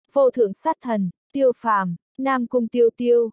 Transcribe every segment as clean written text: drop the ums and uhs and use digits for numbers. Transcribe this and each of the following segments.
Vô thượng sát thần, Tiêu Phàm, Nam Cung Tiêu Tiêu.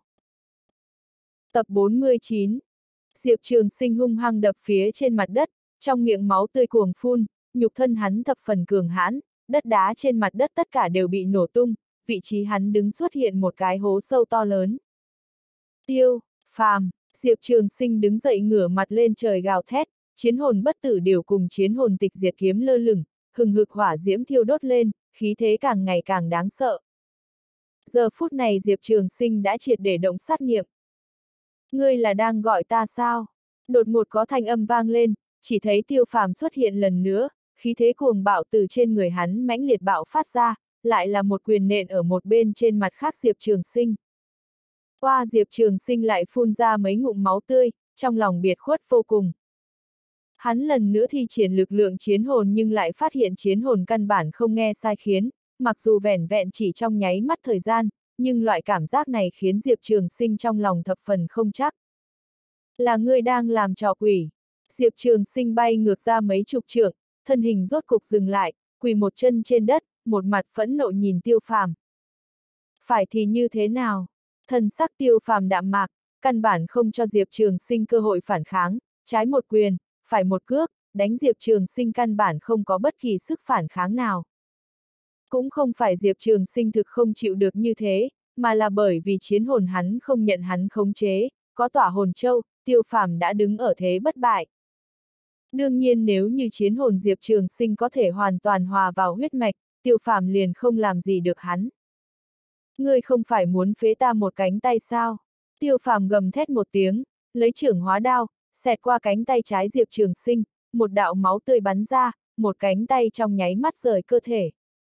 Tập 49. Diệp Trường Sinh hung hăng đập phía trên mặt đất, trong miệng máu tươi cuồng phun, nhục thân hắn thập phần cường hãn, đất đá trên mặt đất tất cả đều bị nổ tung, vị trí hắn đứng xuất hiện một cái hố sâu to lớn. Tiêu Phàm, Diệp Trường Sinh đứng dậy ngửa mặt lên trời gào thét, chiến hồn bất tử điều cùng chiến hồn tịch diệt kiếm lơ lửng, hừng hực hỏa diễm thiêu đốt lên, khí thế càng ngày càng đáng sợ. Giờ phút này Diệp Trường Sinh đã triệt để động sát niệm. Ngươi là đang gọi ta sao? Đột ngột có thanh âm vang lên, chỉ thấy Tiêu Phàm xuất hiện lần nữa, khí thế cuồng bạo từ trên người hắn mãnh liệt bạo phát ra, lại là một quyền nện ở một bên trên mặt khác Diệp Trường Sinh. Qua Diệp Trường Sinh lại phun ra mấy ngụm máu tươi, trong lòng biệt khuất vô cùng. Hắn lần nữa thi triển lực lượng chiến hồn nhưng lại phát hiện chiến hồn căn bản không nghe sai khiến, mặc dù vẻn vẹn chỉ trong nháy mắt thời gian, nhưng loại cảm giác này khiến Diệp Trường Sinh trong lòng thập phần không chắc. Là ngươi đang làm trò quỷ. Diệp Trường Sinh bay ngược ra mấy chục trượng, thân hình rốt cục dừng lại, quỳ một chân trên đất, một mặt phẫn nộ nhìn Tiêu Phàm. Phải thì như thế nào? Thần sắc Tiêu Phàm đạm mạc, căn bản không cho Diệp Trường Sinh cơ hội phản kháng, trái một quyền, phải một cước, đánh Diệp Trường Sinh căn bản không có bất kỳ sức phản kháng nào. Cũng không phải Diệp Trường Sinh thực không chịu được như thế, mà là bởi vì chiến hồn hắn không nhận hắn khống chế, có tỏa hồn châu, Tiêu Phàm đã đứng ở thế bất bại. Đương nhiên nếu như chiến hồn Diệp Trường Sinh có thể hoàn toàn hòa vào huyết mạch, Tiêu Phàm liền không làm gì được hắn. Ngươi không phải muốn phế ta một cánh tay sao? Tiêu Phàm gầm thét một tiếng, lấy chưởng hóa đao, xẹt qua cánh tay trái Diệp Trường Sinh, một đạo máu tươi bắn ra, một cánh tay trong nháy mắt rời cơ thể.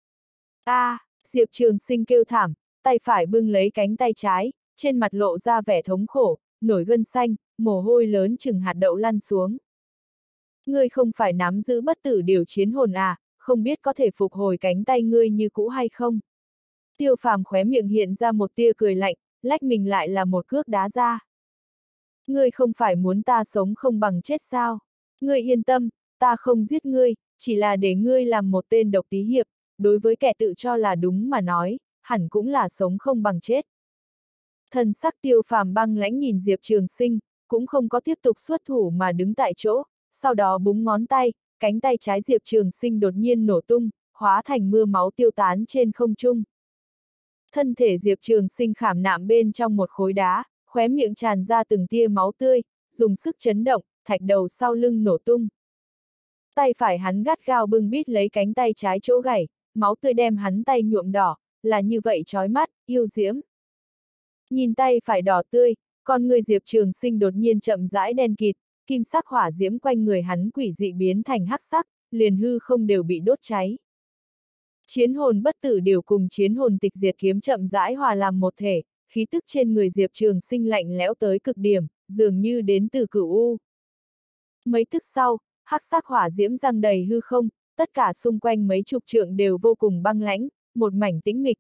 Diệp Trường Sinh kêu thảm, tay phải bưng lấy cánh tay trái, trên mặt lộ ra vẻ thống khổ, nổi gân xanh, mồ hôi lớn chừng hạt đậu lăn xuống. Ngươi không phải nắm giữ bất tử điều chiến hồn à, không biết có thể phục hồi cánh tay ngươi như cũ hay không? Tiêu Phàm khóe miệng hiện ra một tia cười lạnh, lách mình lại là một cước đá ra. Ngươi không phải muốn ta sống không bằng chết sao? Ngươi yên tâm, ta không giết ngươi, chỉ là để ngươi làm một tên độc tí hiệp, đối với kẻ tự cho là đúng mà nói, hẳn cũng là sống không bằng chết. Thần sắc Tiêu Phàm băng lãnh nhìn Diệp Trường Sinh, cũng không có tiếp tục xuất thủ mà đứng tại chỗ, sau đó búng ngón tay, cánh tay trái Diệp Trường Sinh đột nhiên nổ tung, hóa thành mưa máu tiêu tán trên không trung. Thân thể Diệp Trường Sinh khảm nạm bên trong một khối đá, khóe miệng tràn ra từng tia máu tươi, dùng sức chấn động, thạch đầu sau lưng nổ tung. Tay phải hắn gắt gao bưng bít lấy cánh tay trái chỗ gãy, máu tươi đem hắn tay nhuộm đỏ, là như vậy chói mắt, yêu diễm. Nhìn tay phải đỏ tươi, con người Diệp Trường Sinh đột nhiên chậm rãi đen kịt, kim sắc hỏa diễm quanh người hắn quỷ dị biến thành hắc sắc, liền hư không đều bị đốt cháy. Chiến hồn bất tử điều cùng chiến hồn tịch diệt kiếm chậm rãi hòa làm một thể, khí tức trên người Diệp Trường Sinh lạnh lẽo tới cực điểm, dường như đến từ cửu u. Mấy tức sau, hắc sắc hỏa diễm giăng đầy hư không, tất cả xung quanh mấy chục trượng đều vô cùng băng lãnh, một mảnh tĩnh mịch.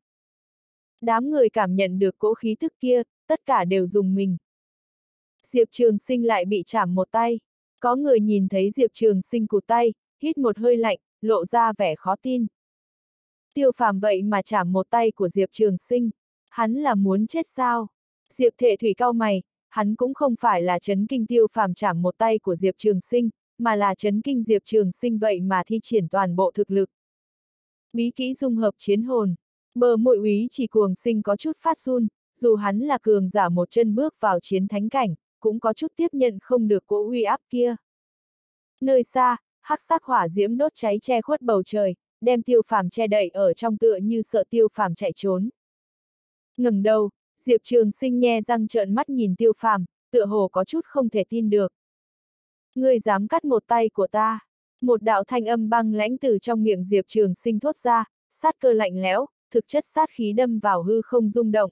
Đám người cảm nhận được cỗ khí tức kia, tất cả đều rùng mình. Diệp Trường Sinh lại bị chảm một tay. Có người nhìn thấy Diệp Trường Sinh cụt tay, hít một hơi lạnh, lộ ra vẻ khó tin. Tiêu Phàm vậy mà chảm một tay của Diệp Trường Sinh, hắn là muốn chết sao? Diệp Thệ Thủy cau mày, hắn cũng không phải là chấn kinh Tiêu Phàm chảm một tay của Diệp Trường Sinh, mà là chấn kinh Diệp Trường Sinh vậy mà thi triển toàn bộ thực lực. Bí kỹ dung hợp chiến hồn, bờ môi úy chỉ cuồng sinh có chút phát run, dù hắn là cường giả một chân bước vào chiến thánh cảnh, cũng có chút tiếp nhận không được cỗ uy áp kia. Nơi xa, hắc sắc hỏa diễm đốt cháy che khuất bầu trời, đem Tiêu Phàm che đậy ở trong tựa như sợ Tiêu Phàm chạy trốn. Ngẩng đầu, Diệp Trường Sinh nhe răng trợn mắt nhìn Tiêu Phàm, tựa hồ có chút không thể tin được. Ngươi dám cắt một tay của ta? Một đạo thanh âm băng lãnh từ trong miệng Diệp Trường Sinh thốt ra, sát cơ lạnh lẽo, thực chất sát khí đâm vào hư không rung động.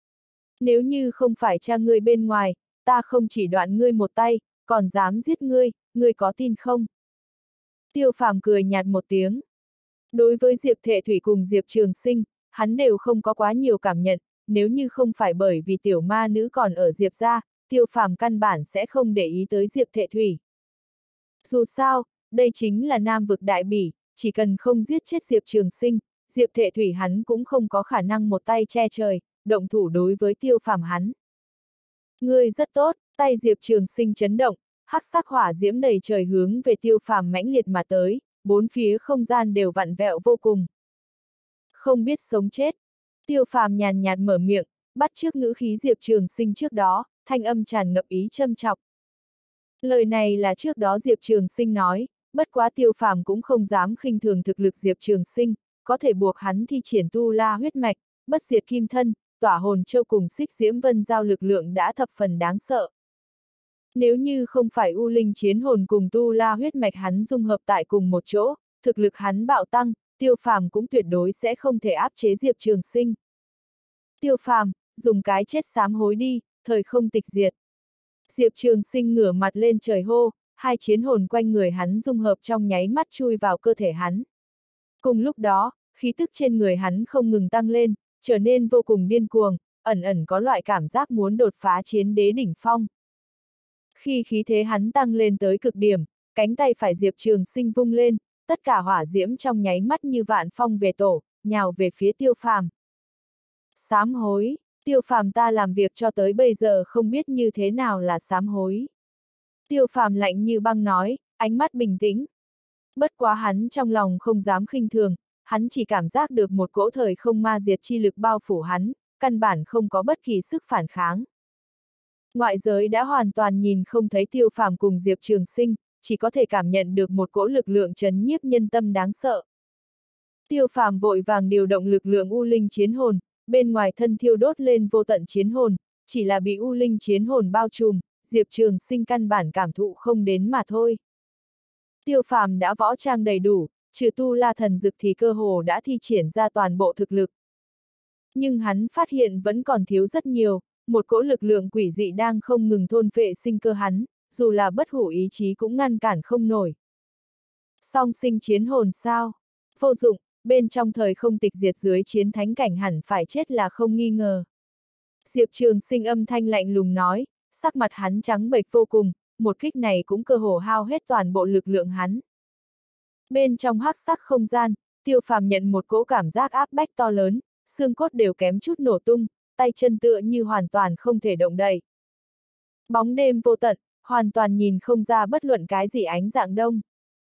Nếu như không phải cha ngươi bên ngoài, ta không chỉ đoạn ngươi một tay, còn dám giết ngươi, ngươi có tin không? Tiêu Phàm cười nhạt một tiếng. Đối với Diệp Thệ Thủy cùng Diệp Trường Sinh, hắn đều không có quá nhiều cảm nhận, nếu như không phải bởi vì tiểu ma nữ còn ở Diệp gia, Tiêu Phàm căn bản sẽ không để ý tới Diệp Thệ Thủy. Dù sao, đây chính là Nam vực đại bỉ, chỉ cần không giết chết Diệp Trường Sinh, Diệp Thệ Thủy hắn cũng không có khả năng một tay che trời, động thủ đối với Tiêu Phàm hắn. Ngươi rất tốt, tay Diệp Trường Sinh chấn động, hắc sắc hỏa diễm đầy trời hướng về Tiêu Phàm mãnh liệt mà tới, bốn phía không gian đều vặn vẹo vô cùng. Không biết sống chết, Tiêu Phàm nhàn nhạt mở miệng, bắt chước ngữ khí Diệp Trường Sinh trước đó, thanh âm tràn ngập ý châm chọc. Lời này là trước đó Diệp Trường Sinh nói, bất quá Tiêu Phàm cũng không dám khinh thường thực lực Diệp Trường Sinh, có thể buộc hắn thi triển tu la huyết mạch, bất diệt kim thân, tỏa hồn châu cùng xích diễm vân giao lực lượng đã thập phần đáng sợ. Nếu như không phải U Linh chiến hồn cùng tu la huyết mạch hắn dung hợp tại cùng một chỗ, thực lực hắn bạo tăng, Tiêu Phàm cũng tuyệt đối sẽ không thể áp chế Diệp Trường Sinh. Tiêu Phàm, dùng cái chết sám hối đi, thời không tịch diệt. Diệp Trường Sinh ngửa mặt lên trời hô, hai chiến hồn quanh người hắn dung hợp trong nháy mắt chui vào cơ thể hắn. Cùng lúc đó, khí tức trên người hắn không ngừng tăng lên, trở nên vô cùng điên cuồng, ẩn ẩn có loại cảm giác muốn đột phá chiến đế đỉnh phong. Khi khí thế hắn tăng lên tới cực điểm, cánh tay phải Diệp Trường Sinh vung lên, tất cả hỏa diễm trong nháy mắt như vạn phong về tổ, nhào về phía Tiêu Phàm. Sám hối, Tiêu Phàm ta làm việc cho tới bây giờ không biết như thế nào là sám hối. Tiêu Phàm lạnh như băng nói, ánh mắt bình tĩnh. Bất quá hắn trong lòng không dám khinh thường, hắn chỉ cảm giác được một cỗ thời không ma diệt chi lực bao phủ hắn, căn bản không có bất kỳ sức phản kháng. Ngoại giới đã hoàn toàn nhìn không thấy Tiêu Phàm cùng Diệp Trường Sinh, chỉ có thể cảm nhận được một cỗ lực lượng trấn nhiếp nhân tâm đáng sợ. Tiêu Phàm vội vàng điều động lực lượng U Linh chiến hồn, bên ngoài thân thiêu đốt lên vô tận chiến hồn, chỉ là bị U Linh chiến hồn bao trùm, Diệp Trường Sinh căn bản cảm thụ không đến mà thôi. Tiêu Phàm đã võ trang đầy đủ, trừ tu la thần dực thì cơ hồ đã thi triển ra toàn bộ thực lực. Nhưng hắn phát hiện vẫn còn thiếu rất nhiều, một cỗ lực lượng quỷ dị đang không ngừng thôn phệ sinh cơ hắn, dù là bất hủ ý chí cũng ngăn cản không nổi. Song sinh chiến hồn sao? Vô dụng, bên trong thời không tịch diệt dưới chiến thánh cảnh hẳn phải chết là không nghi ngờ. Diệp Trường Sinh âm thanh lạnh lùng nói, sắc mặt hắn trắng bệch vô cùng, một kích này cũng cơ hồ hao hết toàn bộ lực lượng hắn. Bên trong hắc sắc không gian, Tiêu Phàm nhận một cỗ cảm giác áp bách to lớn, xương cốt đều kém chút nổ tung, tay chân tựa như hoàn toàn không thể động đậy. Bóng đêm vô tận, hoàn toàn nhìn không ra bất luận cái gì ánh dạng đông.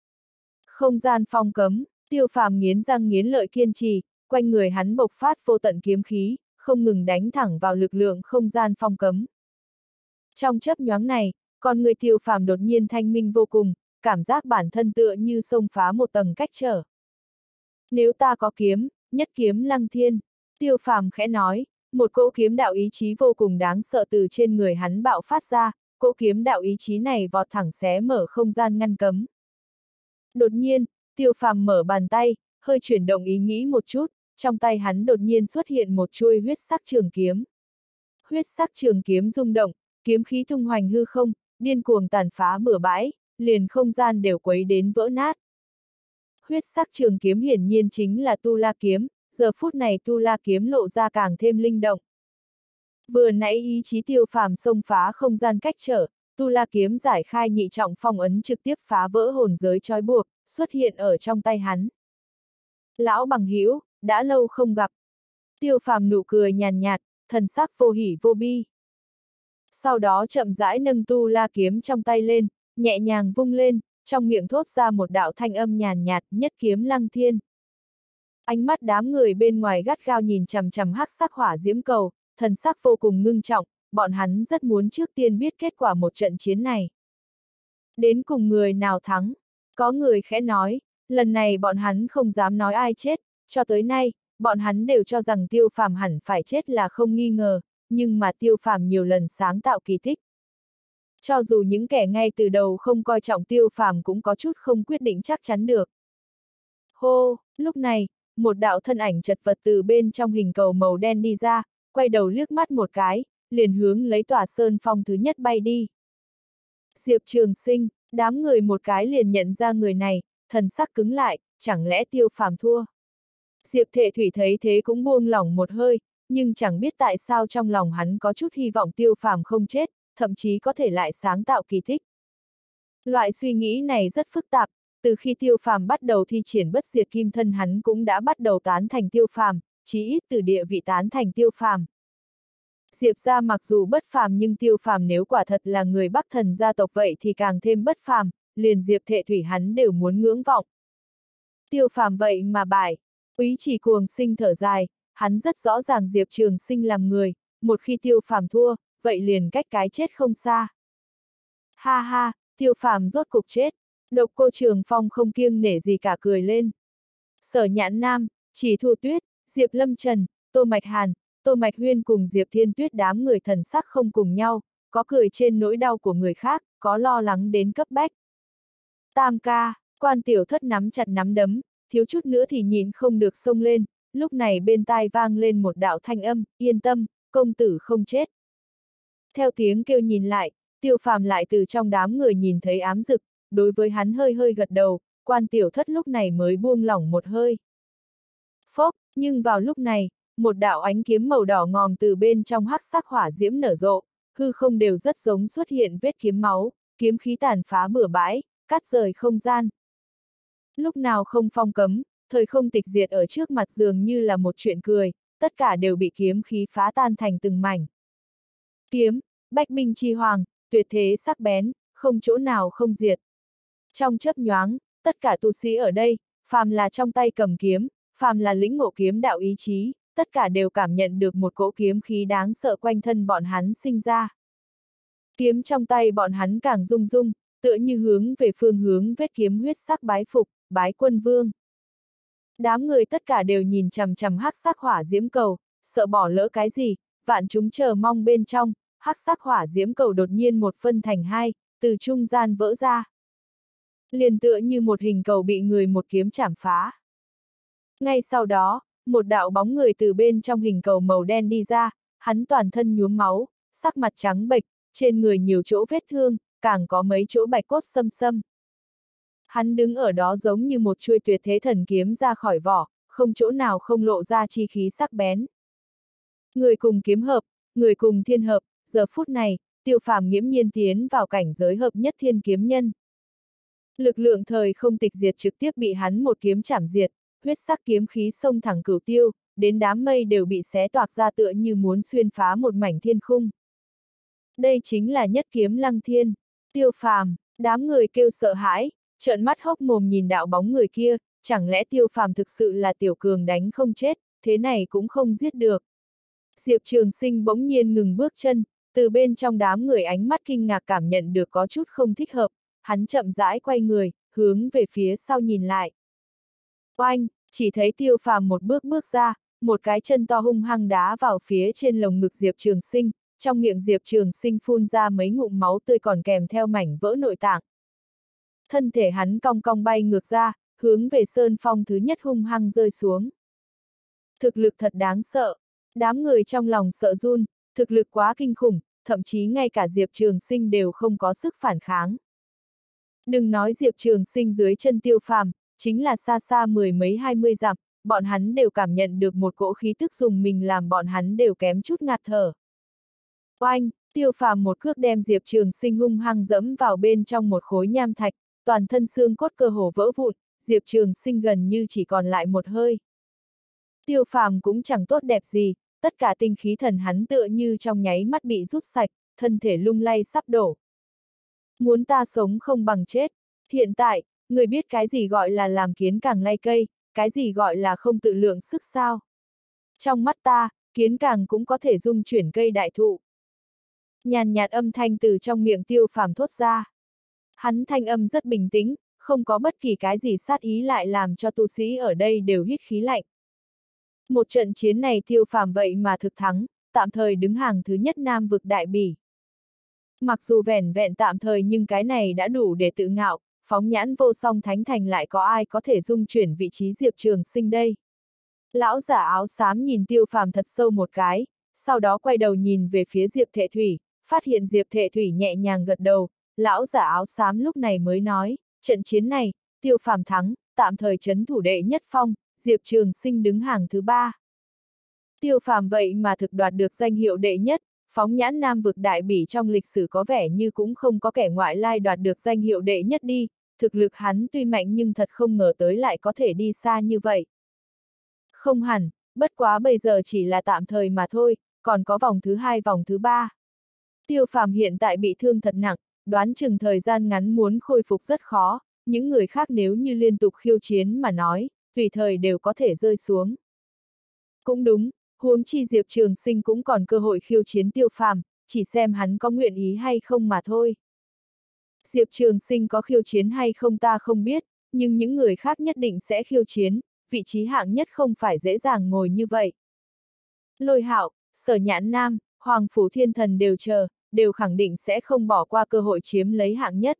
Không gian phong cấm, Tiêu Phàm nghiến răng nghiến lợi kiên trì, quanh người hắn bộc phát vô tận kiếm khí, không ngừng đánh thẳng vào lực lượng không gian phong cấm. Trong chớp nhoáng này, con người Tiêu Phàm đột nhiên thanh minh vô cùng, cảm giác bản thân tựa như xông phá một tầng cách trở. Nếu ta có kiếm, nhất kiếm lăng thiên, Tiêu Phàm khẽ nói, một cỗ kiếm đạo ý chí vô cùng đáng sợ từ trên người hắn bạo phát ra, cỗ kiếm đạo ý chí này vọt thẳng xé mở không gian ngăn cấm. Đột nhiên, Tiêu Phàm mở bàn tay, hơi chuyển động ý nghĩ một chút, trong tay hắn đột nhiên xuất hiện một chuôi huyết sắc trường kiếm. Huyết sắc trường kiếm rung động, kiếm khí tung hoành hư không, điên cuồng tàn phá bừa bãi, liền không gian đều quấy đến vỡ nát. Huyết sắc trường kiếm hiển nhiên chính là Tu La kiếm, giờ phút này Tu La kiếm lộ ra càng thêm linh động. Vừa nãy ý chí Tiêu Phàm xông phá không gian cách trở, Tu La kiếm giải khai nhị trọng phong ấn trực tiếp phá vỡ hồn giới trói buộc, xuất hiện ở trong tay hắn. Lão bằng hữu, đã lâu không gặp. Tiêu Phàm nụ cười nhàn nhạt, thần sắc vô hỉ vô bi. Sau đó chậm rãi nâng Tu La kiếm trong tay lên, nhẹ nhàng vung lên, trong miệng thốt ra một đạo thanh âm nhàn nhạt, nhất kiếm lăng thiên. Ánh mắt đám người bên ngoài gắt gao nhìn chằm chằm hắc sắc hỏa diễm cầu, thần sắc vô cùng ngưng trọng, bọn hắn rất muốn trước tiên biết kết quả một trận chiến này. Đến cùng người nào thắng? Có người khẽ nói, lần này bọn hắn không dám nói ai chết, cho tới nay, bọn hắn đều cho rằng Tiêu Phàm hẳn phải chết là không nghi ngờ, nhưng mà Tiêu Phàm nhiều lần sáng tạo kỳ tích. Cho dù những kẻ ngay từ đầu không coi trọng Tiêu Phàm cũng có chút không quyết định chắc chắn được. Hô, lúc này, một đạo thân ảnh chật vật từ bên trong hình cầu màu đen đi ra, quay đầu liếc mắt một cái, liền hướng lấy tòa sơn phong thứ nhất bay đi. Diệp Trường Sinh, đám người một cái liền nhận ra người này, thần sắc cứng lại, chẳng lẽ Tiêu Phàm thua. Diệp Thệ Thủy thấy thế cũng buông lỏng một hơi, nhưng chẳng biết tại sao trong lòng hắn có chút hy vọng Tiêu Phàm không chết, thậm chí có thể lại sáng tạo kỳ tích. Loại suy nghĩ này rất phức tạp, từ khi Tiêu Phàm bắt đầu thi triển bất diệt kim thân hắn cũng đã bắt đầu tán thành Tiêu Phàm, chí ít từ địa vị tán thành Tiêu Phàm. Diệp gia mặc dù bất phàm nhưng Tiêu Phàm nếu quả thật là người Bắc Thần gia tộc vậy thì càng thêm bất phàm, liền Diệp Thệ Thủy hắn đều muốn ngưỡng vọng. Tiêu Phàm vậy mà bại, Úy Chỉ Cuồng Sinh thở dài, hắn rất rõ ràng Diệp Trường Sinh làm người, một khi Tiêu Phàm thua, vậy liền cách cái chết không xa. Ha ha, Tiêu Phàm rốt cục chết, Độc Cô Trường Phong không kiêng nể gì cả cười lên. Sở Nhãn Nam, Chỉ Thu Tuyết, Diệp Lâm Trần, Tô Mạch Hàn, Tô Mạch Huyên cùng Diệp Thiên Tuyết đám người thần sắc không cùng nhau, có cười trên nỗi đau của người khác, có lo lắng đến cấp bách. Tam ca, Quan Tiểu Thất nắm chặt nắm đấm, thiếu chút nữa thì nhịn không được xông lên, lúc này bên tai vang lên một đạo thanh âm, yên tâm, công tử không chết. Theo tiếng kêu nhìn lại, Tiêu Phàm lại từ trong đám người nhìn thấy ám dực, đối với hắn hơi hơi gật đầu, Quan Tiểu Thất lúc này mới buông lỏng một hơi. Phốc, nhưng vào lúc này, một đạo ánh kiếm màu đỏ ngòm từ bên trong hắc sắc hỏa diễm nở rộ, hư không đều rất giống xuất hiện vết kiếm máu, kiếm khí tàn phá bừa bãi, cắt rời không gian. Lúc nào không phong cấm, thời không tịch diệt ở trước mặt dường như là một chuyện cười, tất cả đều bị kiếm khí phá tan thành từng mảnh. Kiếm, bách binh chi hoàng, tuyệt thế sắc bén, không chỗ nào không diệt. Trong chớp nhoáng, tất cả tu sĩ ở đây, phàm là trong tay cầm kiếm, phàm là lĩnh ngộ kiếm đạo ý chí, tất cả đều cảm nhận được một cỗ kiếm khí đáng sợ quanh thân bọn hắn sinh ra. Kiếm trong tay bọn hắn càng rung rung, tựa như hướng về phương hướng vết kiếm huyết sắc bái phục, bái quân vương. Đám người tất cả đều nhìn chằm chằm hắc sắc hỏa diễm cầu, sợ bỏ lỡ cái gì, vạn chúng chờ mong bên trong, hắc sắc hỏa diễm cầu đột nhiên một phân thành hai, từ trung gian vỡ ra. Liền tựa như một hình cầu bị người một kiếm chảm phá. Ngay sau đó, một đạo bóng người từ bên trong hình cầu màu đen đi ra, hắn toàn thân nhuốm máu, sắc mặt trắng bệch, trên người nhiều chỗ vết thương, càng có mấy chỗ bạch cốt xâm xâm. Hắn đứng ở đó giống như một chuôi tuyệt thế thần kiếm ra khỏi vỏ, không chỗ nào không lộ ra chi khí sắc bén. Người cùng kiếm hợp, người cùng thiên hợp, giờ phút này, Tiêu Phàm nghiễm nhiên tiến vào cảnh giới hợp nhất thiên kiếm nhân. Lực lượng thời không tịch diệt trực tiếp bị hắn một kiếm chảm diệt, huyết sắc kiếm khí xông thẳng cửu tiêu, đến đám mây đều bị xé toạc ra tựa như muốn xuyên phá một mảnh thiên khung. Đây chính là nhất kiếm lăng thiên, Tiêu Phàm, đám người kêu sợ hãi, trợn mắt hốc mồm nhìn đạo bóng người kia, chẳng lẽ Tiêu Phàm thực sự là tiểu cường đánh không chết, thế này cũng không giết được. Diệp Trường Sinh bỗng nhiên ngừng bước chân, từ bên trong đám người ánh mắt kinh ngạc cảm nhận được có chút không thích hợp, hắn chậm rãi quay người, hướng về phía sau nhìn lại. Oanh, chỉ thấy Tiêu Phàm một bước bước ra, một cái chân to hung hăng đá vào phía trên lồng ngực Diệp Trường Sinh, trong miệng Diệp Trường Sinh phun ra mấy ngụm máu tươi còn kèm theo mảnh vỡ nội tạng. Thân thể hắn cong cong bay ngược ra, hướng về sơn phong thứ nhất hung hăng rơi xuống. Thực lực thật đáng sợ, đám người trong lòng sợ run, thực lực quá kinh khủng, thậm chí ngay cả Diệp Trường Sinh đều không có sức phản kháng. Đừng nói Diệp Trường Sinh dưới chân Tiêu Phàm, chính là xa xa mười mấy 20 dặm, bọn hắn đều cảm nhận được một cỗ khí tức dùng mình làm bọn hắn đều kém chút ngạt thở. Oanh, Tiêu Phàm một cước đem Diệp Trường Sinh hung hăng dẫm vào bên trong một khối nham thạch, toàn thân xương cốt cơ hồ vỡ vụn, Diệp Trường Sinh gần như chỉ còn lại một hơi. Tiêu Phàm cũng chẳng tốt đẹp gì, tất cả tinh khí thần hắn tựa như trong nháy mắt bị rút sạch, thân thể lung lay sắp đổ. Muốn ta sống không bằng chết, hiện tại, người biết cái gì gọi là làm kiến càng lay cây, cái gì gọi là không tự lượng sức sao. Trong mắt ta, kiến càng cũng có thể dung chuyển cây đại thụ. Nhàn nhạt âm thanh từ trong miệng Tiêu Phàm thốt ra. Hắn thanh âm rất bình tĩnh, không có bất kỳ cái gì sát ý lại làm cho tu sĩ ở đây đều hít khí lạnh. Một trận chiến này Tiêu Phàm vậy mà thực thắng, tạm thời đứng hàng thứ nhất Nam vực Đại Bỉ. Mặc dù vẻn vẹn tạm thời nhưng cái này đã đủ để tự ngạo, phóng nhãn vô song thánh thành lại có ai có thể dung chuyển vị trí Diệp Trường Sinh đây. Lão giả áo xám nhìn Tiêu Phàm thật sâu một cái, sau đó quay đầu nhìn về phía Diệp Thệ Thủy, phát hiện Diệp Thệ Thủy nhẹ nhàng gật đầu, lão giả áo xám lúc này mới nói, trận chiến này, Tiêu Phàm thắng, tạm thời trấn thủ đệ nhất phong, Diệp Trường Sinh đứng hàng thứ ba. Tiêu Phàm vậy mà thực đoạt được danh hiệu đệ nhất, phóng nhãn Nam vực Đại Bỉ trong lịch sử có vẻ như cũng không có kẻ ngoại lai đoạt được danh hiệu đệ nhất đi, thực lực hắn tuy mạnh nhưng thật không ngờ tới lại có thể đi xa như vậy. Không hẳn, bất quá bây giờ chỉ là tạm thời mà thôi, còn có vòng thứ hai vòng thứ ba. Tiêu Phàm hiện tại bị thương thật nặng, đoán chừng thời gian ngắn muốn khôi phục rất khó, những người khác nếu như liên tục khiêu chiến mà nói, tùy thời đều có thể rơi xuống. Cũng đúng, huống chi Diệp Trường Sinh cũng còn cơ hội khiêu chiến Tiêu Phàm, chỉ xem hắn có nguyện ý hay không mà thôi. Diệp Trường Sinh có khiêu chiến hay không ta không biết, nhưng những người khác nhất định sẽ khiêu chiến, vị trí hạng nhất không phải dễ dàng ngồi như vậy. Lôi Hạo, Sở Nhãn Nam, Hoàng Phủ Thiên Thần đều chờ, đều khẳng định sẽ không bỏ qua cơ hội chiếm lấy hạng nhất.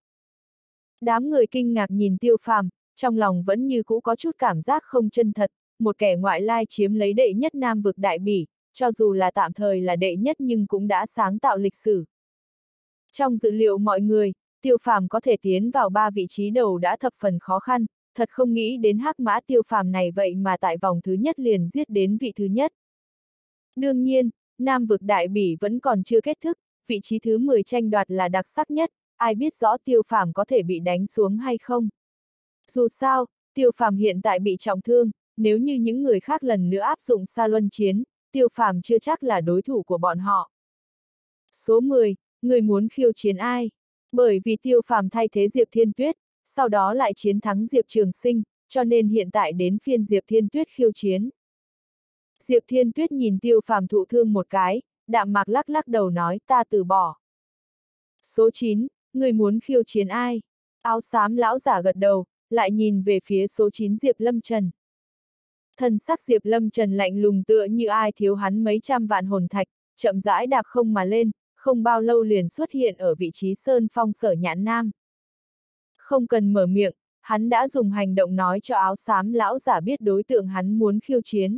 Đám người kinh ngạc nhìn Tiêu Phàm, trong lòng vẫn như cũ có chút cảm giác không chân thật, một kẻ ngoại lai chiếm lấy đệ nhất Nam vực Đại Bỉ, cho dù là tạm thời là đệ nhất nhưng cũng đã sáng tạo lịch sử. Trong dự liệu mọi người, Tiêu Phàm có thể tiến vào 3 vị trí đầu đã thập phần khó khăn, thật không nghĩ đến hắc mã Tiêu Phàm này vậy mà tại vòng thứ nhất liền giết đến vị thứ nhất. Đương nhiên, Nam vực Đại Bỉ vẫn còn chưa kết thúc, vị trí thứ 10 tranh đoạt là đặc sắc nhất, ai biết rõ Tiêu Phàm có thể bị đánh xuống hay không. Dù sao, Tiêu Phàm hiện tại bị trọng thương, nếu như những người khác lần nữa áp dụng Sa Luân chiến, Tiêu Phàm chưa chắc là đối thủ của bọn họ. Số 10, người muốn khiêu chiến ai? Bởi vì Tiêu Phàm thay thế Diệp Thiên Tuyết, sau đó lại chiến thắng Diệp Trường Sinh, cho nên hiện tại đến phiên Diệp Thiên Tuyết khiêu chiến. Diệp Thiên Tuyết nhìn Tiêu Phàm thụ thương một cái, đạm mạc lắc lắc đầu nói ta từ bỏ. Số 9, người muốn khiêu chiến ai? Áo xám lão giả gật đầu, lại nhìn về phía số 9 Diệp Lâm Trần. Thần sắc Diệp Lâm Trần lạnh lùng tựa như ai thiếu hắn mấy trăm vạn hồn thạch, chậm rãi đạp không mà lên, không bao lâu liền xuất hiện ở vị trí sơn phong Sở Nhãn Nam. Không cần mở miệng, hắn đã dùng hành động nói cho áo xám lão giả biết đối tượng hắn muốn khiêu chiến.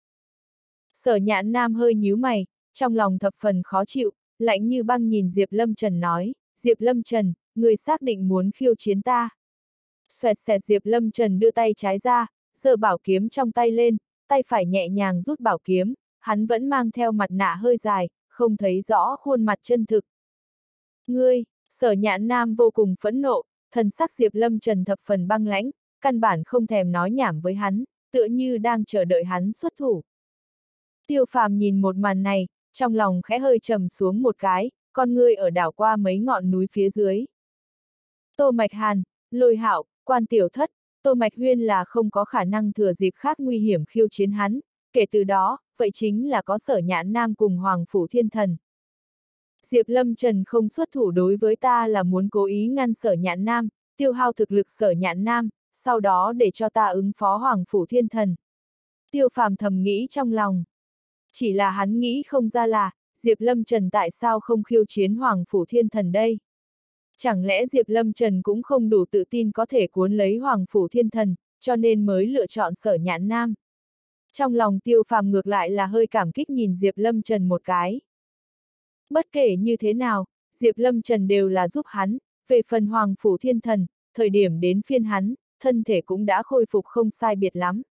Sở Nhãn Nam hơi nhíu mày, trong lòng thập phần khó chịu, lạnh như băng nhìn Diệp Lâm Trần nói, Diệp Lâm Trần, người xác định muốn khiêu chiến ta. Xoẹt xẹt Diệp Lâm Trần đưa tay trái ra, giơ bảo kiếm trong tay lên, tay phải nhẹ nhàng rút bảo kiếm, hắn vẫn mang theo mặt nạ hơi dài, không thấy rõ khuôn mặt chân thực. Ngươi, Sở Nhãn Nam vô cùng phẫn nộ, thần sắc Diệp Lâm Trần thập phần băng lãnh, căn bản không thèm nói nhảm với hắn, tựa như đang chờ đợi hắn xuất thủ. Tiêu Phàm nhìn một màn này, trong lòng khẽ hơi trầm xuống một cái, con ngươi ở đảo qua mấy ngọn núi phía dưới. Tô Mạch Hàn, Lôi Hạo, Quan Tiểu Thất, Tô Mạch Huyên là không có khả năng thừa dịp khác nguy hiểm khiêu chiến hắn, kể từ đó, vậy chính là có Sở Nhãn Nam cùng Hoàng Phủ Thiên Thần. Diệp Lâm Trần không xuất thủ đối với ta là muốn cố ý ngăn Sở Nhãn Nam, tiêu hao thực lực Sở Nhãn Nam, sau đó để cho ta ứng phó Hoàng Phủ Thiên Thần. Tiêu Phàm thầm nghĩ trong lòng. Chỉ là hắn nghĩ không ra là, Diệp Lâm Trần tại sao không khiêu chiến Hoàng Phủ Thiên Thần đây? Chẳng lẽ Diệp Lâm Trần cũng không đủ tự tin có thể cuốn lấy Hoàng Phủ Thiên Thần, cho nên mới lựa chọn Sở Nhãn Nam? Trong lòng Tiêu Phàm ngược lại là hơi cảm kích nhìn Diệp Lâm Trần một cái. Bất kể như thế nào, Diệp Lâm Trần đều là giúp hắn, về phần Hoàng Phủ Thiên Thần, thời điểm đến phiên hắn, thân thể cũng đã khôi phục không sai biệt lắm.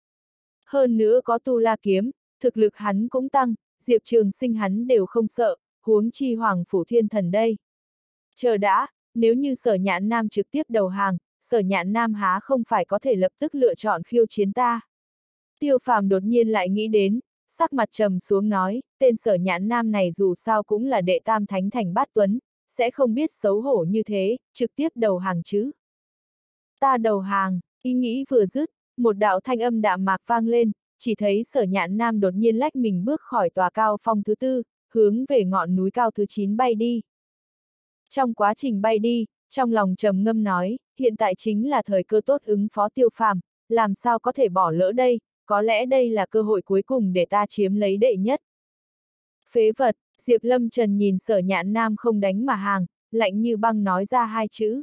Hơn nữa có Tu La Kiếm, thực lực hắn cũng tăng, Diệp Trường Sinh hắn đều không sợ, huống chi Hoàng Phủ Thiên Thần đây. Chờ đã, nếu như Sở Nhãn Nam trực tiếp đầu hàng, Sở Nhãn Nam há không phải có thể lập tức lựa chọn khiêu chiến ta. Tiêu Phàm đột nhiên lại nghĩ đến, sắc mặt trầm xuống nói, tên Sở Nhãn Nam này dù sao cũng là đệ tam thánh thành Bát Tuấn, sẽ không biết xấu hổ như thế, trực tiếp đầu hàng chứ. Ta đầu hàng, ý nghĩ vừa dứt, một đạo thanh âm đạm mạc vang lên, chỉ thấy Sở Nhãn Nam đột nhiên lách mình bước khỏi tòa cao phong thứ 4, hướng về ngọn núi cao thứ 9 bay đi. Trong quá trình bay đi, trong lòng trầm ngâm nói, hiện tại chính là thời cơ tốt ứng phó Tiêu Phàm, làm sao có thể bỏ lỡ đây, có lẽ đây là cơ hội cuối cùng để ta chiếm lấy đệ nhất. Phế vật, Diệp Lâm Trần nhìn Sở Nhãn Nam không đánh mà hàng, lạnh như băng nói ra hai chữ.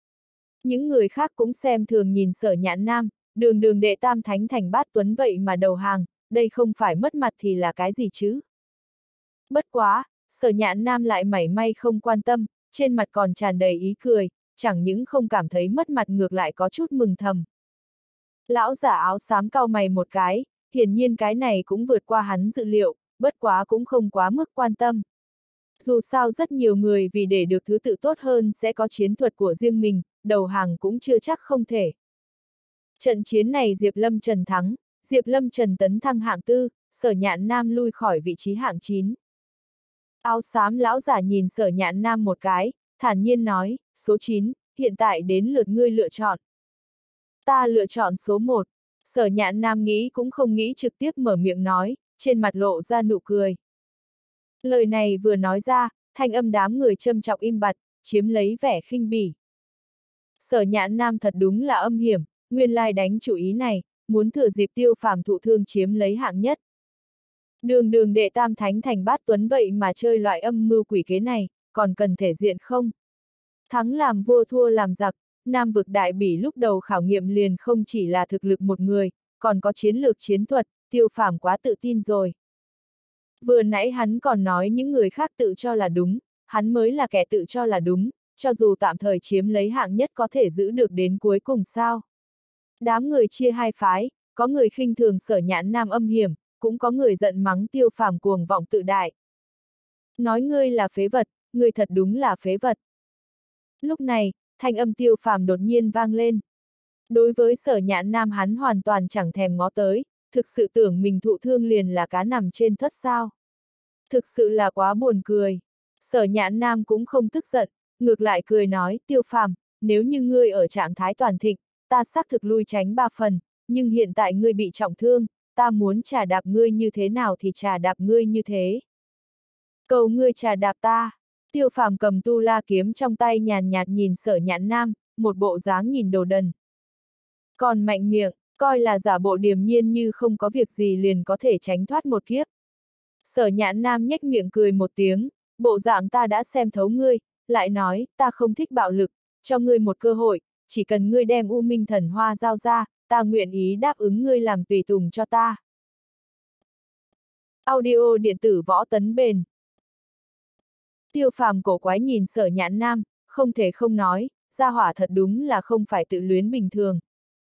Những người khác cũng xem thường nhìn Sở Nhãn Nam, đường đường đệ tam thánh thành Bát Tuấn vậy mà đầu hàng, đây không phải mất mặt thì là cái gì chứ? Bất quá, Sở Nhãn Nam lại mảy may không quan tâm, trên mặt còn tràn đầy ý cười, chẳng những không cảm thấy mất mặt ngược lại có chút mừng thầm. Lão giả áo xám cau mày một cái, hiển nhiên cái này cũng vượt qua hắn dự liệu, bất quá cũng không quá mức quan tâm. Dù sao rất nhiều người vì để được thứ tự tốt hơn sẽ có chiến thuật của riêng mình, đầu hàng cũng chưa chắc không thể. Trận chiến này Diệp Lâm Trần thắng, Diệp Lâm Trần tấn thăng hạng 4, Sở Nhạn Nam lui khỏi vị trí hạng 9. Áo xám lão giả nhìn Sở Nhạn Nam một cái, thản nhiên nói, số 9, hiện tại đến lượt ngươi lựa chọn. Ta lựa chọn số 1. Sở Nhạn Nam nghĩ cũng không nghĩ trực tiếp mở miệng nói, trên mặt lộ ra nụ cười. Lời này vừa nói ra, thanh âm đám người châm chọc im bặt, chiếm lấy vẻ khinh bỉ. Sở Nhạn Nam thật đúng là âm hiểm, nguyên lai đánh chủ ý này, muốn thừa dịp Tiêu Phàm thụ thương chiếm lấy hạng nhất. Đường đường đệ tam thánh thành bát tuấn vậy mà chơi loại âm mưu quỷ kế này, còn cần thể diện không? Thắng làm vua thua làm giặc, Nam vực đại bỉ lúc đầu khảo nghiệm liền không chỉ là thực lực một người, còn có chiến lược chiến thuật, Tiêu Phàm quá tự tin rồi. Vừa nãy hắn còn nói những người khác tự cho là đúng, hắn mới là kẻ tự cho là đúng, cho dù tạm thời chiếm lấy hạng nhất có thể giữ được đến cuối cùng sao. Đám người chia hai phái, có người khinh thường Sở Nhạn Nam âm hiểm, cũng có người giận mắng Tiêu Phàm cuồng vọng tự đại. Nói ngươi là phế vật, ngươi thật đúng là phế vật. Lúc này, thanh âm Tiêu Phàm đột nhiên vang lên. Đối với Sở Nhạn Nam hắn hoàn toàn chẳng thèm ngó tới, thực sự tưởng mình thụ thương liền là cá nằm trên thất sao. Thực sự là quá buồn cười. Sở Nhạn Nam cũng không tức giận, ngược lại cười nói, Tiêu Phàm, nếu như ngươi ở trạng thái toàn thịnh, ta xác thực lui tránh 3 phần, nhưng hiện tại ngươi bị trọng thương, ta muốn trà đạp ngươi như thế nào thì trà đạp ngươi như thế. Cầu ngươi trà đạp ta. Tiêu Phàm cầm tu la kiếm trong tay nhàn nhạt nhìn Sở Nhạn Nam, một bộ dáng nhìn đồ đần. Còn mạnh miệng, coi là giả bộ điềm nhiên như không có việc gì liền có thể tránh thoát một kiếp. Sở Nhạn Nam nhếch miệng cười một tiếng, bộ dạng ta đã xem thấu ngươi, lại nói, ta không thích bạo lực, cho ngươi một cơ hội, chỉ cần ngươi đem U Minh Thần Hoa giao ra, ta nguyện ý đáp ứng ngươi làm tùy tùng cho ta. Audio điện tử võ tấn bền. Tiêu Phàm cổ quái nhìn Sở Nhạn Nam, không thể không nói, gia hỏa thật đúng là không phải tự luyến bình thường.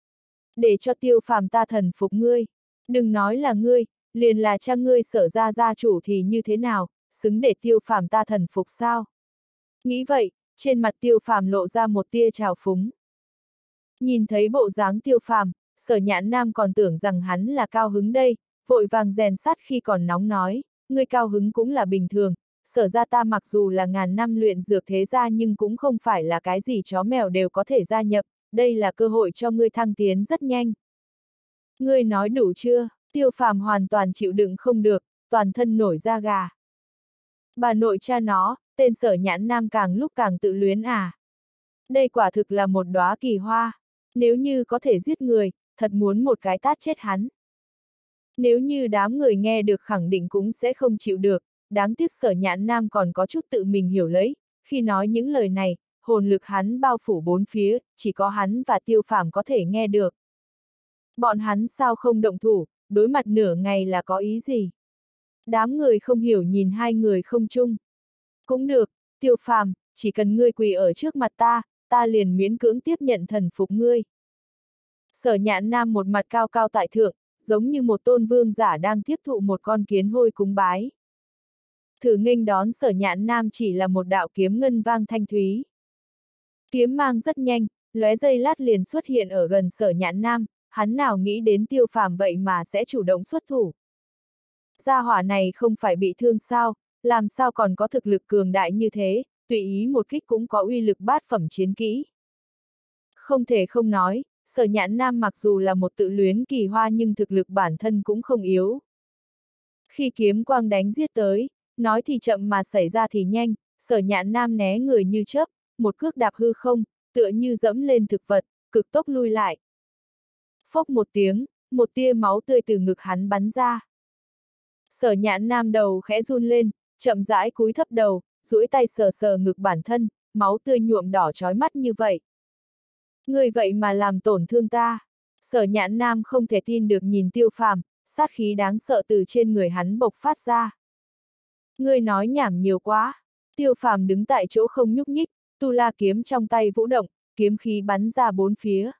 Để cho Tiêu Phàm ta thần phục ngươi, đừng nói là ngươi, liền là cha ngươi Sở gia gia chủ thì như thế nào, xứng để Tiêu Phàm ta thần phục sao? Nghĩ vậy, trên mặt Tiêu Phàm lộ ra một tia trào phúng. Nhìn thấy bộ dáng Tiêu Phàm, Sở Nhạn Nam còn tưởng rằng hắn là cao hứng đây, vội vàng rèn sắt khi còn nóng nói, ngươi cao hứng cũng là bình thường, Sở gia ta mặc dù là ngàn năm luyện dược thế gia nhưng cũng không phải là cái gì chó mèo đều có thể gia nhập, đây là cơ hội cho ngươi thăng tiến rất nhanh. Ngươi nói đủ chưa? Tiêu Phàm hoàn toàn chịu đựng không được, toàn thân nổi da gà. Bà nội cha nó, tên Sở Nhạn Nam càng lúc càng tự luyến à. Đây quả thực là một đóa kỳ hoa. Nếu như có thể giết người, thật muốn một cái tát chết hắn. Nếu như đám người nghe được khẳng định cũng sẽ không chịu được, đáng tiếc Sở Nhạn Nam còn có chút tự mình hiểu lấy, khi nói những lời này, hồn lực hắn bao phủ bốn phía, chỉ có hắn và Tiêu Phàm có thể nghe được. Bọn hắn sao không động thủ, đối mặt nửa ngày là có ý gì? Đám người không hiểu nhìn hai người không chung. Cũng được, Tiêu Phàm, chỉ cần ngươi quỳ ở trước mặt ta, ta liền miễn cưỡng tiếp nhận thần phục ngươi. Sở Nhạn Nam một mặt cao cao tại thượng, giống như một tôn vương giả đang tiếp thụ một con kiến hôi cúng bái. Thử nghênh đón Sở Nhạn Nam chỉ là một đạo kiếm ngân vang thanh thúy. Kiếm mang rất nhanh, lóe giây lát liền xuất hiện ở gần Sở Nhạn Nam, hắn nào nghĩ đến Tiêu Phàm vậy mà sẽ chủ động xuất thủ. Gia hỏa này không phải bị thương sao, làm sao còn có thực lực cường đại như thế, tùy ý một kích cũng có uy lực bát phẩm chiến kỹ. Không thể không nói, Sở Nhạn Nam mặc dù là một tự luyến kỳ hoa nhưng thực lực bản thân cũng không yếu. Khi kiếm quang đánh giết tới, nói thì chậm mà xảy ra thì nhanh, Sở Nhạn Nam né người như chớp, một cước đạp hư không, tựa như dẫm lên thực vật, cực tốc lui lại. Phốc một tiếng, một tia máu tươi từ ngực hắn bắn ra. Sở Nhạn Nam đầu khẽ run lên, chậm rãi cúi thấp đầu, duỗi tay sờ sờ ngực bản thân, máu tươi nhuộm đỏ chói mắt như vậy. Ngươi vậy mà làm tổn thương ta. Sở Nhạn Nam không thể tin được nhìn Tiêu Phàm, sát khí đáng sợ từ trên người hắn bộc phát ra. Ngươi nói nhảm nhiều quá. Tiêu Phàm đứng tại chỗ không nhúc nhích, tu la kiếm trong tay vũ động, kiếm khí bắn ra bốn phía.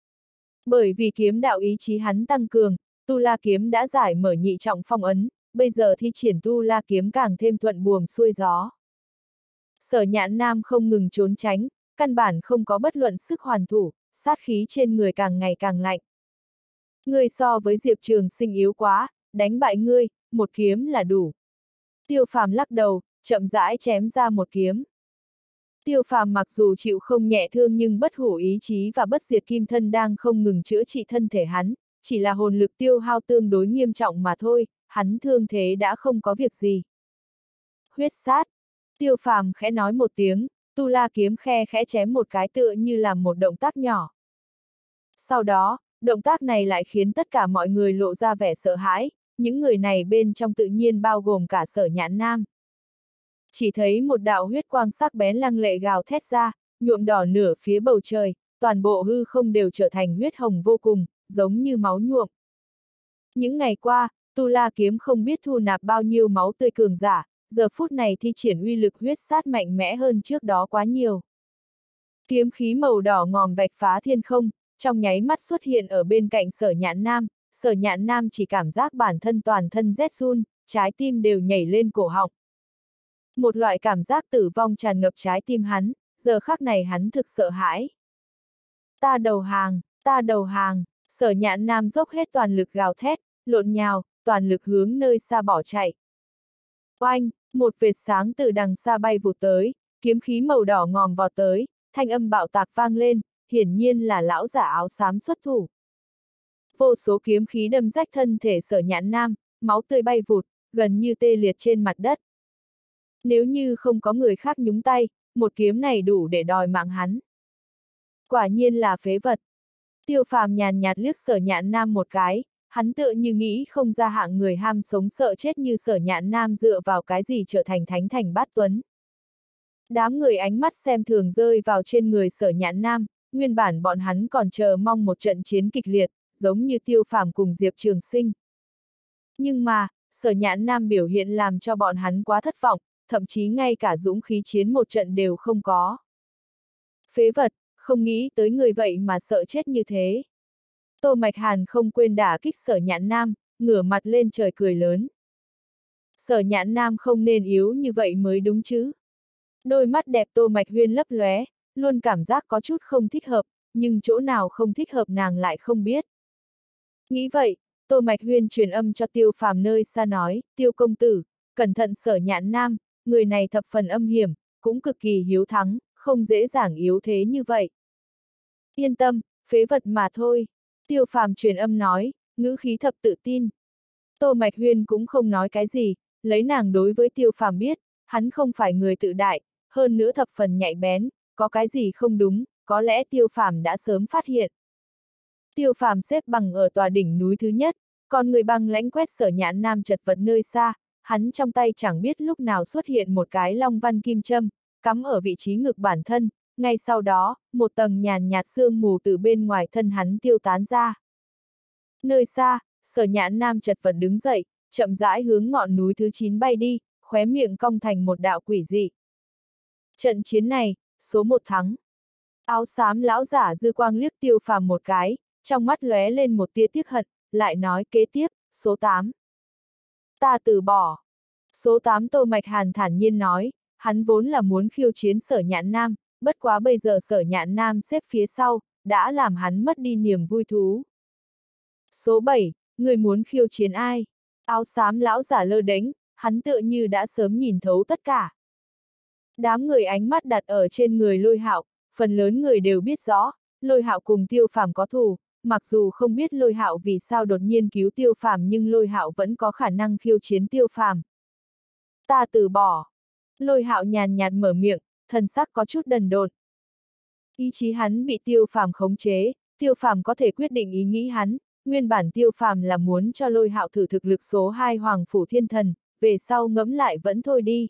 Bởi vì kiếm đạo ý chí hắn tăng cường, tu la kiếm đã giải mở nhị trọng phong ấn, bây giờ thi triển tu la kiếm càng thêm thuận buồm xuôi gió. Sở Nhạn Nam không ngừng trốn tránh, căn bản không có bất luận sức hoàn thủ, sát khí trên người càng ngày càng lạnh. Ngươi so với Diệp Trường Sinh yếu quá, đánh bại ngươi, một kiếm là đủ. Tiêu Phàm lắc đầu, chậm rãi chém ra một kiếm. Tiêu Phàm mặc dù chịu không nhẹ thương nhưng bất hủ ý chí và bất diệt kim thân đang không ngừng chữa trị thân thể hắn, chỉ là hồn lực tiêu hao tương đối nghiêm trọng mà thôi, hắn thương thế đã không có việc gì. Huyết sát. Tiêu Phàm khẽ nói một tiếng, tu la kiếm khe khẽ chém một cái tựa như làm một động tác nhỏ. Sau đó, động tác này lại khiến tất cả mọi người lộ ra vẻ sợ hãi, những người này bên trong tự nhiên bao gồm cả Sở Nhãn Nam. Chỉ thấy một đạo huyết quang sắc bén lăng lệ gào thét ra, nhuộm đỏ nửa phía bầu trời, toàn bộ hư không đều trở thành huyết hồng vô cùng, giống như máu nhuộm. Những ngày qua, Tu La kiếm không biết thu nạp bao nhiêu máu tươi cường giả, giờ phút này thi triển uy lực huyết sát mạnh mẽ hơn trước đó quá nhiều. Kiếm khí màu đỏ ngòm vạch phá thiên không, trong nháy mắt xuất hiện ở bên cạnh Sở Nhãn Nam, Sở Nhãn Nam chỉ cảm giác bản thân toàn thân rét run, trái tim đều nhảy lên cổ họng. Một loại cảm giác tử vong tràn ngập trái tim hắn, giờ khắc này hắn thực sợ hãi. Ta đầu hàng, ta đầu hàng, Sở Nhãn Nam dốc hết toàn lực gào thét, lộn nhào, toàn lực hướng nơi xa bỏ chạy. Oanh, một vệt sáng từ đằng xa bay vụt tới, kiếm khí màu đỏ ngòm vọt tới, thanh âm bạo tạc vang lên, hiển nhiên là lão giả áo xám xuất thủ. Vô số kiếm khí đâm rách thân thể Sở Nhãn Nam, máu tươi bay vụt, gần như tê liệt trên mặt đất. Nếu như không có người khác nhúng tay, một kiếm này đủ để đòi mạng hắn. Quả nhiên là phế vật. Tiêu Phàm nhàn nhạt liếc Sở Nhãn Nam một cái, hắn tựa như nghĩ không ra hạng người ham sống sợ chết như Sở Nhãn Nam dựa vào cái gì trở thành thánh thành bát tuấn. Đám người ánh mắt xem thường rơi vào trên người Sở Nhãn Nam, nguyên bản bọn hắn còn chờ mong một trận chiến kịch liệt, giống như Tiêu Phàm cùng Diệp Trường Sinh. Nhưng mà, Sở Nhãn Nam biểu hiện làm cho bọn hắn quá thất vọng, thậm chí ngay cả dũng khí chiến một trận đều không có. Phế vật, không nghĩ tới người vậy mà sợ chết như thế. Tô Mạch Hàn không quên đả kích Sở Nhãn Nam, ngửa mặt lên trời cười lớn. Sở Nhãn Nam không nên yếu như vậy mới đúng chứ. Đôi mắt đẹp Tô Mạch Huyên lấp lóe, luôn cảm giác có chút không thích hợp, nhưng chỗ nào không thích hợp nàng lại không biết. Nghĩ vậy, Tô Mạch Huyên truyền âm cho Tiêu Phàm nơi xa nói, Tiêu công tử, cẩn thận Sở Nhãn Nam, người này thập phần âm hiểm, cũng cực kỳ hiếu thắng, không dễ dàng yếu thế như vậy. Yên tâm, phế vật mà thôi. Tiêu Phàm truyền âm nói, ngữ khí thập tự tin. Tô Mạch Huyên cũng không nói cái gì, lấy nàng đối với Tiêu Phàm biết, hắn không phải người tự đại, hơn nữa thập phần nhạy bén, có cái gì không đúng, có lẽ Tiêu Phàm đã sớm phát hiện. Tiêu Phàm xếp bằng ở tòa đỉnh núi thứ nhất, còn người băng lãnh quét Sở Nhãn Nam chật vật nơi xa, hắn trong tay chẳng biết lúc nào xuất hiện một cái long văn kim châm, cắm ở vị trí ngực bản thân, ngay sau đó, một tầng nhàn nhạt sương mù từ bên ngoài thân hắn tiêu tán ra. Nơi xa, Sở Nhãn Nam chật vật đứng dậy, chậm rãi hướng ngọn núi thứ 9 bay đi, khóe miệng cong thành một đạo quỷ dị. Trận chiến này, số 1 thắng. Áo xám lão giả dư quang liếc Tiêu Phàm một cái, trong mắt lóe lên một tia tiếc hận, lại nói kế tiếp, số 8. Ta từ bỏ. Số 8 Tô Mạch Hàn thản nhiên nói, hắn vốn là muốn khiêu chiến Sở Nhãn Nam, bất quá bây giờ Sở Nhãn Nam xếp phía sau, đã làm hắn mất đi niềm vui thú. Số 7, người muốn khiêu chiến ai? Áo xám lão giả lơ đễnh, hắn tựa như đã sớm nhìn thấu tất cả. Đám người ánh mắt đặt ở trên người Lôi Hạo, phần lớn người đều biết rõ, Lôi Hạo cùng Tiêu Phàm có thù, mặc dù không biết Lôi Hạo vì sao đột nhiên cứu Tiêu Phàm nhưng Lôi Hạo vẫn có khả năng khiêu chiến Tiêu Phàm. Ta từ bỏ. Lôi Hạo nhàn nhạt mở miệng, thần sắc có chút đần độn. Ý chí hắn bị Tiêu Phàm khống chế, Tiêu Phàm có thể quyết định ý nghĩ hắn, nguyên bản Tiêu Phàm là muốn cho Lôi Hạo thử thực lực số 2 Hoàng Phủ Thiên Thần, về sau ngẫm lại vẫn thôi đi.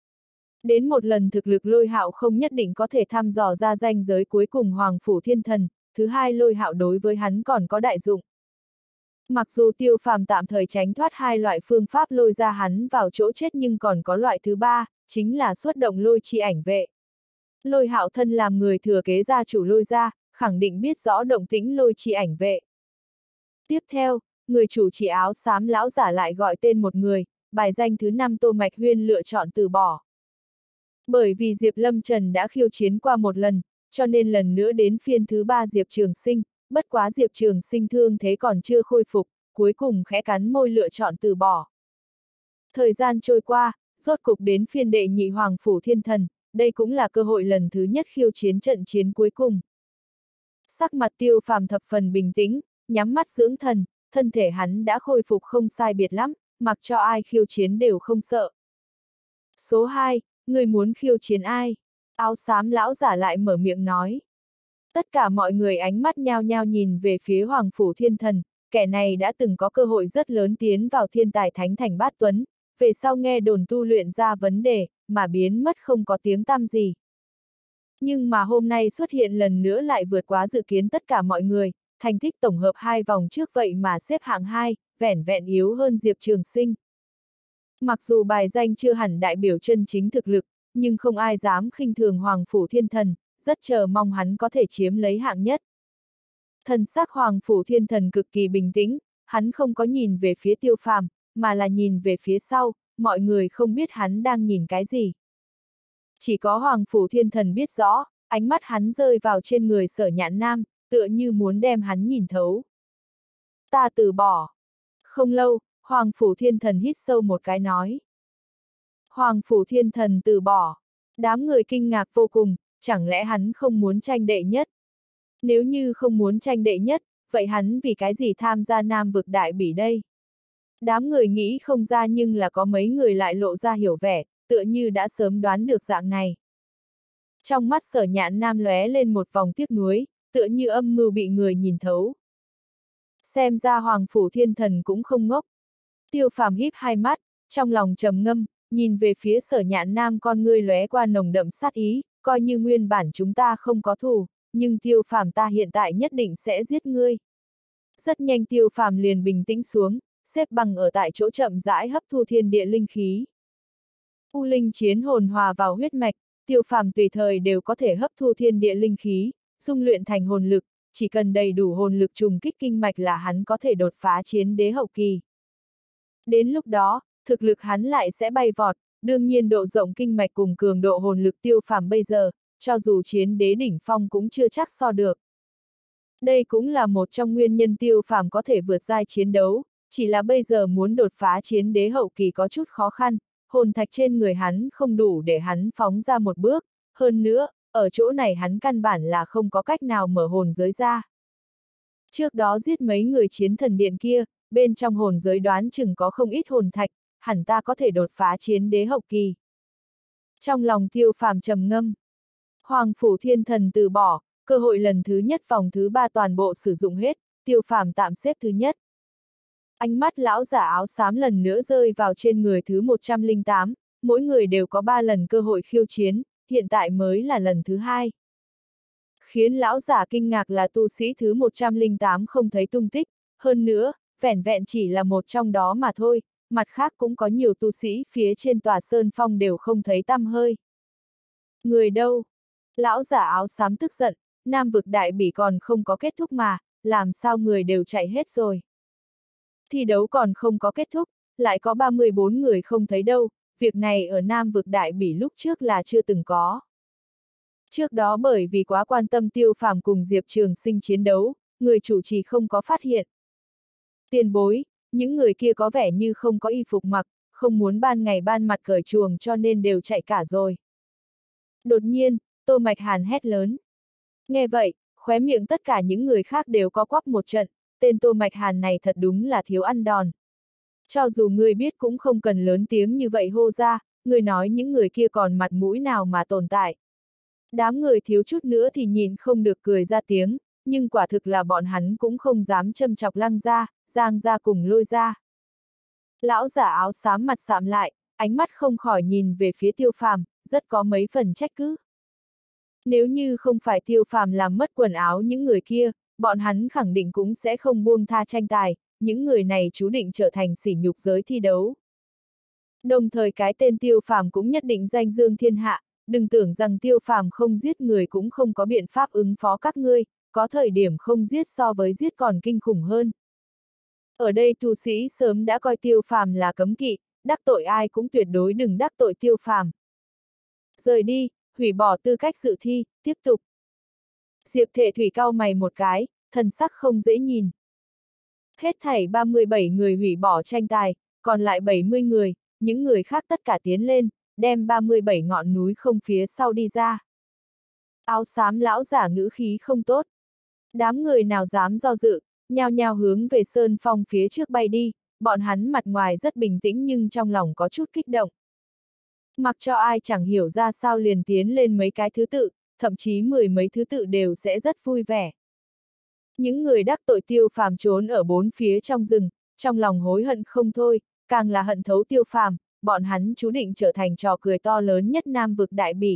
Đến một lần thực lực Lôi Hạo không nhất định có thể thăm dò ra ranh giới cuối cùng Hoàng Phủ Thiên Thần, thứ hai Lôi Hạo đối với hắn còn có đại dụng. Mặc dù Tiêu Phàm tạm thời tránh thoát hai loại phương pháp lôi ra hắn vào chỗ chết nhưng còn có loại thứ ba, chính là xuất động lôi chi ảnh vệ. Lôi Hạo thân làm người thừa kế gia chủ Lôi gia, khẳng định biết rõ động tĩnh lôi chi ảnh vệ. Tiếp theo, người chủ trì áo xám lão giả lại gọi tên một người, bài danh thứ 5 Tô Mạch Huyên lựa chọn từ bỏ. Bởi vì Diệp Lâm Trần đã khiêu chiến qua một lần, cho nên lần nữa đến phiên thứ ba Diệp Trường Sinh, bất quá Diệp Trường Sinh thương thế còn chưa khôi phục, cuối cùng khẽ cắn môi lựa chọn từ bỏ. Thời gian trôi qua, rốt cục đến phiên đệ nhị Hoàng Phủ Thiên Thần, đây cũng là cơ hội lần thứ nhất khiêu chiến trận chiến cuối cùng. Sắc mặt Tiêu Phàm thập phần bình tĩnh, nhắm mắt dưỡng thần, thân thể hắn đã khôi phục không sai biệt lắm, mặc cho ai khiêu chiến đều không sợ. Số 2, người muốn khiêu chiến ai? Áo xám lão giả lại mở miệng nói. Tất cả mọi người ánh mắt nhao nhao nhìn về phía Hoàng Phủ Thiên Thần, kẻ này đã từng có cơ hội rất lớn tiến vào Thiên Tài Thánh Thành Bát Tuấn, về sau nghe đồn tu luyện ra vấn đề, mà biến mất không có tiếng tăm gì. Nhưng mà hôm nay xuất hiện lần nữa lại vượt quá dự kiến tất cả mọi người, thành tích tổng hợp 2 vòng trước vậy mà xếp hạng 2, vẻn vẹn yếu hơn Diệp Trường Sinh. Mặc dù bài danh chưa hẳn đại biểu chân chính thực lực, nhưng không ai dám khinh thường Hoàng Phủ Thiên Thần, rất chờ mong hắn có thể chiếm lấy hạng nhất. Thần sắc Hoàng Phủ Thiên Thần cực kỳ bình tĩnh, hắn không có nhìn về phía Tiêu Phàm, mà là nhìn về phía sau, mọi người không biết hắn đang nhìn cái gì. Chỉ có Hoàng Phủ Thiên Thần biết rõ, ánh mắt hắn rơi vào trên người Sở Nhạn Nam, tựa như muốn đem hắn nhìn thấu. Ta từ bỏ. Không lâu, Hoàng Phủ Thiên Thần hít sâu một cái nói. Hoàng Phủ Thiên Thần từ bỏ. Đám người kinh ngạc vô cùng, chẳng lẽ hắn không muốn tranh đệ nhất? Nếu như không muốn tranh đệ nhất, vậy hắn vì cái gì tham gia Nam Vực Đại Bỉ đây? Đám người nghĩ không ra nhưng là có mấy người lại lộ ra hiểu vẻ, tựa như đã sớm đoán được dạng này. Trong mắt Sở Nhạn Nam lóe lên một vòng tiếc nuối, tựa như âm mưu bị người nhìn thấu. Xem ra Hoàng Phủ Thiên Thần cũng không ngốc. Tiêu Phàm híp hai mắt, trong lòng trầm ngâm, nhìn về phía Sở Nhạn Nam con ngươi lóe qua nồng đậm sát ý, coi như nguyên bản chúng ta không có thù, nhưng Tiêu Phàm ta hiện tại nhất định sẽ giết ngươi. Rất nhanh Tiêu Phàm liền bình tĩnh xuống, xếp bằng ở tại chỗ chậm rãi hấp thu thiên địa linh khí. U linh chiến hồn hòa vào huyết mạch, Tiêu Phàm tùy thời đều có thể hấp thu thiên địa linh khí, dung luyện thành hồn lực, chỉ cần đầy đủ hồn lực trùng kích kinh mạch là hắn có thể đột phá chiến đế hậu kỳ. Đến lúc đó, thực lực hắn lại sẽ bay vọt, đương nhiên độ rộng kinh mạch cùng cường độ hồn lực Tiêu Phàm bây giờ, cho dù chiến đế đỉnh phong cũng chưa chắc so được. Đây cũng là một trong nguyên nhân Tiêu Phàm có thể vượt giai chiến đấu, chỉ là bây giờ muốn đột phá chiến đế hậu kỳ có chút khó khăn, hồn thạch trên người hắn không đủ để hắn phóng ra một bước, hơn nữa, ở chỗ này hắn căn bản là không có cách nào mở hồn giới ra. Trước đó giết mấy người chiến thần điện kia, bên trong hồn giới đoán chừng có không ít hồn thạch, hẳn ta có thể đột phá chiến đế hậu kỳ. Trong lòng Tiêu Phàm trầm ngâm, Hoàng Phủ Thiên Thần từ bỏ, cơ hội lần thứ nhất vòng thứ 3 toàn bộ sử dụng hết, Tiêu Phàm tạm xếp thứ nhất. Ánh mắt lão giả áo xám lần nữa rơi vào trên người thứ 108, mỗi người đều có 3 lần cơ hội khiêu chiến, hiện tại mới là lần thứ 2. Khiến lão giả kinh ngạc là tu sĩ thứ 108 không thấy tung tích, hơn nữa, vẻn vẹn chỉ là một trong đó mà thôi, mặt khác cũng có nhiều tu sĩ phía trên tòa sơn phong đều không thấy tăm hơi. Người đâu? Lão giả áo xám tức giận, Nam Vực Đại Bỉ còn không có kết thúc mà, làm sao người đều chạy hết rồi. Thi đấu còn không có kết thúc, lại có 34 người không thấy đâu, việc này ở Nam Vực Đại Bỉ lúc trước là chưa từng có. Trước đó bởi vì quá quan tâm Tiêu Phàm cùng Diệp Trường Sinh chiến đấu, người chủ trì không có phát hiện. Tiền bối, những người kia có vẻ như không có y phục mặc, không muốn ban ngày ban mặt cởi chuồng cho nên đều chạy cả rồi. Đột nhiên, Tô Mạch Hàn hét lớn. Nghe vậy, khóe miệng tất cả những người khác đều có quắp một trận, tên Tô Mạch Hàn này thật đúng là thiếu ăn đòn. Cho dù ngươi biết cũng không cần lớn tiếng như vậy hô ra, ngươi nói những người kia còn mặt mũi nào mà tồn tại. Đám người thiếu chút nữa thì nhìn không được cười ra tiếng, nhưng quả thực là bọn hắn cũng không dám châm chọc Lăng gia, Giang gia cùng Lôi gia. Lão giả áo xám mặt sạm lại, ánh mắt không khỏi nhìn về phía Tiêu Phàm, rất có mấy phần trách cứ. Nếu như không phải Tiêu Phàm làm mất quần áo những người kia, bọn hắn khẳng định cũng sẽ không buông tha tranh tài, những người này chú định trở thành sỉ nhục giới thi đấu. Đồng thời cái tên Tiêu Phàm cũng nhất định danh dương thiên hạ, đừng tưởng rằng Tiêu Phàm không giết người cũng không có biện pháp ứng phó các ngươi, có thời điểm không giết so với giết còn kinh khủng hơn. Ở đây tu sĩ sớm đã coi Tiêu Phàm là cấm kỵ, đắc tội ai cũng tuyệt đối đừng đắc tội Tiêu Phàm. Rời đi, hủy bỏ tư cách dự thi, tiếp tục. Diệp Thệ Thủy cau mày một cái, thần sắc không dễ nhìn. Hết thảy 37 người hủy bỏ tranh tài, còn lại 70 người, những người khác tất cả tiến lên, đem 37 ngọn núi không phía sau đi ra. Áo xám lão giả ngữ khí không tốt. Đám người nào dám do dự, nhao nhao hướng về sơn phong phía trước bay đi, bọn hắn mặt ngoài rất bình tĩnh nhưng trong lòng có chút kích động. Mặc cho ai chẳng hiểu ra sao liền tiến lên mấy cái thứ tự, thậm chí 10 mấy thứ tự đều sẽ rất vui vẻ. Những người đắc tội Tiêu Phàm trốn ở bốn phía trong rừng, trong lòng hối hận không thôi, càng là hận thấu Tiêu Phàm, bọn hắn chú định trở thành trò cười to lớn nhất Nam vực đại bỉ.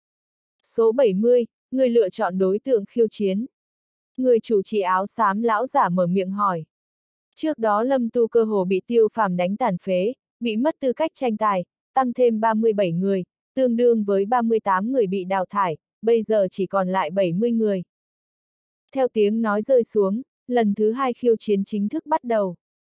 Số 70, người lựa chọn đối tượng khiêu chiến. Người chủ trì áo xám lão giả mở miệng hỏi. Trước đó Lâm Tu cơ hồ bị Tiêu Phàm đánh tàn phế, bị mất tư cách tranh tài, tăng thêm 37 người, tương đương với 38 người bị đào thải, bây giờ chỉ còn lại 70 người. Theo tiếng nói rơi xuống, lần thứ 2 khiêu chiến chính thức bắt đầu.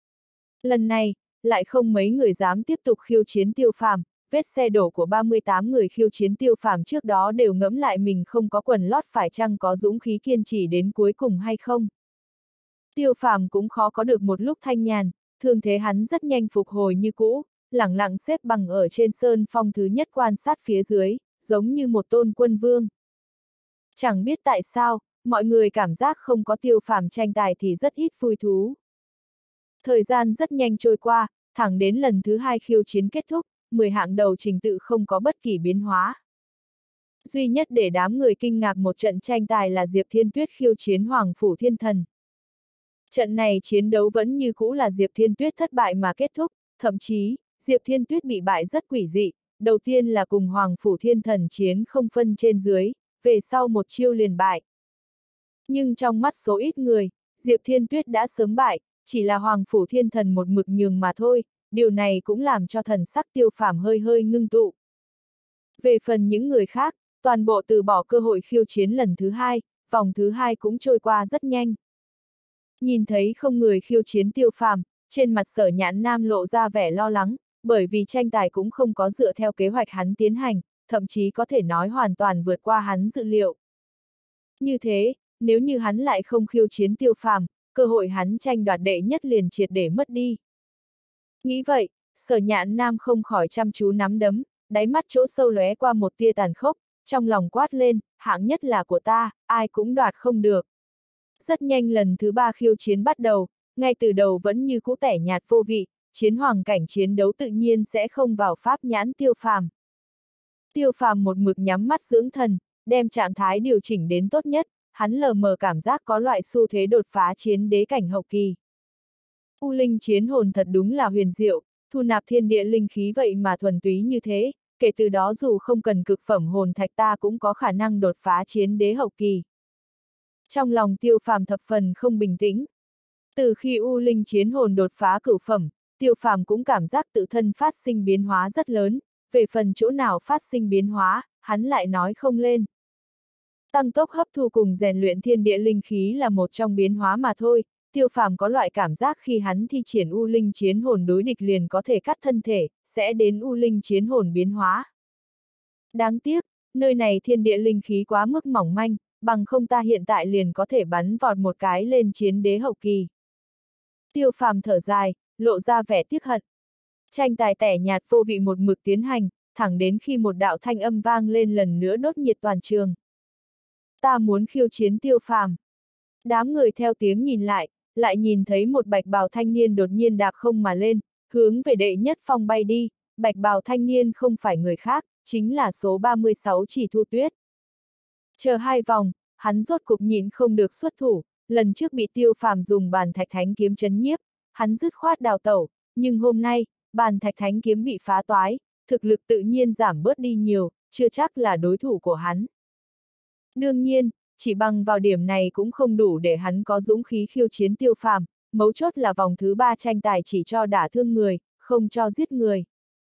Lần này, lại không mấy người dám tiếp tục khiêu chiến Tiêu Phàm, vết xe đổ của 38 người khiêu chiến Tiêu Phàm trước đó đều ngẫm lại mình không có quần lót phải chăng có dũng khí kiên trì đến cuối cùng hay không. Tiêu Phàm cũng khó có được một lúc thanh nhàn, thương thế hắn rất nhanh phục hồi như cũ, lẳng lặng xếp bằng ở trên sơn phong thứ nhất quan sát phía dưới, giống như một tôn quân vương. Chẳng biết tại sao, mọi người cảm giác không có Tiêu Phàm tranh tài thì rất ít vui thú. Thời gian rất nhanh trôi qua, thẳng đến lần thứ 2 khiêu chiến kết thúc, 10 hạng đầu trình tự không có bất kỳ biến hóa. Duy nhất để đám người kinh ngạc một trận tranh tài là Diệp Thiên Tuyết khiêu chiến Hoàng Phủ Thiên Thần. Trận này chiến đấu vẫn như cũ là Diệp Thiên Tuyết thất bại mà kết thúc, thậm chí, Diệp Thiên Tuyết bị bại rất quỷ dị, đầu tiên là cùng Hoàng Phủ Thiên Thần chiến không phân trên dưới, về sau một chiêu liền bại. Nhưng trong mắt số ít người, Diệp Thiên Tuyết đã sớm bại, chỉ là Hoàng Phủ Thiên Thần một mực nhường mà thôi, điều này cũng làm cho thần sắc Tiêu Phàm hơi hơi ngưng tụ. Về phần những người khác, toàn bộ từ bỏ cơ hội khiêu chiến lần thứ 2, vòng thứ 2 cũng trôi qua rất nhanh. Nhìn thấy không người khiêu chiến Tiêu Phàm, trên mặt Sở Nhãn Nam lộ ra vẻ lo lắng, bởi vì tranh tài cũng không có dựa theo kế hoạch hắn tiến hành, thậm chí có thể nói hoàn toàn vượt qua hắn dự liệu. Như thế, nếu như hắn lại không khiêu chiến Tiêu Phàm, cơ hội hắn tranh đoạt đệ nhất liền triệt để mất đi. Nghĩ vậy, Sở Nhãn Nam không khỏi chăm chú nắm đấm, đáy mắt chỗ sâu lóe qua một tia tàn khốc, trong lòng quát lên, hạng nhất là của ta, ai cũng đoạt không được. Rất nhanh lần thứ 3 khiêu chiến bắt đầu, ngay từ đầu vẫn như cũ tẻ nhạt vô vị, chiến hoàng cảnh chiến đấu tự nhiên sẽ không vào pháp nhãn Tiêu Phàm. Tiêu Phàm một mực nhắm mắt dưỡng thần, đem trạng thái điều chỉnh đến tốt nhất, hắn lờ mờ cảm giác có loại xu thế đột phá chiến đế cảnh hậu kỳ. U linh chiến hồn thật đúng là huyền diệu, thu nạp thiên địa linh khí vậy mà thuần túy như thế, kể từ đó dù không cần cực phẩm hồn thạch ta cũng có khả năng đột phá chiến đế hậu kỳ. Trong lòng Tiêu Phàm thập phần không bình tĩnh. Từ khi U linh chiến hồn đột phá cửu phẩm, Tiêu Phàm cũng cảm giác tự thân phát sinh biến hóa rất lớn, về phần chỗ nào phát sinh biến hóa, hắn lại nói không lên. Tăng tốc hấp thu cùng rèn luyện thiên địa linh khí là một trong biến hóa mà thôi, Tiêu Phàm có loại cảm giác khi hắn thi triển U linh chiến hồn đối địch liền có thể cắt thân thể, sẽ đến U linh chiến hồn biến hóa. Đáng tiếc, nơi này thiên địa linh khí quá mức mỏng manh, bằng không ta hiện tại liền có thể bắn vọt một cái lên chiến đế hậu kỳ. Tiêu Phàm thở dài, lộ ra vẻ tiếc hận. Tranh tài tẻ nhạt vô vị một mực tiến hành, thẳng đến khi một đạo thanh âm vang lên lần nữa đốt nhiệt toàn trường. Ta muốn khiêu chiến Tiêu Phàm. Đám người theo tiếng nhìn lại nhìn thấy một bạch bào thanh niên đột nhiên đạp không mà lên, hướng về đệ nhất phong bay đi, bạch bào thanh niên không phải người khác, chính là số 36 Chỉ Thu Tuyết. Chờ 2 vòng, hắn rốt cục nhịn không được xuất thủ, lần trước bị Tiêu Phàm dùng bàn thạch thánh kiếm trấn nhiếp, hắn dứt khoát đào tẩu, nhưng hôm nay, bàn thạch thánh kiếm bị phá toái, thực lực tự nhiên giảm bớt đi nhiều, chưa chắc là đối thủ của hắn. Đương nhiên, chỉ bằng vào điểm này cũng không đủ để hắn có dũng khí khiêu chiến Tiêu Phàm, mấu chốt là vòng thứ 3 tranh tài chỉ cho đả thương người, không cho giết người.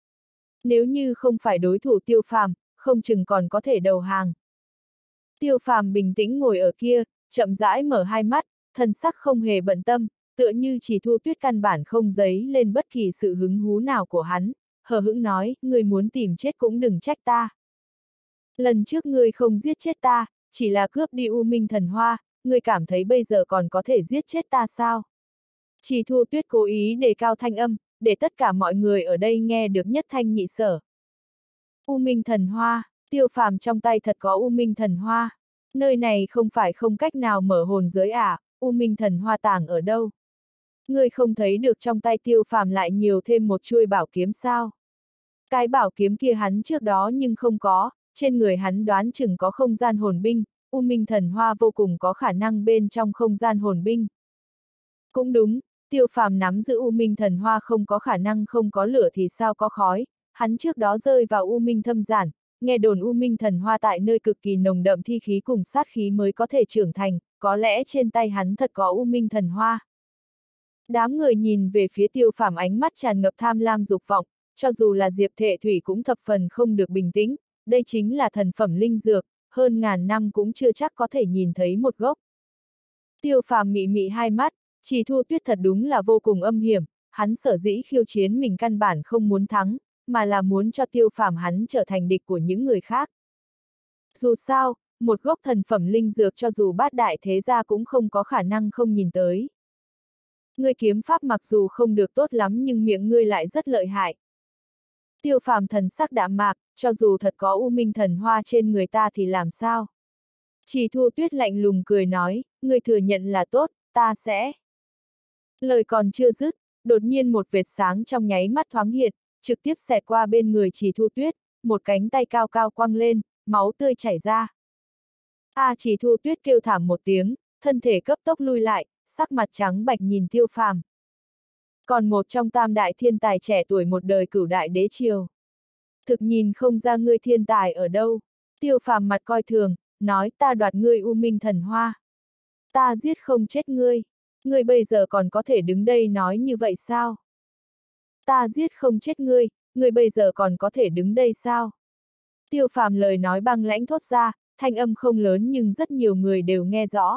Nếu như không phải đối thủ Tiêu Phàm, không chừng còn có thể đầu hàng. Tiêu Phàm bình tĩnh ngồi ở kia, chậm rãi mở hai mắt, thần sắc không hề bận tâm, tựa như Chỉ Thu Tuyết căn bản không dấy lên bất kỳ sự hứng hú nào của hắn, hờ hững nói, ngươi muốn tìm chết cũng đừng trách ta. Lần trước ngươi không giết chết ta, chỉ là cướp đi U Minh Thần Hoa, ngươi cảm thấy bây giờ còn có thể giết chết ta sao? Chỉ Thu Tuyết cố ý đề cao thanh âm, để tất cả mọi người ở đây nghe được nhất thanh nhị sở. U Minh Thần Hoa, Tiêu Phàm trong tay thật có U Minh Thần Hoa. Nơi này không phải không cách nào mở hồn giới à, U Minh Thần Hoa tàng ở đâu? Ngươi không thấy được trong tay Tiêu Phàm lại nhiều thêm một chuôi bảo kiếm sao? Cái bảo kiếm kia hắn trước đó nhưng không có, trên người hắn đoán chừng có không gian hồn binh, U Minh Thần Hoa vô cùng có khả năng bên trong không gian hồn binh. Cũng đúng, Tiêu Phàm nắm giữ U Minh Thần Hoa không có khả năng không có lửa thì sao có khói, hắn trước đó rơi vào U Minh Thâm Giản, nghe đồn U Minh Thần Hoa tại nơi cực kỳ nồng đậm thi khí cùng sát khí mới có thể trưởng thành, có lẽ trên tay hắn thật có U Minh Thần Hoa. Đám người nhìn về phía Tiêu Phàm ánh mắt tràn ngập tham lam dục vọng, cho dù là Diệp Thệ Thủy cũng thập phần không được bình tĩnh, đây chính là thần phẩm linh dược, hơn ngàn năm cũng chưa chắc có thể nhìn thấy một gốc. Tiêu Phàm mị mị hai mắt, Chỉ Thu Tuyết thật đúng là vô cùng âm hiểm, hắn sở dĩ khiêu chiến mình căn bản không muốn thắng, mà là muốn cho Tiêu Phàm hắn trở thành địch của những người khác. Dù sao, một gốc thần phẩm linh dược cho dù bát đại thế gia cũng không có khả năng không nhìn tới. Ngươi kiếm pháp mặc dù không được tốt lắm nhưng miệng ngươi lại rất lợi hại. Tiêu Phàm thần sắc đạm mạc, cho dù thật có U Minh Thần Hoa trên người ta thì làm sao? Chỉ Thu Tuyết lạnh lùng cười nói, ngươi thừa nhận là tốt, ta sẽ. Lời còn chưa dứt, đột nhiên một vệt sáng trong nháy mắt thoáng hiện, trực tiếp xẹt qua bên người Chỉ Thu Tuyết, một cánh tay cao cao quăng lên, máu tươi chảy ra. Chỉ Thu Tuyết kêu thảm một tiếng, thân thể cấp tốc lui lại, sắc mặt trắng bạch nhìn Tiêu Phàm. Còn một trong tam đại thiên tài trẻ tuổi một đời cửu đại đế triều. Thực nhìn không ra ngươi thiên tài ở đâu. Tiêu Phàm mặt coi thường, nói ta đoạt ngươi U Minh Thần Hoa. Ta giết không chết ngươi. Ngươi bây giờ còn có thể đứng đây nói như vậy sao? Ta giết không chết ngươi, ngươi bây giờ còn có thể đứng đây sao? Tiêu Phàm lời nói băng lãnh thốt ra, thanh âm không lớn nhưng rất nhiều người đều nghe rõ.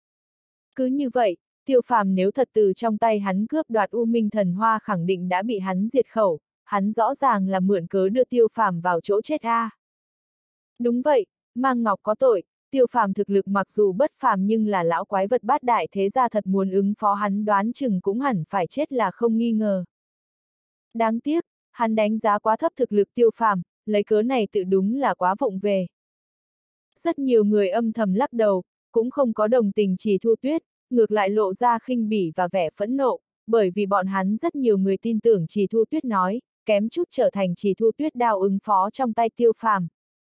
Cứ như vậy, Tiêu Phàm nếu thật từ trong tay hắn cướp đoạt U Minh Thần Hoa khẳng định đã bị hắn diệt khẩu, hắn rõ ràng là mượn cớ đưa Tiêu Phàm vào chỗ chết a. Đúng vậy, Mang Ngọc có tội, Tiêu Phàm thực lực mặc dù bất phàm nhưng là lão quái vật bát đại thế gia thật muốn ứng phó hắn đoán chừng cũng hẳn phải chết là không nghi ngờ. Đáng tiếc, hắn đánh giá quá thấp thực lực Tiêu Phàm, lấy cớ này tự đúng là quá vụng về. Rất nhiều người âm thầm lắc đầu, cũng không có đồng tình Chỉ Thu Tuyết, ngược lại lộ ra khinh bỉ và vẻ phẫn nộ, bởi vì bọn hắn rất nhiều người tin tưởng Chỉ Thu Tuyết nói, kém chút trở thành Chỉ Thu Tuyết đao ứng phó trong tay Tiêu Phàm.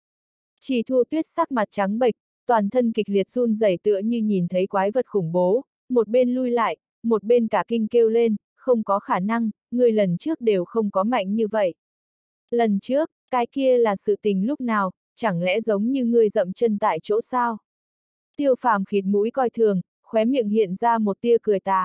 Chỉ Thu Tuyết sắc mặt trắng bệch, toàn thân kịch liệt run rẩy tựa như nhìn thấy quái vật khủng bố, một bên lui lại, một bên cả kinh kêu lên, không có khả năng, người lần trước đều không có mạnh như vậy. Lần trước, cái kia là sự tình lúc nào, chẳng lẽ giống như ngươi dậm chân tại chỗ sao? Tiêu Phàm khịt mũi coi thường, khóe miệng hiện ra một tia cười tà.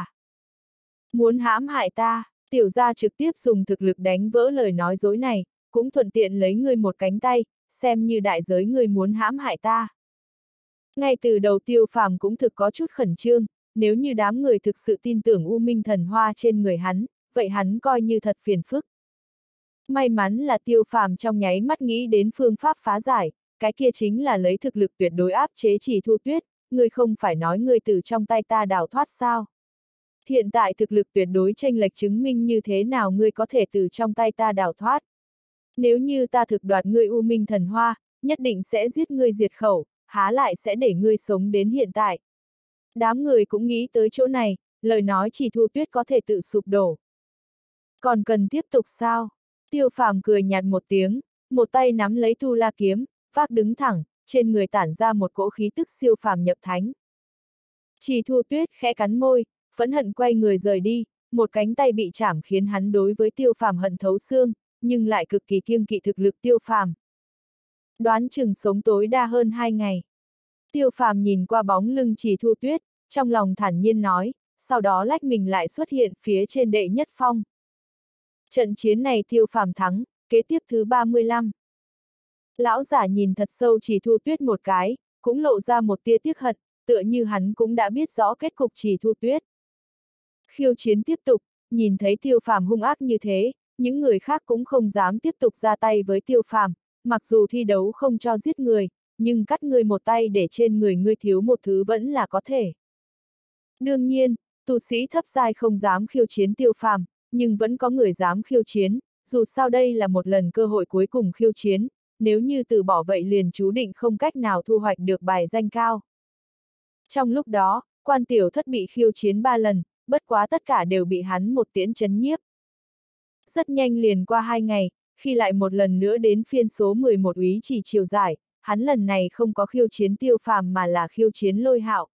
Muốn hãm hại ta, tiểu gia trực tiếp dùng thực lực đánh vỡ lời nói dối này, cũng thuận tiện lấy ngươi một cánh tay, xem như đại giới ngươi muốn hãm hại ta. Ngay từ đầu Tiêu Phàm cũng thực có chút khẩn trương, nếu như đám người thực sự tin tưởng U Minh Thần Hoa trên người hắn, vậy hắn coi như thật phiền phức. May mắn là Tiêu Phàm trong nháy mắt nghĩ đến phương pháp phá giải, cái kia chính là lấy thực lực tuyệt đối áp chế Chỉ Thu Tuyết, ngươi không phải nói ngươi từ trong tay ta đào thoát sao? Hiện tại thực lực tuyệt đối chênh lệch chứng minh như thế nào ngươi có thể từ trong tay ta đào thoát? Nếu như ta thực đoạt ngươi U Minh Thần Hoa, nhất định sẽ giết ngươi diệt khẩu, há lại sẽ để ngươi sống đến hiện tại. Đám người cũng nghĩ tới chỗ này, lời nói Chỉ Thu Tuyết có thể tự sụp đổ. Còn cần tiếp tục sao? Tiêu Phàm cười nhạt một tiếng, một tay nắm lấy Tu La kiếm, vác đứng thẳng, trên người tản ra một cỗ khí tức siêu phàm nhập thánh. Chỉ Thu Tuyết khẽ cắn môi, phẫn hận quay người rời đi, một cánh tay bị chảm khiến hắn đối với Tiêu Phàm hận thấu xương, nhưng lại cực kỳ kiêng kỵ thực lực Tiêu Phàm. Đoán chừng sống tối đa hơn 2 ngày. Tiêu Phàm nhìn qua bóng lưng Chỉ Thu Tuyết, trong lòng thản nhiên nói, sau đó lách mình lại xuất hiện phía trên đệ nhất phong. Trận chiến này Tiêu Phàm thắng, kế tiếp thứ 35. Lão giả nhìn thật sâu Chỉ Thu Tuyết một cái, cũng lộ ra một tia tiếc hận, tựa như hắn cũng đã biết rõ kết cục Chỉ Thu Tuyết. Khiêu chiến tiếp tục, nhìn thấy Tiêu Phàm hung ác như thế, những người khác cũng không dám tiếp tục ra tay với Tiêu Phàm, mặc dù thi đấu không cho giết người, nhưng cắt ngươi một tay để trên người ngươi thiếu một thứ vẫn là có thể. Đương nhiên, tu sĩ thấp giai không dám khiêu chiến Tiêu Phàm, nhưng vẫn có người dám khiêu chiến, dù sao đây là một lần cơ hội cuối cùng khiêu chiến, nếu như từ bỏ vậy liền chú định không cách nào thu hoạch được bài danh cao. Trong lúc đó, Quan Tiểu Thất bị khiêu chiến 3 lần, bất quá tất cả đều bị hắn một tiễn chấn nhiếp. Rất nhanh liền qua 2 ngày, khi lại một lần nữa đến phiên số 11 úy chỉ chiều giải, hắn lần này không có khiêu chiến Tiêu Phàm mà là khiêu chiến Lôi Hạo.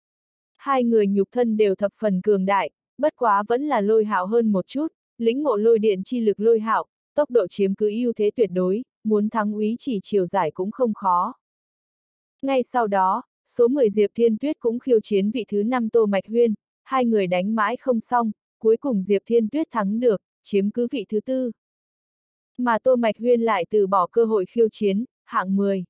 Hai người nhục thân đều thập phần cường đại, bất quá vẫn là Lôi Hạo hơn một chút, lĩnh ngộ lôi điện chi lực Lôi Hạo, tốc độ chiếm cứ ưu thế tuyệt đối, muốn thắng úy chỉ chiều giải cũng không khó. Ngay sau đó, số 10 Diệp Thiên Tuyết cũng khiêu chiến vị thứ 5 Tô Mạch Huyên, hai người đánh mãi không xong, cuối cùng Diệp Thiên Tuyết thắng được, chiếm cứ vị thứ 4. Mà Tô Mạch Huyên lại từ bỏ cơ hội khiêu chiến, hạng 10.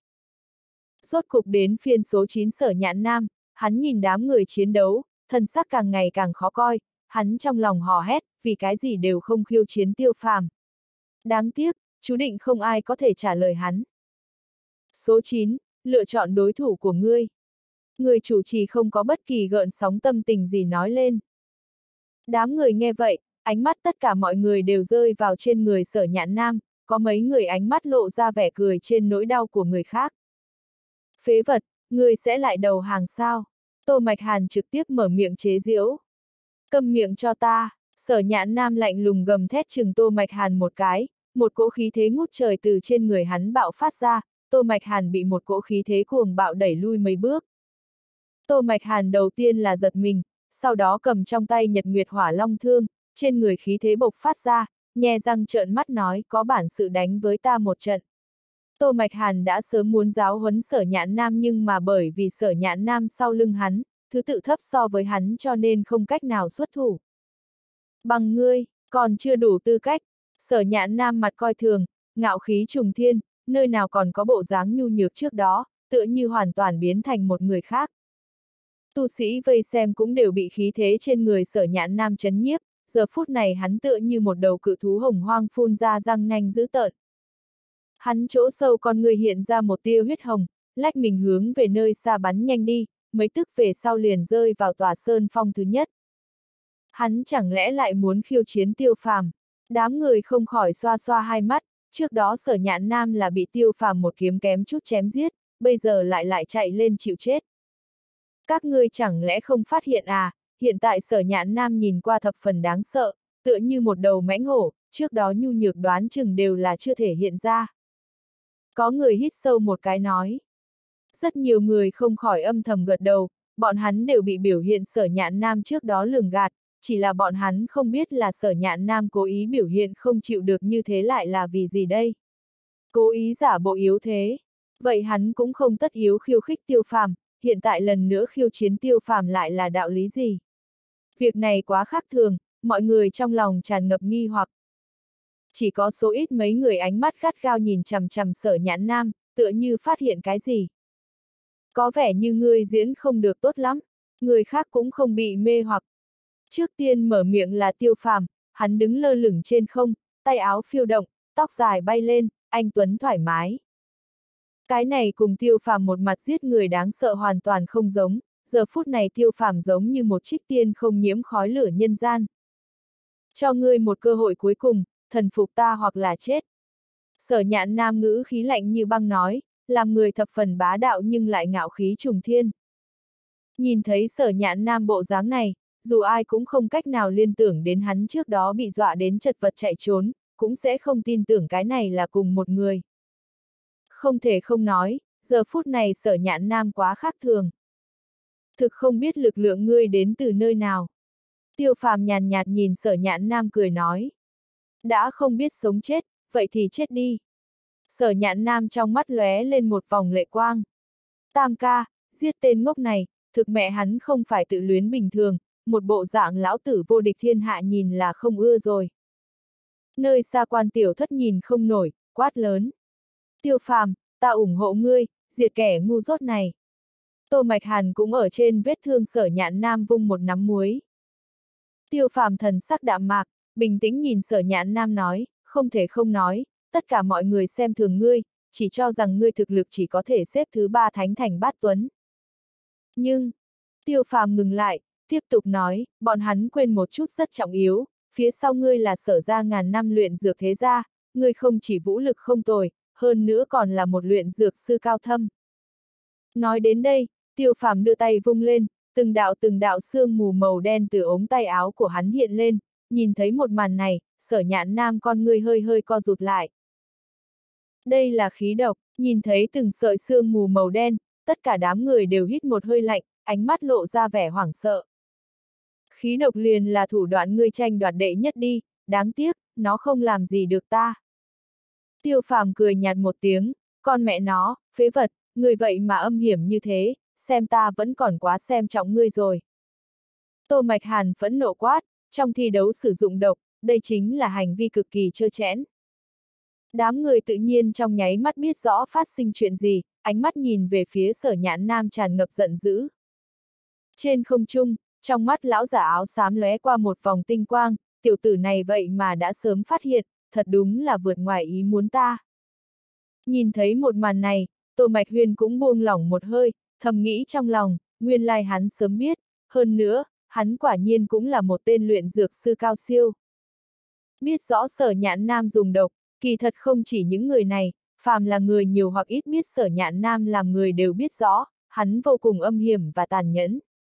Rốt cục đến phiên số 9 Sở Nhạn Nam, hắn nhìn đám người chiến đấu, thần sắc càng ngày càng khó coi, hắn trong lòng hò hét, vì cái gì đều không khiêu chiến Tiêu Phàm. Đáng tiếc, chú định không ai có thể trả lời hắn. Số 9, lựa chọn đối thủ của ngươi. Người chủ trì không có bất kỳ gợn sóng tâm tình gì nói lên. Đám người nghe vậy, ánh mắt tất cả mọi người đều rơi vào trên người Sở Nhạn Nam, có mấy người ánh mắt lộ ra vẻ cười trên nỗi đau của người khác. Phế vật, ngươi sẽ lại đầu hàng sao? Tô Mạch Hàn trực tiếp mở miệng chế giễu. Câm miệng cho ta, Sở Nhạn Nam lạnh lùng gầm thét chừng Tô Mạch Hàn một cái, một cỗ khí thế ngút trời từ trên người hắn bạo phát ra, Tô Mạch Hàn bị một cỗ khí thế cuồng bạo đẩy lui mấy bước. Tô Mạch Hàn đầu tiên là giật mình, sau đó cầm trong tay Nhật Nguyệt Hỏa Long Thương, trên người khí thế bộc phát ra, nhe răng trợn mắt nói có bản sự đánh với ta một trận. Tô Mạch Hàn đã sớm muốn giáo huấn Sở Nhạn Nam nhưng mà bởi vì Sở Nhạn Nam sau lưng hắn, thứ tự thấp so với hắn cho nên không cách nào xuất thủ. Bằng ngươi, còn chưa đủ tư cách, Sở Nhạn Nam mặt coi thường, ngạo khí trùng thiên, nơi nào còn có bộ dáng nhu nhược trước đó, tựa như hoàn toàn biến thành một người khác. Tu sĩ vây xem cũng đều bị khí thế trên người Sở Nhạn Nam chấn nhiếp, giờ phút này hắn tựa như một đầu cự thú hồng hoang phun ra răng nanh dữ tợn. Hắn chỗ sâu con người hiện ra một tia huyết hồng, lách mình hướng về nơi xa bắn nhanh đi, mấy tức về sau liền rơi vào tòa sơn phong thứ nhất. Hắn chẳng lẽ lại muốn khiêu chiến Tiêu Phàm? Đám người không khỏi xoa xoa hai mắt, trước đó Sở Nhạn Nam là bị Tiêu Phàm một kiếm kém chút chém giết, bây giờ lại chạy lên chịu chết. Các ngươi chẳng lẽ không phát hiện à, hiện tại Sở Nhạn Nam nhìn qua thập phần đáng sợ, tựa như một đầu mãnh hổ, trước đó nhu nhược đoán chừng đều là chưa thể hiện ra. Có người hít sâu một cái nói. Rất nhiều người không khỏi âm thầm gật đầu, bọn hắn đều bị biểu hiện Sở Nhạn Nam trước đó lường gạt, chỉ là bọn hắn không biết là Sở Nhạn Nam cố ý biểu hiện không chịu được như thế lại là vì gì đây. Cố ý giả bộ yếu thế. Vậy hắn cũng không tất yếu khiêu khích Tiêu Phàm, hiện tại lần nữa khiêu chiến Tiêu Phàm lại là đạo lý gì? Việc này quá khác thường, mọi người trong lòng tràn ngập nghi hoặc. Chỉ có số ít mấy người ánh mắt gắt gao nhìn chằm chằm Sở Nhạn Nam, tựa như phát hiện cái gì. Có vẻ như ngươi diễn không được tốt lắm, người khác cũng không bị mê hoặc. Trước tiên mở miệng là Tiêu Phàm, hắn đứng lơ lửng trên không, tay áo phiêu động, tóc dài bay lên, anh tuấn thoải mái. Cái này cùng Tiêu Phàm một mặt giết người đáng sợ hoàn toàn không giống, giờ phút này Tiêu Phàm giống như một trích tiên không nhiễm khói lửa nhân gian. Cho ngươi một cơ hội cuối cùng, thần phục ta hoặc là chết. Sở Nhạn Nam ngữ khí lạnh như băng nói, làm người thập phần bá đạo nhưng lại ngạo khí trùng thiên. Nhìn thấy Sở Nhạn Nam bộ dáng này, dù ai cũng không cách nào liên tưởng đến hắn trước đó bị dọa đến chật vật chạy trốn, cũng sẽ không tin tưởng cái này là cùng một người. Không thể không nói, giờ phút này Sở Nhạn Nam quá khác thường. Thực không biết lực lượng ngươi đến từ nơi nào. Tiêu Phàm nhàn nhạt nhìn Sở Nhạn Nam cười nói. Đã không biết sống chết, vậy thì chết đi. Sở Nhạn Nam trong mắt lóe lên một vòng lệ quang. Tam ca, giết tên ngốc này, thực mẹ hắn không phải tự luyến bình thường, một bộ dạng lão tử vô địch thiên hạ nhìn là không ưa rồi. Nơi xa Quan Tiểu Thất nhìn không nổi, quát lớn. Tiêu Phàm, ta ủng hộ ngươi, diệt kẻ ngu dốt này. Tô Mạch Hàn cũng ở trên vết thương Sở Nhạn Nam vung một nắm muối. Tiêu Phàm thần sắc đạm mạc, bình tĩnh nhìn Sở Nhạn Nam nói, không thể không nói, tất cả mọi người xem thường ngươi, chỉ cho rằng ngươi thực lực chỉ có thể xếp thứ 3 thánh thành bát tuấn. Nhưng, Tiêu Phàm ngừng lại, tiếp tục nói, bọn hắn quên một chút rất trọng yếu, phía sau ngươi là Sở gia ngàn năm luyện dược thế gia, ngươi không chỉ vũ lực không tồi, hơn nữa còn là một luyện dược sư cao thâm. Nói đến đây, Tiêu Phàm đưa tay vung lên, từng đạo sương mù màu đen từ ống tay áo của hắn hiện lên, nhìn thấy một màn này, Sở Nhạn Nam con ngươi hơi hơi co rụt lại. Đây là khí độc, nhìn thấy từng sợi sương mù màu đen, tất cả đám người đều hít một hơi lạnh, ánh mắt lộ ra vẻ hoảng sợ. Khí độc liền là thủ đoạn ngươi tranh đoạt đệ nhất đi, đáng tiếc, nó không làm gì được ta. Tiêu Phàm cười nhạt một tiếng, con mẹ nó, phế vật, người vậy mà âm hiểm như thế, xem ta vẫn còn quá xem trọng ngươi rồi. Tô Mạch Hàn phẫn nộ quát, trong thi đấu sử dụng độc, đây chính là hành vi cực kỳ trơ trẽn. Đám người tự nhiên trong nháy mắt biết rõ phát sinh chuyện gì, ánh mắt nhìn về phía Sở Nhạn Nam tràn ngập giận dữ. Trên không trung, trong mắt lão giả áo xám lóe qua một vòng tinh quang, tiểu tử này vậy mà đã sớm phát hiện, thật đúng là vượt ngoài ý muốn ta. Nhìn thấy một màn này, Tô Mạch Huyên cũng buông lỏng một hơi, thầm nghĩ trong lòng, nguyên lai hắn sớm biết, hơn nữa, hắn quả nhiên cũng là một tên luyện dược sư cao siêu. Biết rõ Sở Nhạn Nam dùng độc, kỳ thật không chỉ những người này, phàm là người nhiều hoặc ít biết Sở Nhạn Nam làm người đều biết rõ, hắn vô cùng âm hiểm và tàn nhẫn.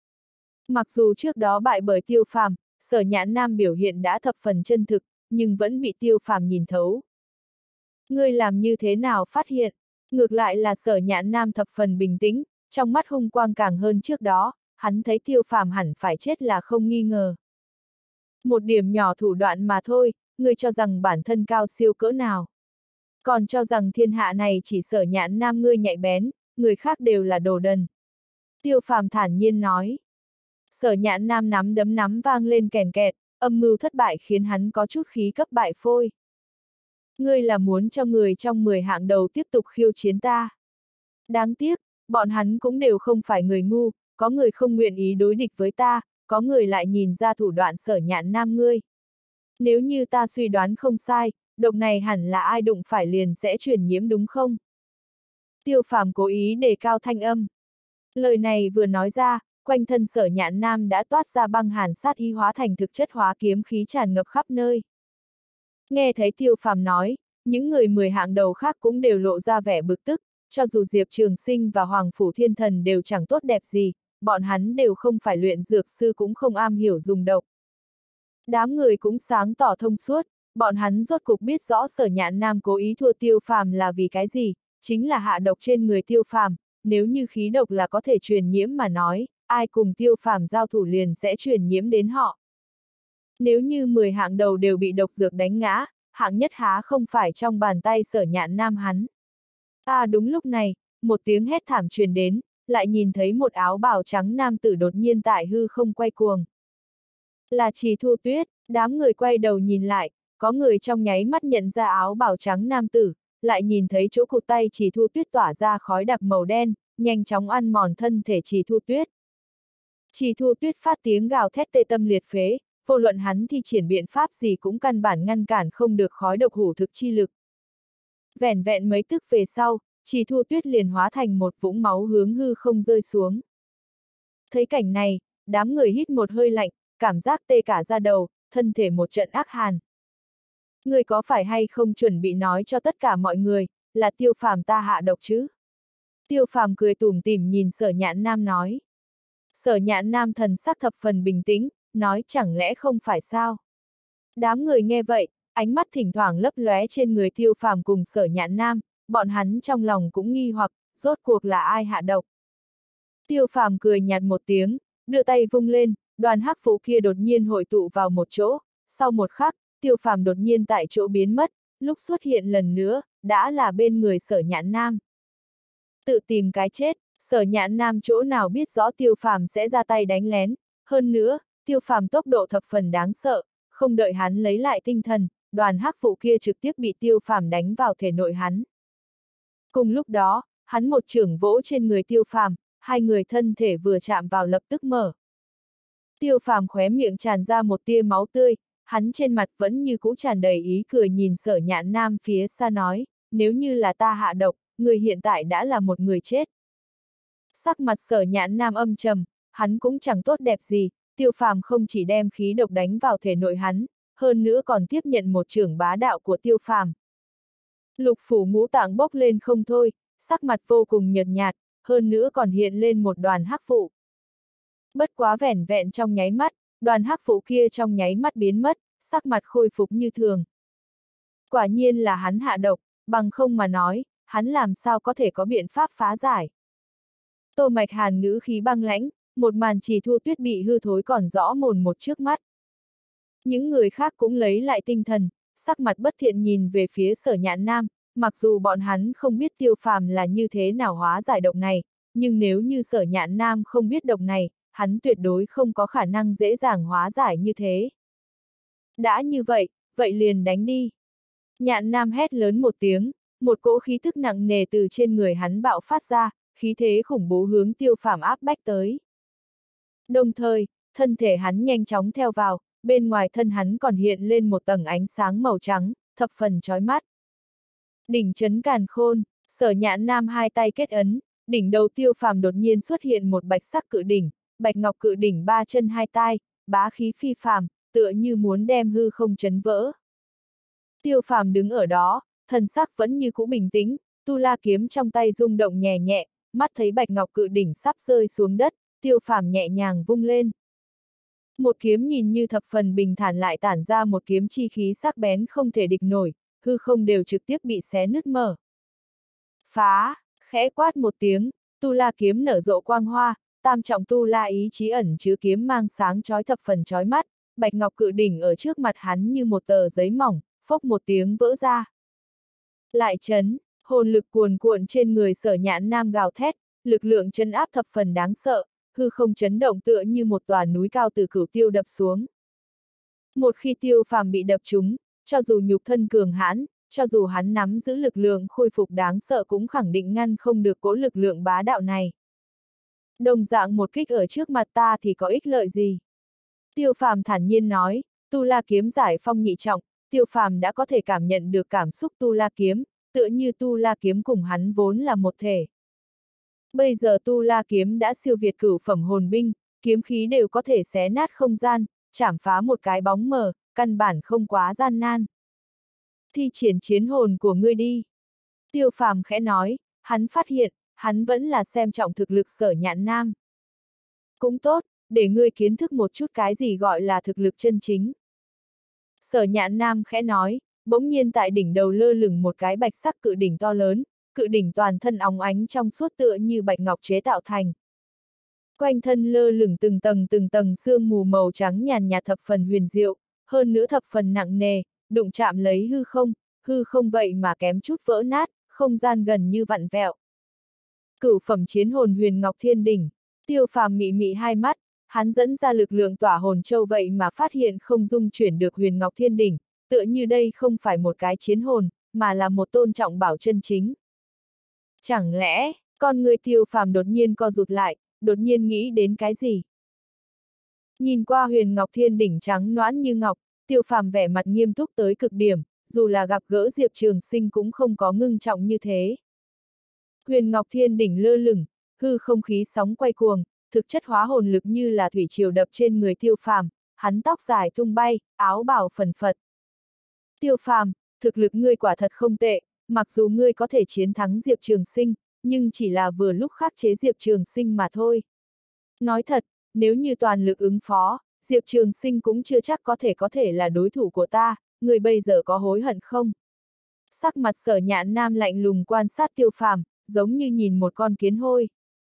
Mặc dù trước đó bại bởi Tiêu Phàm, Sở Nhạn Nam biểu hiện đã thập phần chân thực, nhưng vẫn bị Tiêu Phàm nhìn thấu. Ngươi làm như thế nào phát hiện? Ngược lại là Sở Nhạn Nam thập phần bình tĩnh, trong mắt hung quang càng hơn trước đó, hắn thấy Tiêu Phàm hẳn phải chết là không nghi ngờ. Một điểm nhỏ thủ đoạn mà thôi, ngươi cho rằng bản thân cao siêu cỡ nào. Còn cho rằng thiên hạ này chỉ Sở Nhạn Nam ngươi nhạy bén, người khác đều là đồ đần. Tiêu Phàm thản nhiên nói. Sở Nhạn Nam nắm đấm nắm vang lên kèn kẹt, âm mưu thất bại khiến hắn có chút khí cấp bại phôi. Ngươi là muốn cho người trong 10 hạng đầu tiếp tục khiêu chiến ta. Đáng tiếc, bọn hắn cũng đều không phải người ngu, có người không nguyện ý đối địch với ta, có người lại nhìn ra thủ đoạn Sở Nhạn Nam ngươi. Nếu như ta suy đoán không sai, độc này hẳn là ai đụng phải liền sẽ truyền nhiễm đúng không? Tiêu Phàm cố ý đề cao thanh âm. Lời này vừa nói ra, quanh thân Sở Nhạn Nam đã toát ra băng hàn sát ý hóa thành thực chất hóa kiếm khí tràn ngập khắp nơi. Nghe thấy Tiêu Phàm nói, những người 10 hạng đầu khác cũng đều lộ ra vẻ bực tức, cho dù Diệp Trường Sinh và Hoàng Phủ Thiên Thần đều chẳng tốt đẹp gì, bọn hắn đều không phải luyện dược sư cũng không am hiểu dùng độc. Đám người cũng sáng tỏ thông suốt, bọn hắn rốt cục biết rõ Sở Nhạn Nam cố ý thua Tiêu Phàm là vì cái gì, chính là hạ độc trên người Tiêu Phàm, nếu như khí độc là có thể truyền nhiễm mà nói, ai cùng Tiêu Phàm giao thủ liền sẽ truyền nhiễm đến họ. Nếu như 10 hạng đầu đều bị độc dược đánh ngã, hạng nhất há không phải trong bàn tay Sở Nhạn Nam hắn. Đúng lúc này, một tiếng hét thảm truyền đến, lại nhìn thấy một áo bào trắng nam tử đột nhiên tại hư không quay cuồng. Là Trì Thu Tuyết, đám người quay đầu nhìn lại, có người trong nháy mắt nhận ra áo bào trắng nam tử, lại nhìn thấy chỗ cụt tay Trì Thu Tuyết tỏa ra khói đặc màu đen, nhanh chóng ăn mòn thân thể Trì Thu Tuyết. Trì Thu Tuyết phát tiếng gào thét tê tâm liệt phế, vô luận hắn thi triển biện pháp gì cũng căn bản ngăn cản không được khói độc hủ thực chi lực. Vẻn vẹn mấy tức về sau, Trì Thu Tuyết liền hóa thành một vũng máu hướng hư không rơi xuống. Thấy cảnh này, đám người hít một hơi lạnh, cảm giác tê cả da đầu, thân thể một trận ác hàn. Ngươi có phải hay không chuẩn bị nói cho tất cả mọi người, là Tiêu Phàm ta hạ độc chứ? Tiêu Phàm cười tủm tỉm nhìn Sở Nhạn Nam nói. Sở Nhạn Nam thần sắc thập phần bình tĩnh, nói chẳng lẽ không phải sao? Đám người nghe vậy, ánh mắt thỉnh thoảng lấp lóe trên người Tiêu Phàm cùng Sở Nhạn Nam, bọn hắn trong lòng cũng nghi hoặc, rốt cuộc là ai hạ độc? Tiêu Phàm cười nhạt một tiếng, đưa tay vung lên, đoàn hắc vụ kia đột nhiên hội tụ vào một chỗ, sau một khắc, Tiêu Phàm đột nhiên tại chỗ biến mất, lúc xuất hiện lần nữa, đã là bên người Sở Nhạn Nam. Tự tìm cái chết, Sở Nhạn Nam chỗ nào biết rõ Tiêu Phàm sẽ ra tay đánh lén, hơn nữa, Tiêu Phàm tốc độ thập phần đáng sợ, không đợi hắn lấy lại tinh thần, đoàn hắc vụ kia trực tiếp bị Tiêu Phàm đánh vào thể nội hắn. Cùng lúc đó, hắn một chưởng vỗ trên người Tiêu Phàm, hai người thân thể vừa chạm vào lập tức mở. Tiêu Phàm khóe miệng tràn ra một tia máu tươi, hắn trên mặt vẫn như cũ tràn đầy ý cười nhìn Sở Nhạn Nam phía xa nói, nếu như là ta hạ độc, người hiện tại đã là một người chết. Sắc mặt Sở Nhãn Nam âm trầm, hắn cũng chẳng tốt đẹp gì, Tiêu Phàm không chỉ đem khí độc đánh vào thể nội hắn, hơn nữa còn tiếp nhận một chưởng bá đạo của Tiêu Phàm. Lục phủ ngũ tạng bốc lên không thôi, sắc mặt vô cùng nhợt nhạt, hơn nữa còn hiện lên một đoàn hắc vụ. Bất quá vẻn vẹn trong nháy mắt, đoàn hắc vụ kia trong nháy mắt biến mất, sắc mặt khôi phục như thường. Quả nhiên là hắn hạ độc, bằng không mà nói, hắn làm sao có thể có biện pháp phá giải. Tô Mạch Hàn ngữ khí băng lãnh, một màn Chỉ Thu Tuyết bị hư thối còn rõ mồn một trước mắt. Những người khác cũng lấy lại tinh thần, sắc mặt bất thiện nhìn về phía Sở Nhạn Nam, mặc dù bọn hắn không biết Tiêu Phàm là như thế nào hóa giải độc này, nhưng nếu như Sở Nhạn Nam không biết độc này, hắn tuyệt đối không có khả năng dễ dàng hóa giải như thế. Đã như vậy, vậy liền đánh đi. Nhạn Nam hét lớn một tiếng, một cỗ khí tức nặng nề từ trên người hắn bạo phát ra, khí thế khủng bố hướng Tiêu Phàm áp bách tới. Đồng thời, thân thể hắn nhanh chóng theo vào, bên ngoài thân hắn còn hiện lên một tầng ánh sáng màu trắng, thập phần chói mắt. Đỉnh chấn càn khôn, Sở Nhạn Nam hai tay kết ấn, đỉnh đầu Tiêu Phàm đột nhiên xuất hiện một bạch sắc cự đỉnh, bạch ngọc cự đỉnh ba chân hai tai, bá khí phi phàm, tựa như muốn đem hư không chấn vỡ. Tiêu Phàm đứng ở đó, thần sắc vẫn như cũ bình tĩnh, tu la kiếm trong tay rung động nhẹ nhẹ, mắt thấy bạch ngọc cự đỉnh sắp rơi xuống đất, Tiêu Phàm nhẹ nhàng vung lên. Một kiếm nhìn như thập phần bình thản lại tản ra một kiếm chi khí sắc bén không thể địch nổi, hư không đều trực tiếp bị xé nứt mở. Phá, khẽ quát một tiếng, tu la kiếm nở rộ quang hoa, tam trọng tu la ý chí ẩn chứa kiếm mang sáng chói thập phần chói mắt, bạch ngọc cự đỉnh ở trước mặt hắn như một tờ giấy mỏng, phốc một tiếng vỡ ra. Lại chấn, hồn lực cuồn cuộn trên người Sở Nhãn Nam gào thét, lực lượng chấn áp thập phần đáng sợ, hư không chấn động tựa như một tòa núi cao từ cửu tiêu đập xuống. Một khi Tiêu Phàm bị đập trúng, cho dù nhục thân cường hãn, cho dù hắn nắm giữ lực lượng khôi phục đáng sợ cũng khẳng định ngăn không được cỗ lực lượng bá đạo này. Đồng dạng một kích ở trước mặt ta thì có ích lợi gì? Tiêu Phàm thản nhiên nói, tu la kiếm giải phong nhị trọng, Tiêu Phàm đã có thể cảm nhận được cảm xúc tu la kiếm, tựa như tu la kiếm cùng hắn vốn là một thể. Bây giờ tu la kiếm đã siêu việt cửu phẩm hồn binh, kiếm khí đều có thể xé nát không gian, chảm phá một cái bóng mờ, căn bản không quá gian nan. Thi triển chiến hồn của ngươi đi. Tiêu Phàm khẽ nói, hắn phát hiện, hắn vẫn là xem trọng thực lực Sở Nhạn Nam. Cũng tốt, để ngươi kiến thức một chút cái gì gọi là thực lực chân chính. Sở Nhạn Nam khẽ nói, bỗng nhiên tại đỉnh đầu lơ lửng một cái bạch sắc cự đỉnh to lớn, cự đỉnh toàn thân óng ánh trong suốt tựa như bạch ngọc chế tạo thành. Quanh thân lơ lửng từng tầng sương mù màu trắng nhàn nhạt thập phần huyền diệu, hơn nữa thập phần nặng nề, đụng chạm lấy hư không vậy mà kém chút vỡ nát, không gian gần như vặn vẹo. Cửu phẩm chiến hồn huyền ngọc thiên đỉnh, Tiêu Phàm mị mị hai mắt, hắn dẫn ra lực lượng tỏa hồn châu vậy mà phát hiện không dung chuyển được huyền ngọc thiên đỉnh, tựa như đây không phải một cái chiến hồn, mà là một tôn trọng bảo chân chính. Chẳng lẽ, con người Tiêu Phàm đột nhiên co rụt lại, đột nhiên nghĩ đến cái gì? Nhìn qua huyền ngọc thiên đỉnh trắng nõn như ngọc, Tiêu Phàm vẻ mặt nghiêm túc tới cực điểm, dù là gặp gỡ Diệp Trường Sinh cũng không có ngưng trọng như thế. Huyền ngọc thiên đỉnh lơ lửng, hư không khí sóng quay cuồng, thực chất hóa hồn lực như là thủy triều đập trên người Tiêu Phàm, hắn tóc dài tung bay, áo bào phần phật. Tiêu Phàm, thực lực ngươi quả thật không tệ, mặc dù ngươi có thể chiến thắng Diệp Trường Sinh, nhưng chỉ là vừa lúc khắc chế Diệp Trường Sinh mà thôi. Nói thật, nếu như toàn lực ứng phó, Diệp Trường Sinh cũng chưa chắc có thể là đối thủ của ta, ngươi bây giờ có hối hận không? Sắc mặt Sở Nhạn Nam lạnh lùng quan sát Tiêu Phàm, giống như nhìn một con kiến hôi.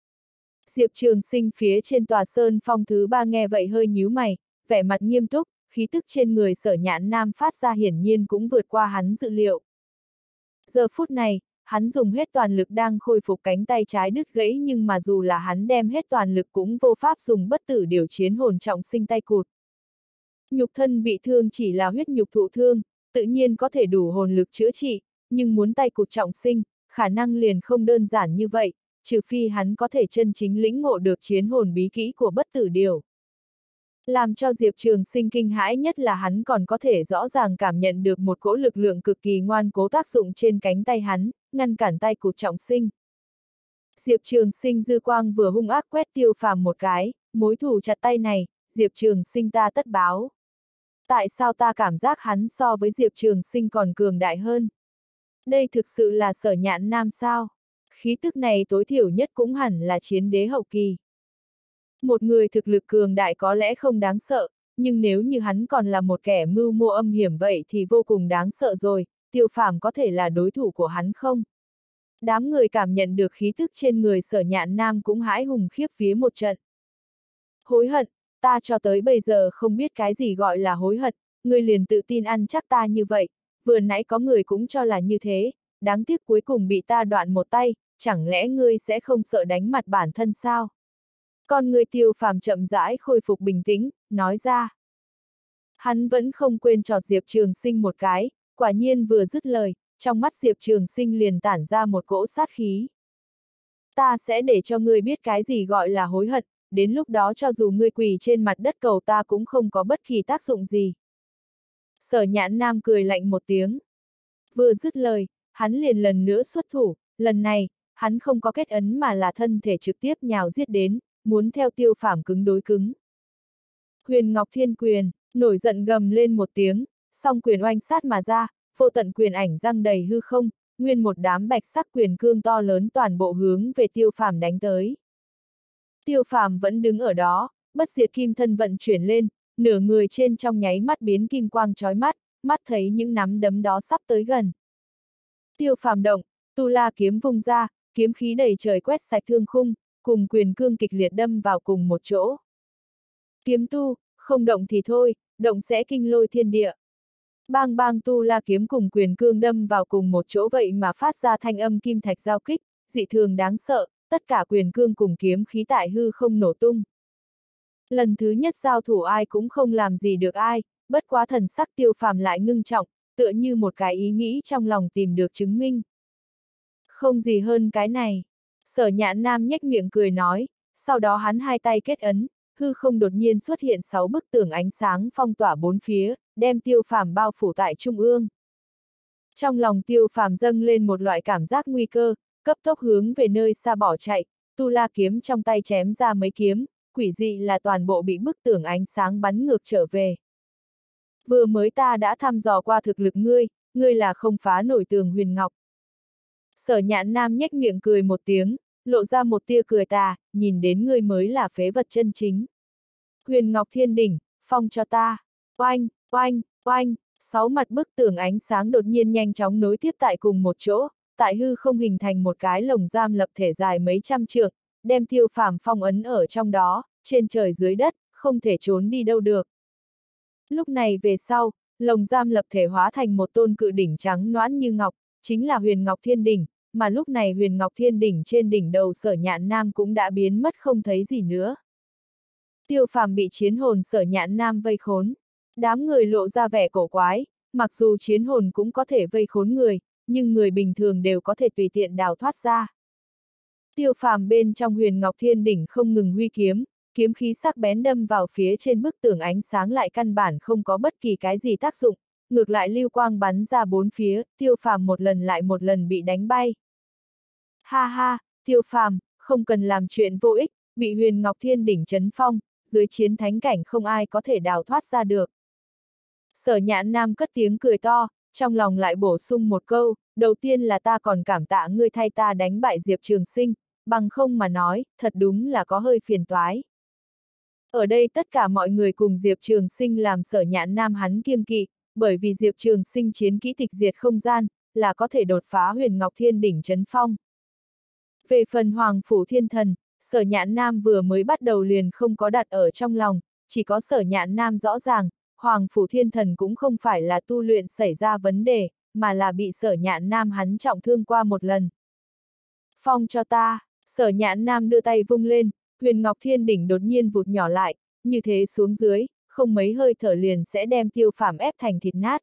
Diệp Trường Sinh phía trên tòa sơn phong thứ 3 nghe vậy hơi nhíu mày, vẻ mặt nghiêm túc, khí tức trên người Sở Nhạn Nam phát ra hiển nhiên cũng vượt qua hắn dự liệu. Giờ phút này, hắn dùng hết toàn lực đang khôi phục cánh tay trái đứt gãy nhưng mà dù là hắn đem hết toàn lực cũng vô pháp dùng bất tử điều chiến hồn trọng sinh tay cụt. Nhục thân bị thương chỉ là huyết nhục thụ thương, tự nhiên có thể đủ hồn lực chữa trị, nhưng muốn tay cụt trọng sinh, khả năng liền không đơn giản như vậy, trừ phi hắn có thể chân chính lĩnh ngộ được chiến hồn bí kỹ của bất tử điều. Làm cho Diệp Trường Sinh kinh hãi nhất là hắn còn có thể rõ ràng cảm nhận được một cỗ lực lượng cực kỳ ngoan cố tác dụng trên cánh tay hắn, ngăn cản tay Cụt Trọng Sinh. Diệp Trường Sinh dư quang vừa hung ác quét Tiêu Phàm một cái, mối thù chặt tay này, Diệp Trường Sinh ta tất báo. Tại sao ta cảm giác hắn so với Diệp Trường Sinh còn cường đại hơn? Đây thực sự là Sở Nhạn Nam sao? Khí tức này tối thiểu nhất cũng hẳn là chiến đế hậu kỳ. Một người thực lực cường đại có lẽ không đáng sợ, nhưng nếu như hắn còn là một kẻ mưu mô âm hiểm vậy thì vô cùng đáng sợ rồi, Tiêu Phàm có thể là đối thủ của hắn không? Đám người cảm nhận được khí tức trên người Sở Nhạn Nam cũng hãi hùng khiếp vía một trận. Hối hận, ta cho tới bây giờ không biết cái gì gọi là hối hận, ngươi liền tự tin ăn chắc ta như vậy, vừa nãy có người cũng cho là như thế, đáng tiếc cuối cùng bị ta đoạn một tay, chẳng lẽ ngươi sẽ không sợ đánh mặt bản thân sao? Con người Tiêu Phàm chậm rãi khôi phục bình tĩnh, nói ra. Hắn vẫn không quên chọt Diệp Trường Sinh một cái, quả nhiên vừa dứt lời, trong mắt Diệp Trường Sinh liền tản ra một cỗ sát khí. Ta sẽ để cho ngươi biết cái gì gọi là hối hận, đến lúc đó cho dù ngươi quỳ trên mặt đất cầu ta cũng không có bất kỳ tác dụng gì. Sở Nhãn Nam cười lạnh một tiếng. Vừa dứt lời, hắn liền lần nữa xuất thủ, lần này, hắn không có kết ấn mà là thân thể trực tiếp nhào giết đến, muốn theo Tiêu Phàm cứng đối cứng. Huyền Ngọc Thiên Quyền, nổi giận gầm lên một tiếng, song quyền oanh sát mà ra, vô tận quyền ảnh răng đầy hư không, nguyên một đám bạch sắc quyền cương to lớn toàn bộ hướng về Tiêu Phàm đánh tới. Tiêu Phàm vẫn đứng ở đó, bất diệt kim thân vận chuyển lên, nửa người trên trong nháy mắt biến kim quang chói mắt, mắt thấy những nắm đấm đó sắp tới gần. Tiêu Phàm động, tu la kiếm vung ra, kiếm khí đầy trời quét sạch thương khung, cùng quyền cương kịch liệt đâm vào cùng một chỗ. Kiếm tu, không động thì thôi, động sẽ kinh lôi thiên địa. Bang bang tu la kiếm cùng quyền cương đâm vào cùng một chỗ vậy mà phát ra thanh âm kim thạch giao kích, dị thường đáng sợ, tất cả quyền cương cùng kiếm khí tại hư không nổ tung. Lần thứ nhất giao thủ ai cũng không làm gì được ai, bất quá thần sắc Tiêu Phàm lại ngưng trọng, tựa như một cái ý nghĩ trong lòng tìm được chứng minh. Không gì hơn cái này. Sở Nhãn Nam nhếch miệng cười nói, sau đó hắn hai tay kết ấn, hư không đột nhiên xuất hiện 6 bức tường ánh sáng phong tỏa bốn phía, đem Tiêu Phàm bao phủ tại trung ương. Trong lòng Tiêu Phàm dâng lên một loại cảm giác nguy cơ, cấp tốc hướng về nơi xa bỏ chạy, tu la kiếm trong tay chém ra mấy kiếm, quỷ dị là toàn bộ bị bức tường ánh sáng bắn ngược trở về. Vừa mới ta đã thăm dò qua thực lực ngươi là không phá nổi tường huyền ngọc. Sở Nhãn Nam nhếch miệng cười một tiếng, lộ ra một tia cười tà, nhìn đến ngươi mới là phế vật chân chính. Huyền Ngọc Thiên Đỉnh, phong cho ta. Oanh, oanh, oanh, 6 mặt bức tường ánh sáng đột nhiên nhanh chóng nối tiếp tại cùng một chỗ, tại hư không hình thành một cái lồng giam lập thể dài mấy trăm trượng, đem Tiêu Phàm phong ấn ở trong đó, trên trời dưới đất, không thể trốn đi đâu được. Lúc này về sau, lồng giam lập thể hóa thành một tôn cự đỉnh trắng nõn như ngọc, chính là Huyền Ngọc Thiên Đỉnh, mà lúc này Huyền Ngọc Thiên Đỉnh trên đỉnh đầu Sở Nhạn Nam cũng đã biến mất không thấy gì nữa. Tiêu Phàm bị chiến hồn Sở Nhạn Nam vây khốn. Đám người lộ ra vẻ cổ quái, mặc dù chiến hồn cũng có thể vây khốn người, nhưng người bình thường đều có thể tùy tiện đào thoát ra. Tiêu Phàm bên trong Huyền Ngọc Thiên Đỉnh không ngừng huy kiếm, kiếm khí sắc bén đâm vào phía trên bức tường ánh sáng lại căn bản không có bất kỳ cái gì tác dụng, ngược lại lưu quang bắn ra bốn phía, Tiêu Phàm một lần lại một lần bị đánh bay. Ha ha, Tiêu Phàm, không cần làm chuyện vô ích, bị Huyền Ngọc Thiên Đỉnh chấn phong, dưới chiến thánh cảnh không ai có thể đào thoát ra được. Sở Nhãn Nam cất tiếng cười to, trong lòng lại bổ sung một câu, đầu tiên là ta còn cảm tạ ngươi thay ta đánh bại Diệp Trường Sinh, bằng không mà nói, thật đúng là có hơi phiền toái. Ở đây tất cả mọi người cùng Diệp Trường Sinh làm Sở Nhãn Nam hắn kiêng kỵ, bởi vì Diệp Trường Sinh chiến kỹ tịch diệt không gian, là có thể đột phá Huyền Ngọc Thiên Đỉnh chấn phong. Về phần Hoàng Phủ Thiên Thần, Sở Nhãn Nam vừa mới bắt đầu liền không có đặt ở trong lòng, chỉ có Sở Nhãn Nam rõ ràng, Hoàng Phủ Thiên Thần cũng không phải là tu luyện xảy ra vấn đề, mà là bị Sở Nhãn Nam hắn trọng thương qua một lần. Phong cho ta, Sở Nhãn Nam đưa tay vung lên, Huyền Ngọc Thiên Đỉnh đột nhiên vụt nhỏ lại, như thế xuống dưới, không mấy hơi thở liền sẽ đem Tiêu Phàm ép thành thịt nát.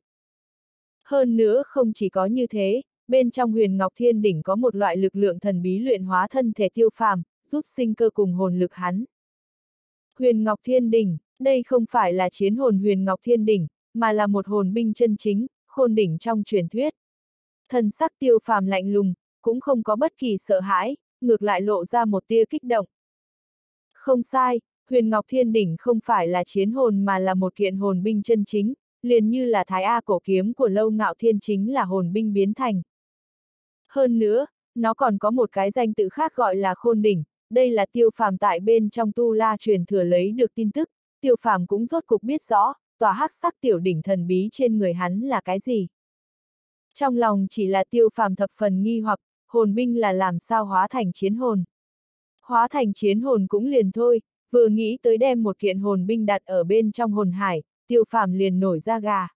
Hơn nữa không chỉ có như thế, bên trong Huyền Ngọc Thiên Đỉnh có một loại lực lượng thần bí luyện hóa thân thể Tiêu Phàm, rút sinh cơ cùng hồn lực hắn. Huyền Ngọc Thiên Đỉnh, đây không phải là chiến hồn Huyền Ngọc Thiên Đỉnh, mà là một hồn binh chân chính, khôn đỉnh trong truyền thuyết. Thần sắc Tiêu Phàm lạnh lùng, cũng không có bất kỳ sợ hãi, ngược lại lộ ra một tia kích động. Không sai, Huyền Ngọc Thiên Đỉnh không phải là chiến hồn mà là một kiện hồn binh chân chính, liền như là Thái A cổ kiếm của Lâu Ngạo Thiên chính là hồn binh biến thành. Hơn nữa, nó còn có một cái danh tự khác gọi là khôn đỉnh, đây là Tiêu Phàm tại bên trong Tu La truyền thừa lấy được tin tức, Tiêu Phàm cũng rốt cục biết rõ, tòa hắc sắc tiểu đỉnh thần bí trên người hắn là cái gì. Trong lòng chỉ là Tiêu Phàm thập phần nghi hoặc, hồn binh là làm sao hóa thành chiến hồn. Hóa thành chiến hồn cũng liền thôi, vừa nghĩ tới đem một kiện hồn binh đặt ở bên trong hồn hải, Tiêu Phàm liền nổi da gà.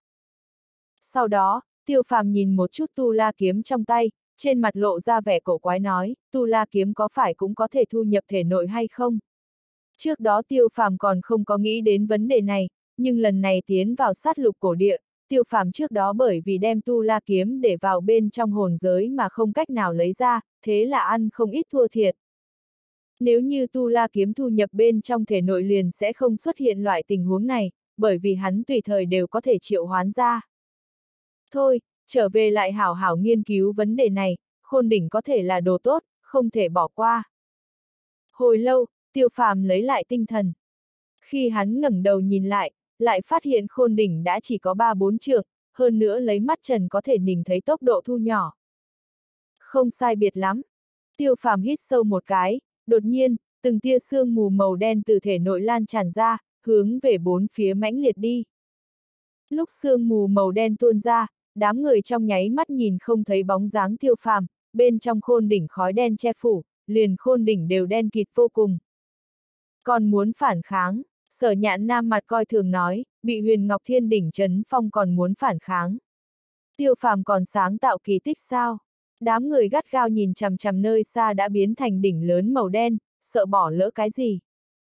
Sau đó, Tiêu Phàm nhìn một chút Tu La kiếm trong tay, trên mặt lộ ra vẻ cổ quái nói, Tu La kiếm có phải cũng có thể thu nhập thể nội hay không? Trước đó Tiêu Phàm còn không có nghĩ đến vấn đề này, nhưng lần này tiến vào sát lục cổ địa, Tiêu Phàm trước đó bởi vì đem Tu La kiếm để vào bên trong hồn giới mà không cách nào lấy ra, thế là ăn không ít thua thiệt. Nếu như Tu La kiếm thu nhập bên trong thể nội liền sẽ không xuất hiện loại tình huống này, bởi vì hắn tùy thời đều có thể triệu hoán ra. Thôi, trở về lại hảo hảo nghiên cứu vấn đề này, khôn đỉnh có thể là đồ tốt, không thể bỏ qua. Hồi lâu, Tiêu Phàm lấy lại tinh thần. Khi hắn ngẩng đầu nhìn lại phát hiện khôn đỉnh đã chỉ có 3-4 trượng, hơn nữa lấy mắt trần có thể nhìn thấy tốc độ thu nhỏ. Không sai biệt lắm. Tiêu Phàm hít sâu một cái, đột nhiên, từng tia sương mù màu đen từ thể nội lan tràn ra, hướng về bốn phía mãnh liệt đi. Lúc sương mù màu đen tuôn ra, đám người trong nháy mắt nhìn không thấy bóng dáng Tiêu Phàm, bên trong khôn đỉnh khói đen che phủ, liền khôn đỉnh đều đen kịt vô cùng. Còn muốn phản kháng, Sở Nhạn Nam mặt coi thường nói, bị Huyền Ngọc Thiên đỉnh trấn phong còn muốn phản kháng. Tiêu Phàm còn sáng tạo kỳ tích sao? Đám người gắt gao nhìn chằm chằm nơi xa đã biến thành đỉnh lớn màu đen, sợ bỏ lỡ cái gì.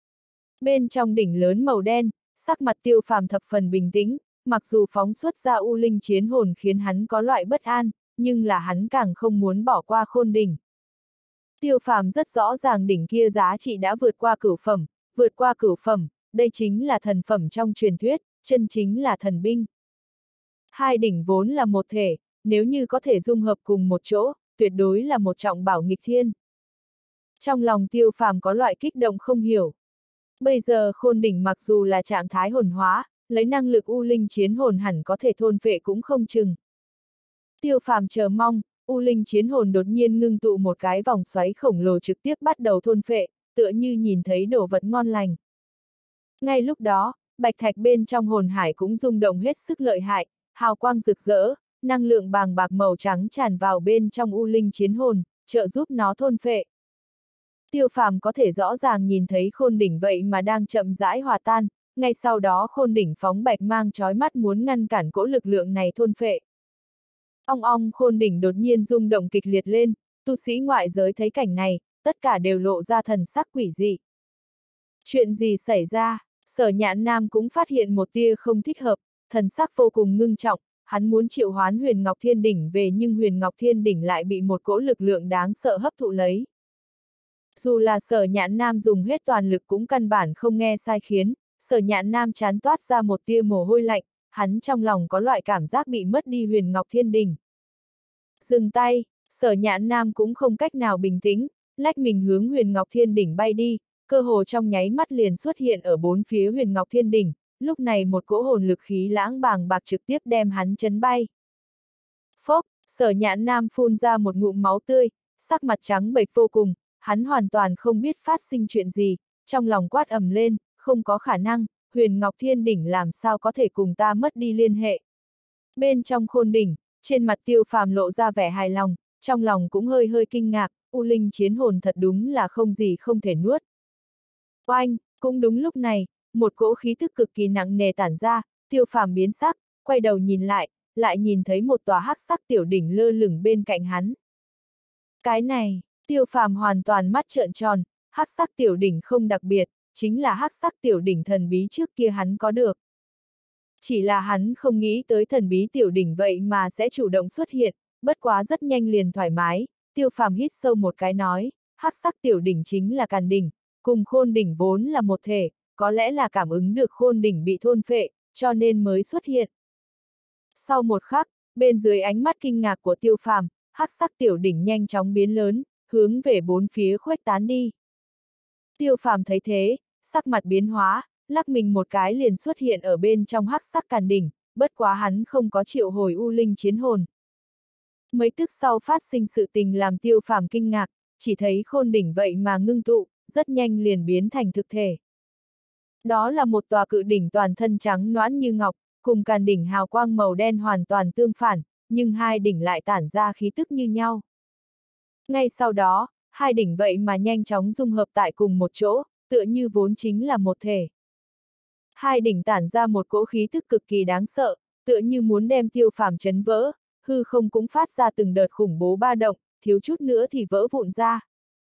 Bên trong đỉnh lớn màu đen, sắc mặt Tiêu Phàm thập phần bình tĩnh, mặc dù phóng xuất ra u linh chiến hồn khiến hắn có loại bất an, nhưng là hắn càng không muốn bỏ qua khôn đỉnh. Tiêu Phàm rất rõ ràng đỉnh kia giá trị đã vượt qua cửu phẩm, đây chính là thần phẩm trong truyền thuyết, chân chính là thần binh. Hai đỉnh vốn là một thể, nếu như có thể dung hợp cùng một chỗ, tuyệt đối là một trọng bảo nghịch thiên. Trong lòng Tiêu Phàm có loại kích động không hiểu. Bây giờ khôn đỉnh mặc dù là trạng thái hồn hóa, lấy năng lực u linh chiến hồn hẳn có thể thôn phệ cũng không chừng. Tiêu Phàm chờ mong, u linh chiến hồn đột nhiên ngưng tụ một cái vòng xoáy khổng lồ trực tiếp bắt đầu thôn phệ, tựa như nhìn thấy đồ vật ngon lành. Ngay lúc đó, bạch thạch bên trong hồn hải cũng rung động hết sức lợi hại, hào quang rực rỡ, năng lượng bàng bạc màu trắng tràn vào bên trong u linh chiến hồn, trợ giúp nó thôn phệ. Tiêu Phàm có thể rõ ràng nhìn thấy khôn đỉnh vậy mà đang chậm rãi hòa tan, ngay sau đó khôn đỉnh phóng bạch mang chói mắt muốn ngăn cản cỗ lực lượng này thôn phệ. Ong ong khôn đỉnh đột nhiên rung động kịch liệt lên, tu sĩ ngoại giới thấy cảnh này, tất cả đều lộ ra thần sắc quỷ dị. Chuyện gì xảy ra? Sở Nhạn Nam cũng phát hiện một tia không thích hợp, thần sắc vô cùng ngưng trọng, hắn muốn triệu hoán Huyền Ngọc Thiên đỉnh về nhưng Huyền Ngọc Thiên đỉnh lại bị một cỗ lực lượng đáng sợ hấp thụ lấy. Dù là Sở Nhạn Nam dùng hết toàn lực cũng căn bản không nghe sai khiến, Sở Nhạn Nam chán toát ra một tia mồ hôi lạnh, hắn trong lòng có loại cảm giác bị mất đi Huyền Ngọc Thiên đỉnh. Dừng tay, Sở Nhạn Nam cũng không cách nào bình tĩnh, lách mình hướng Huyền Ngọc Thiên đỉnh bay đi, cơ hồ trong nháy mắt liền xuất hiện ở bốn phía Huyền Ngọc Thiên đỉnh, lúc này một cỗ hồn lực khí lãng bàng bạc trực tiếp đem hắn chấn bay. Phốc, Sở Nhạn Nam phun ra một ngụm máu tươi, sắc mặt trắng bệch vô cùng, hắn hoàn toàn không biết phát sinh chuyện gì, trong lòng quát ầm lên, không có khả năng, Huyền Ngọc Thiên đỉnh làm sao có thể cùng ta mất đi liên hệ. Bên trong khôn đỉnh, trên mặt Tiêu Phàm lộ ra vẻ hài lòng, trong lòng cũng hơi hơi kinh ngạc, u linh chiến hồn thật đúng là không gì không thể nuốt. Oanh, cũng đúng lúc này, một cỗ khí thức cực kỳ nặng nề tản ra, Tiêu Phàm biến sắc, quay đầu nhìn lại nhìn thấy một tòa hắc sắc tiểu đỉnh lơ lửng bên cạnh hắn. Cái này, Tiêu Phàm hoàn toàn mắt trợn tròn, hắc sắc tiểu đỉnh không đặc biệt, chính là hắc sắc tiểu đỉnh thần bí trước kia hắn có được. Chỉ là hắn không nghĩ tới thần bí tiểu đỉnh vậy mà sẽ chủ động xuất hiện, bất quá rất nhanh liền thoải mái, Tiêu Phàm hít sâu một cái nói, hắc sắc tiểu đỉnh chính là Càn đỉnh, cùng khôn đỉnh vốn là một thể, có lẽ là cảm ứng được khôn đỉnh bị thôn phệ, cho nên mới xuất hiện. Sau một khắc, bên dưới ánh mắt kinh ngạc của Tiêu Phàm, hắc sắc tiểu đỉnh nhanh chóng biến lớn, hướng về bốn phía khuếch tán đi. Tiêu Phàm thấy thế, sắc mặt biến hóa, lắc mình một cái liền xuất hiện ở bên trong hắc sắc càn đỉnh, bất quá hắn không có triệu hồi U Linh chiến hồn. Mấy tức sau phát sinh sự tình làm Tiêu Phàm kinh ngạc, chỉ thấy khôn đỉnh vậy mà ngưng tụ, rất nhanh liền biến thành thực thể. Đó là một tòa cự đỉnh toàn thân trắng nõn như ngọc, cùng càn đỉnh hào quang màu đen hoàn toàn tương phản, nhưng hai đỉnh lại tản ra khí tức như nhau. Ngay sau đó, hai đỉnh vậy mà nhanh chóng dung hợp tại cùng một chỗ, tựa như vốn chính là một thể. Hai đỉnh tản ra một cỗ khí tức cực kỳ đáng sợ, tựa như muốn đem Tiêu Phàm chấn vỡ, hư không cũng phát ra từng đợt khủng bố ba động, thiếu chút nữa thì vỡ vụn ra.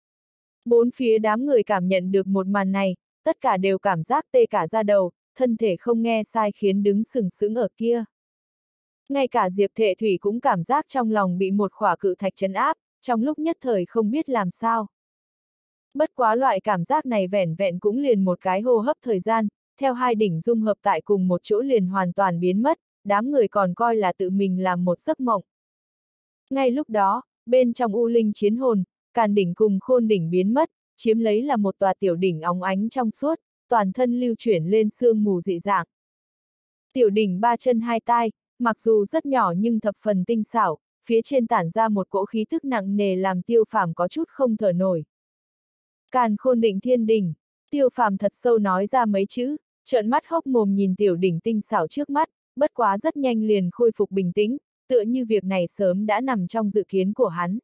Bốn phía đám người cảm nhận được một màn này, tất cả đều cảm giác tê cả da đầu, thân thể không nghe sai khiến đứng sừng sững ở kia. Ngay cả Diệp Thệ Thủy cũng cảm giác trong lòng bị một khỏa cự thạch trấn áp, trong lúc nhất thời không biết làm sao. Bất quá loại cảm giác này vẻn vẹn cũng liền một cái hô hấp thời gian, theo hai đỉnh dung hợp tại cùng một chỗ liền hoàn toàn biến mất, đám người còn coi là tự mình làm một giấc mộng. Ngay lúc đó, bên trong U Linh chiến hồn, càn đỉnh cùng khôn đỉnh biến mất, chiếm lấy là một tòa tiểu đỉnh óng ánh trong suốt, toàn thân lưu chuyển lên sương mù dị dạng. Tiểu đỉnh ba chân hai tai, mặc dù rất nhỏ nhưng thập phần tinh xảo, phía trên tản ra một cỗ khí thức nặng nề làm Tiêu Phàm có chút không thở nổi. Càn khôn định thiên đỉnh, Tiêu Phàm thật sâu nói ra mấy chữ, trợn mắt hốc mồm nhìn tiểu đỉnh tinh xảo trước mắt, bất quá rất nhanh liền khôi phục bình tĩnh, tựa như việc này sớm đã nằm trong dự kiến của hắn.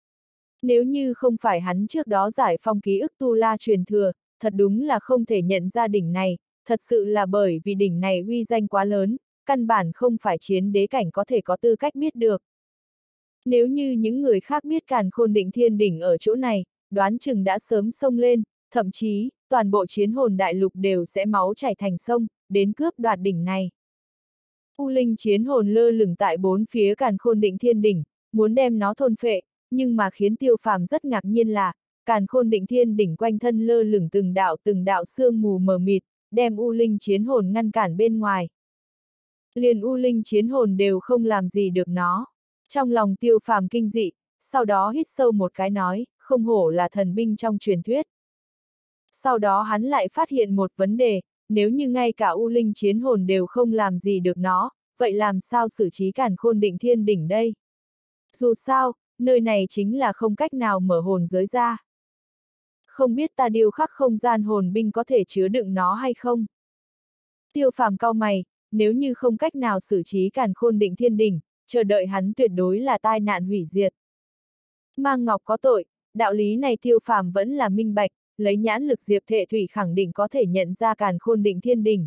Nếu như không phải hắn trước đó giải phong ký ức Tu La truyền thừa, thật đúng là không thể nhận ra đỉnh này, thật sự là bởi vì đỉnh này uy danh quá lớn, căn bản không phải chiến đế cảnh có thể có tư cách biết được. Nếu như những người khác biết Càn Khôn Định Thiên đỉnh ở chỗ này, đoán chừng đã sớm xông lên, thậm chí, toàn bộ chiến hồn đại lục đều sẽ máu chảy thành sông, đến cướp đoạt đỉnh này. U Linh chiến hồn lơ lửng tại bốn phía Càn Khôn Định Thiên đỉnh, muốn đem nó thôn phệ, nhưng mà khiến Tiêu Phàm rất ngạc nhiên là, Càn Khôn Định Thiên đỉnh quanh thân lơ lửng từng đạo sương mù mờ mịt, đem U Linh chiến hồn ngăn cản bên ngoài. Liền U Linh chiến hồn đều không làm gì được nó. Trong lòng Tiêu Phàm kinh dị, sau đó hít sâu một cái nói, không hổ là thần binh trong truyền thuyết. Sau đó hắn lại phát hiện một vấn đề, nếu như ngay cả U Linh chiến hồn đều không làm gì được nó, vậy làm sao xử trí Càn Khôn Định Thiên đỉnh đây? Dù sao, nơi này chính là không cách nào mở hồn giới ra. Không biết ta điêu khắc không gian hồn binh có thể chứa đựng nó hay không? Tiêu Phàm cau mày, nếu như không cách nào xử trí Càn Khôn Định Thiên đỉnh, chờ đợi hắn tuyệt đối là tai nạn hủy diệt. Mang ngọc có tội, đạo lý này Tiêu Phàm vẫn là minh bạch, lấy nhãn lực Diệp Thệ Thủy khẳng định có thể nhận ra Càn Khôn Định Thiên đỉnh.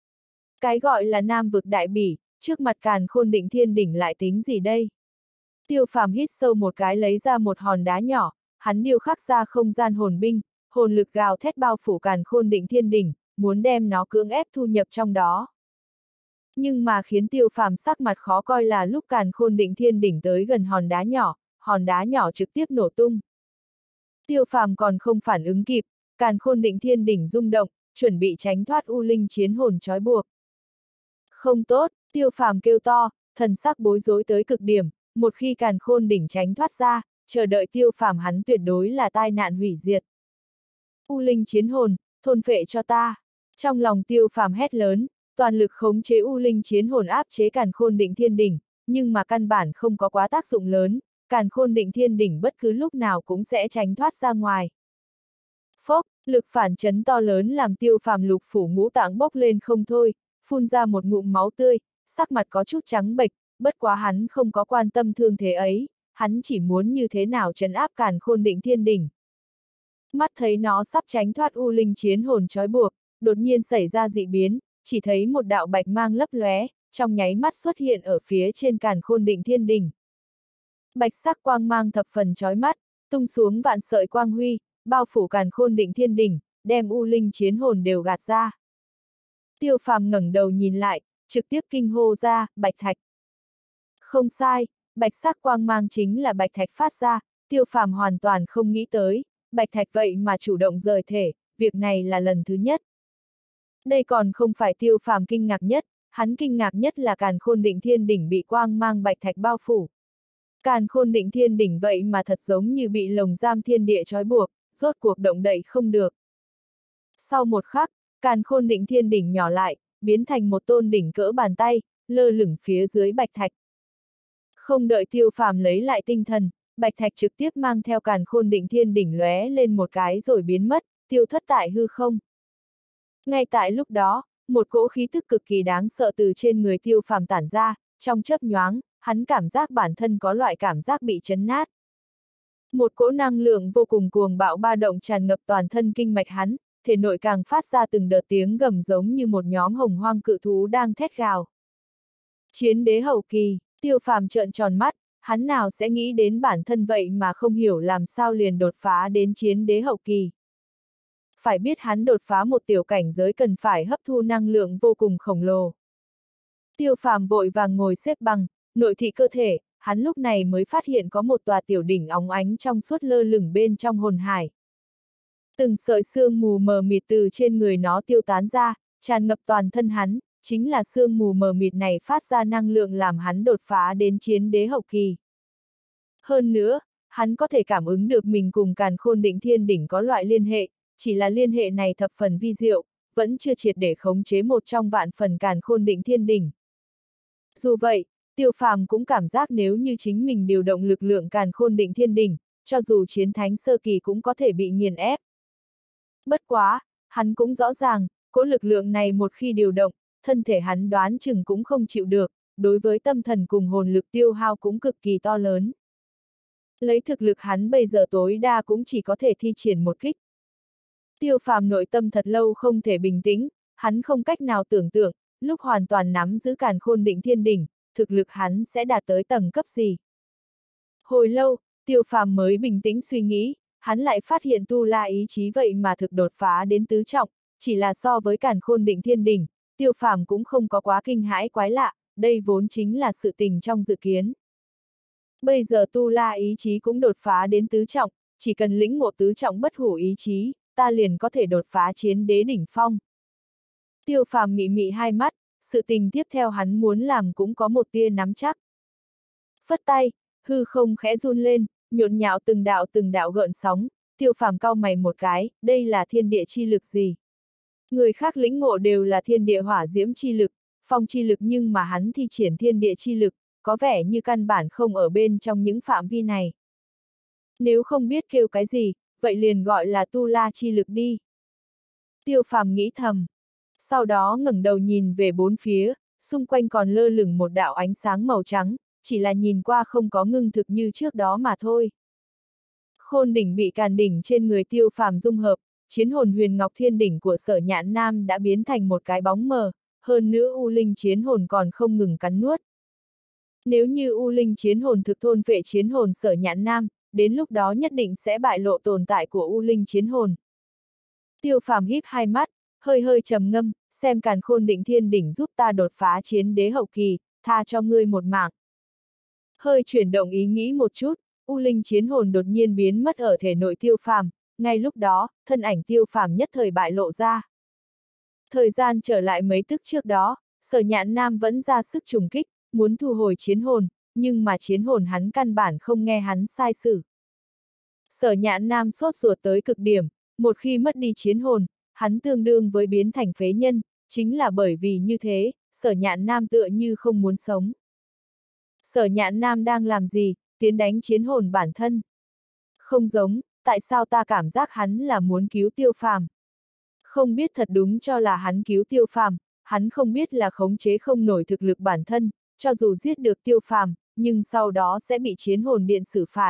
Cái gọi là Nam vực đại bỉ, trước mặt Càn Khôn Định Thiên đỉnh lại tính gì đây? Tiêu Phàm hít sâu một cái lấy ra một hòn đá nhỏ, hắn điêu khắc ra không gian hồn binh, hồn lực gào thét bao phủ Càn Khôn Định Thiên đỉnh, muốn đem nó cưỡng ép thu nhập trong đó. Nhưng mà khiến Tiêu Phàm sắc mặt khó coi là lúc Càn Khôn Định Thiên đỉnh tới gần hòn đá nhỏ trực tiếp nổ tung. Tiêu Phàm còn không phản ứng kịp, Càn Khôn Định Thiên đỉnh rung động, chuẩn bị tránh thoát U Linh chiến hồn trói buộc. Không tốt, Tiêu Phàm kêu to, thần sắc bối rối tới cực điểm, một khi Càn Khôn đỉnh tránh thoát ra, chờ đợi Tiêu Phàm hắn tuyệt đối là tai nạn hủy diệt. U Linh chiến hồn, thôn phệ cho ta. Trong lòng Tiêu Phàm hét lớn, toàn lực khống chế U Linh chiến hồn áp chế Càn Khôn Định Thiên đỉnh, nhưng mà căn bản không có quá tác dụng lớn, Càn Khôn Định Thiên đỉnh bất cứ lúc nào cũng sẽ tránh thoát ra ngoài. Phốc, lực phản chấn to lớn làm Tiêu Phàm lục phủ ngũ tạng bốc lên không thôi, phun ra một ngụm máu tươi, sắc mặt có chút trắng bệch, bất quá hắn không có quan tâm thương thế ấy, hắn chỉ muốn như thế nào trấn áp Càn Khôn Định Thiên đỉnh. Mắt thấy nó sắp tránh thoát U Linh chiến hồn trói buộc, đột nhiên xảy ra dị biến, chỉ thấy một đạo bạch mang lấp lóe, trong nháy mắt xuất hiện ở phía trên Càn Khôn Định Thiên đỉnh. Bạch sắc quang mang thập phần chói mắt, tung xuống vạn sợi quang huy, bao phủ Càn Khôn Định Thiên đỉnh, đem U Linh chiến hồn đều gạt ra. Tiêu Phàm ngẩng đầu nhìn lại, trực tiếp kinh hô ra, bạch thạch. Không sai, bạch sắc quang mang chính là bạch thạch phát ra, Tiêu Phàm hoàn toàn không nghĩ tới, bạch thạch vậy mà chủ động rời thể, việc này là lần thứ nhất. Đây còn không phải Tiêu Phàm kinh ngạc nhất, hắn kinh ngạc nhất là Càn Khôn Định Thiên Đỉnh bị quang mang bạch thạch bao phủ. Càn Khôn Định Thiên Đỉnh vậy mà thật giống như bị lồng giam thiên địa trói buộc, rốt cuộc động đậy không được. Sau một khắc, Càn Khôn Định Thiên Đỉnh nhỏ lại, biến thành một tôn đỉnh cỡ bàn tay, lơ lửng phía dưới bạch thạch. Không đợi Tiêu Phàm lấy lại tinh thần, bạch thạch trực tiếp mang theo Càn Khôn Định Thiên Đỉnh lóe lên một cái rồi biến mất, tiêu thất tại hư không. Ngay tại lúc đó, một cỗ khí tức cực kỳ đáng sợ từ trên người Tiêu Phàm tản ra, trong chớp nhoáng, hắn cảm giác bản thân có loại cảm giác bị chấn nát. Một cỗ năng lượng vô cùng cuồng bạo ba động tràn ngập toàn thân kinh mạch hắn, thể nội càng phát ra từng đợt tiếng gầm giống như một nhóm hồng hoang cự thú đang thét gào. Chiến đế hậu kỳ, Tiêu Phàm trợn tròn mắt, hắn nào sẽ nghĩ đến bản thân vậy mà không hiểu làm sao liền đột phá đến chiến đế hậu kỳ. Phải biết hắn đột phá một tiểu cảnh giới cần phải hấp thu năng lượng vô cùng khổng lồ. Tiêu Phàm vội vàng ngồi xếp bằng, nội thị cơ thể, hắn lúc này mới phát hiện có một tòa tiểu đỉnh óng ánh trong suốt lơ lửng bên trong hồn hải. Từng sợi sương mù mờ mịt từ trên người nó tiêu tán ra, tràn ngập toàn thân hắn, chính là sương mù mờ mịt này phát ra năng lượng làm hắn đột phá đến chiến đế hậu kỳ. Hơn nữa, hắn có thể cảm ứng được mình cùng Càn Khôn Định Thiên Đỉnh có loại liên hệ, chỉ là liên hệ này thập phần vi diệu, vẫn chưa triệt để khống chế một trong vạn phần Càn Khôn Định Thiên Đỉnh. Dù vậy, Tiêu Phàm cũng cảm giác nếu như chính mình điều động lực lượng Càn Khôn Định Thiên Đỉnh, cho dù chiến thánh sơ kỳ cũng có thể bị nghiền ép. Bất quá, hắn cũng rõ ràng, cỗ lực lượng này một khi điều động, thân thể hắn đoán chừng cũng không chịu được, đối với tâm thần cùng hồn lực tiêu hao cũng cực kỳ to lớn. Lấy thực lực hắn bây giờ tối đa cũng chỉ có thể thi triển một kích. Tiêu Phàm nội tâm thật lâu không thể bình tĩnh, hắn không cách nào tưởng tượng, lúc hoàn toàn nắm giữ Càn Khôn Định Thiên Đỉnh, thực lực hắn sẽ đạt tới tầng cấp gì. Hồi lâu, Tiêu Phàm mới bình tĩnh suy nghĩ, hắn lại phát hiện tu la ý chí vậy mà thực đột phá đến tứ trọng, chỉ là so với Càn Khôn Định Thiên Đỉnh, Tiêu Phàm cũng không có quá kinh hãi quái lạ, đây vốn chính là sự tình trong dự kiến. Bây giờ tu la ý chí cũng đột phá đến tứ trọng, chỉ cần lĩnh ngộ tứ trọng bất hủ ý chí, ta liền có thể đột phá chiến đế đỉnh phong. Tiêu Phàm mị mị hai mắt, sự tình tiếp theo hắn muốn làm cũng có một tia nắm chắc. Phất tay, hư không khẽ run lên, nhộn nhạo từng đạo gợn sóng, Tiêu Phàm cau mày một cái, đây là thiên địa chi lực gì? Người khác lĩnh ngộ đều là thiên địa hỏa diễm chi lực, phong chi lực nhưng mà hắn thi triển thiên địa chi lực, có vẻ như căn bản không ở bên trong những phạm vi này. Nếu không biết kêu cái gì, vậy liền gọi là tu la chi lực đi. Tiêu Phàm nghĩ thầm. Sau đó ngẩng đầu nhìn về bốn phía, xung quanh còn lơ lửng một đạo ánh sáng màu trắng, chỉ là nhìn qua không có ngưng thực như trước đó mà thôi. Khôn đỉnh bị Càn đỉnh trên người Tiêu Phàm dung hợp, chiến hồn huyền ngọc thiên đỉnh của Sở Nhạn Nam đã biến thành một cái bóng mờ, hơn nữa U Linh chiến hồn còn không ngừng cắn nuốt. Nếu như U Linh chiến hồn thực thôn phệ chiến hồn Sở Nhạn Nam, đến lúc đó nhất định sẽ bại lộ tồn tại của U Linh chiến hồn. Tiêu Phàm híp hai mắt, hơi hơi trầm ngâm, xem Càn Khôn Định Thiên Đỉnh giúp ta đột phá chiến đế hậu kỳ, tha cho ngươi một mạng. Hơi chuyển động ý nghĩ một chút, U Linh chiến hồn đột nhiên biến mất ở thể nội Tiêu Phàm, ngay lúc đó, thân ảnh Tiêu Phàm nhất thời bại lộ ra. Thời gian trở lại mấy tức trước đó, Sở Nhạn Nam vẫn ra sức trùng kích, muốn thu hồi chiến hồn, nhưng mà chiến hồn hắn căn bản không nghe hắn sai sử. Sở Nhạn Nam sốt ruột tới cực điểm, một khi mất đi chiến hồn, hắn tương đương với biến thành phế nhân, chính là bởi vì như thế, Sở Nhạn Nam tựa như không muốn sống. Sở Nhạn Nam đang làm gì, tiến đánh chiến hồn bản thân? Không giống, tại sao ta cảm giác hắn là muốn cứu Tiêu Phàm? Không biết thật đúng cho là hắn cứu Tiêu Phàm, hắn không biết là khống chế không nổi thực lực bản thân, cho dù giết được Tiêu Phàm, nhưng sau đó sẽ bị chiến hồn điện xử phạt.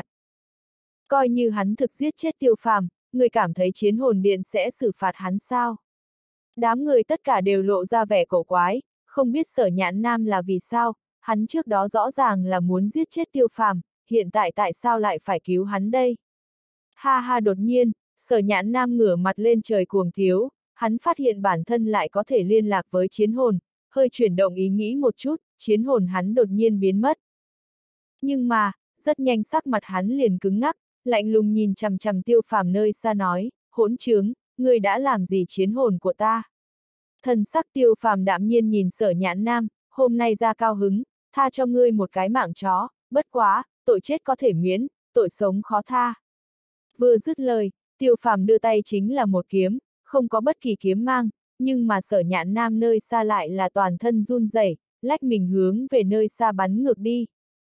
Coi như hắn thực giết chết Tiêu Phàm, người cảm thấy chiến hồn điện sẽ xử phạt hắn sao? Đám người tất cả đều lộ ra vẻ cổ quái, không biết Sở Nhạn Nam là vì sao, hắn trước đó rõ ràng là muốn giết chết Tiêu Phàm, hiện tại tại sao lại phải cứu hắn đây? Ha ha, đột nhiên, Sở Nhạn Nam ngửa mặt lên trời cuồng tiếu, hắn phát hiện bản thân lại có thể liên lạc với chiến hồn, hơi chuyển động ý nghĩ một chút, chiến hồn hắn đột nhiên biến mất. Nhưng mà, rất nhanh sắc mặt hắn liền cứng ngắc, lạnh lùng nhìn chằm chằm Tiêu Phàm nơi xa nói, hỗn trướng, ngươi đã làm gì chiến hồn của ta? Thần sắc Tiêu Phàm đạm nhiên nhìn Sở Nhãn Nam, hôm nay ra cao hứng, tha cho ngươi một cái mạng chó, bất quá, tội chết có thể miễn, tội sống khó tha. Vừa dứt lời, Tiêu Phàm đưa tay chính là một kiếm, không có bất kỳ kiếm mang, nhưng mà Sở Nhãn Nam nơi xa lại là toàn thân run rẩy, lách mình hướng về nơi xa bắn ngược đi.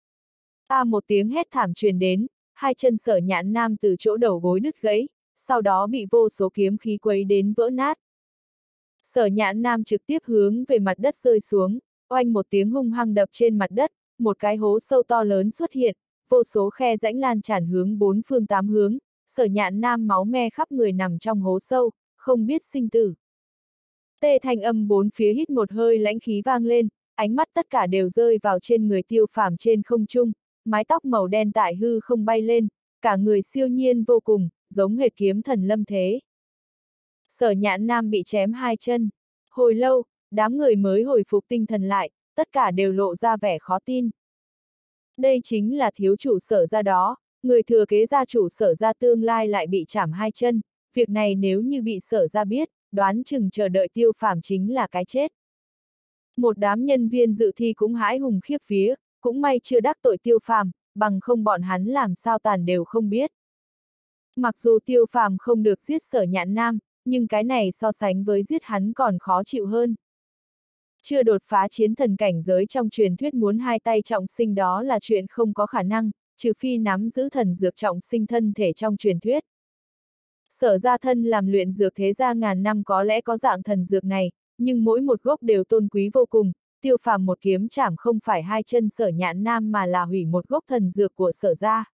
Một tiếng hét thảm truyền đến, hai chân Sở Nhãn Nam từ chỗ đầu gối đứt gãy, sau đó bị vô số kiếm khí quấy đến vỡ nát. Sở Nhãn Nam trực tiếp hướng về mặt đất rơi xuống, oanh một tiếng hung hăng đập trên mặt đất, một cái hố sâu to lớn xuất hiện, vô số khe rãnh lan tràn hướng bốn phương tám hướng, Sở Nhãn Nam máu me khắp người nằm trong hố sâu, không biết sinh tử. Tê thanh âm bốn phía hít một hơi lãnh khí vang lên, ánh mắt tất cả đều rơi vào trên người Tiêu Phàm trên không trung, mái tóc màu đen tại hư không bay lên, cả người siêu nhiên vô cùng, giống hệt kiếm thần lâm thế. Sở Nhãn Nam bị chém hai chân. Hồi lâu, đám người mới hồi phục tinh thần lại, tất cả đều lộ ra vẻ khó tin. Đây chính là thiếu chủ Sở gia đó, người thừa kế gia chủ Sở gia tương lai lại bị chảm hai chân, việc này nếu như bị Sở gia biết, đoán chừng chờ đợi Tiêu Phàm chính là cái chết. Một đám nhân viên dự thi cũng hãi hùng khiếp vía, cũng may chưa đắc tội Tiêu Phàm, bằng không bọn hắn làm sao tàn đều không biết. Mặc dù Tiêu Phàm không được giết Sở Nhãn Nam, nhưng cái này so sánh với giết hắn còn khó chịu hơn. Chưa đột phá chiến thần cảnh giới trong truyền thuyết muốn hai tay trọng sinh đó là chuyện không có khả năng, trừ phi nắm giữ thần dược trọng sinh thân thể trong truyền thuyết. Sở gia thân làm luyện dược thế gia ngàn năm có lẽ có dạng thần dược này, nhưng mỗi một gốc đều tôn quý vô cùng, Tiêu Phàm một kiếm chảm không phải hai chân Sở Nhãn Nam mà là hủy một gốc thần dược của Sở gia.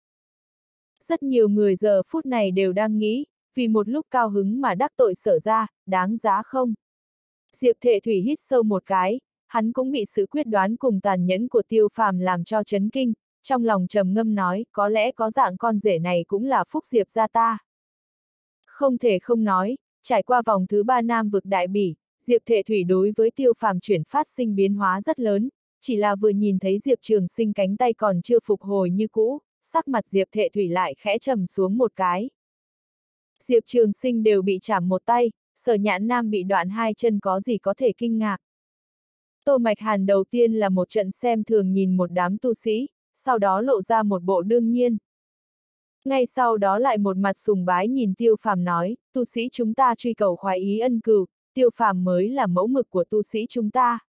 Rất nhiều người giờ phút này đều đang nghĩ, vì một lúc cao hứng mà đắc tội Sở gia, đáng giá không? Diệp Thệ Thủy hít sâu một cái, hắn cũng bị sự quyết đoán cùng tàn nhẫn của Tiêu Phàm làm cho chấn kinh, trong lòng trầm ngâm nói, có lẽ có dạng con rể này cũng là phúc Diệp gia ta. Không thể không nói, trải qua vòng thứ 3 Nam vực đại bỉ, Diệp Thệ Thủy đối với Tiêu Phàm chuyển phát sinh biến hóa rất lớn, chỉ là vừa nhìn thấy Diệp Trường Sinh cánh tay còn chưa phục hồi như cũ, sắc mặt Diệp Thệ Thủy lại khẽ trầm xuống một cái. Diệp Trường Sinh đều bị chảm một tay, Sở Nhãn Nam bị đoạn hai chân có gì có thể kinh ngạc. Tô Mạch Hàn đầu tiên là một trận xem thường nhìn một đám tu sĩ, sau đó lộ ra một bộ đương nhiên. Ngay sau đó lại một mặt sùng bái nhìn Tiêu Phàm nói, tu sĩ chúng ta truy cầu khoái ý ân cừu, Tiêu Phàm mới là mẫu mực của tu sĩ chúng ta.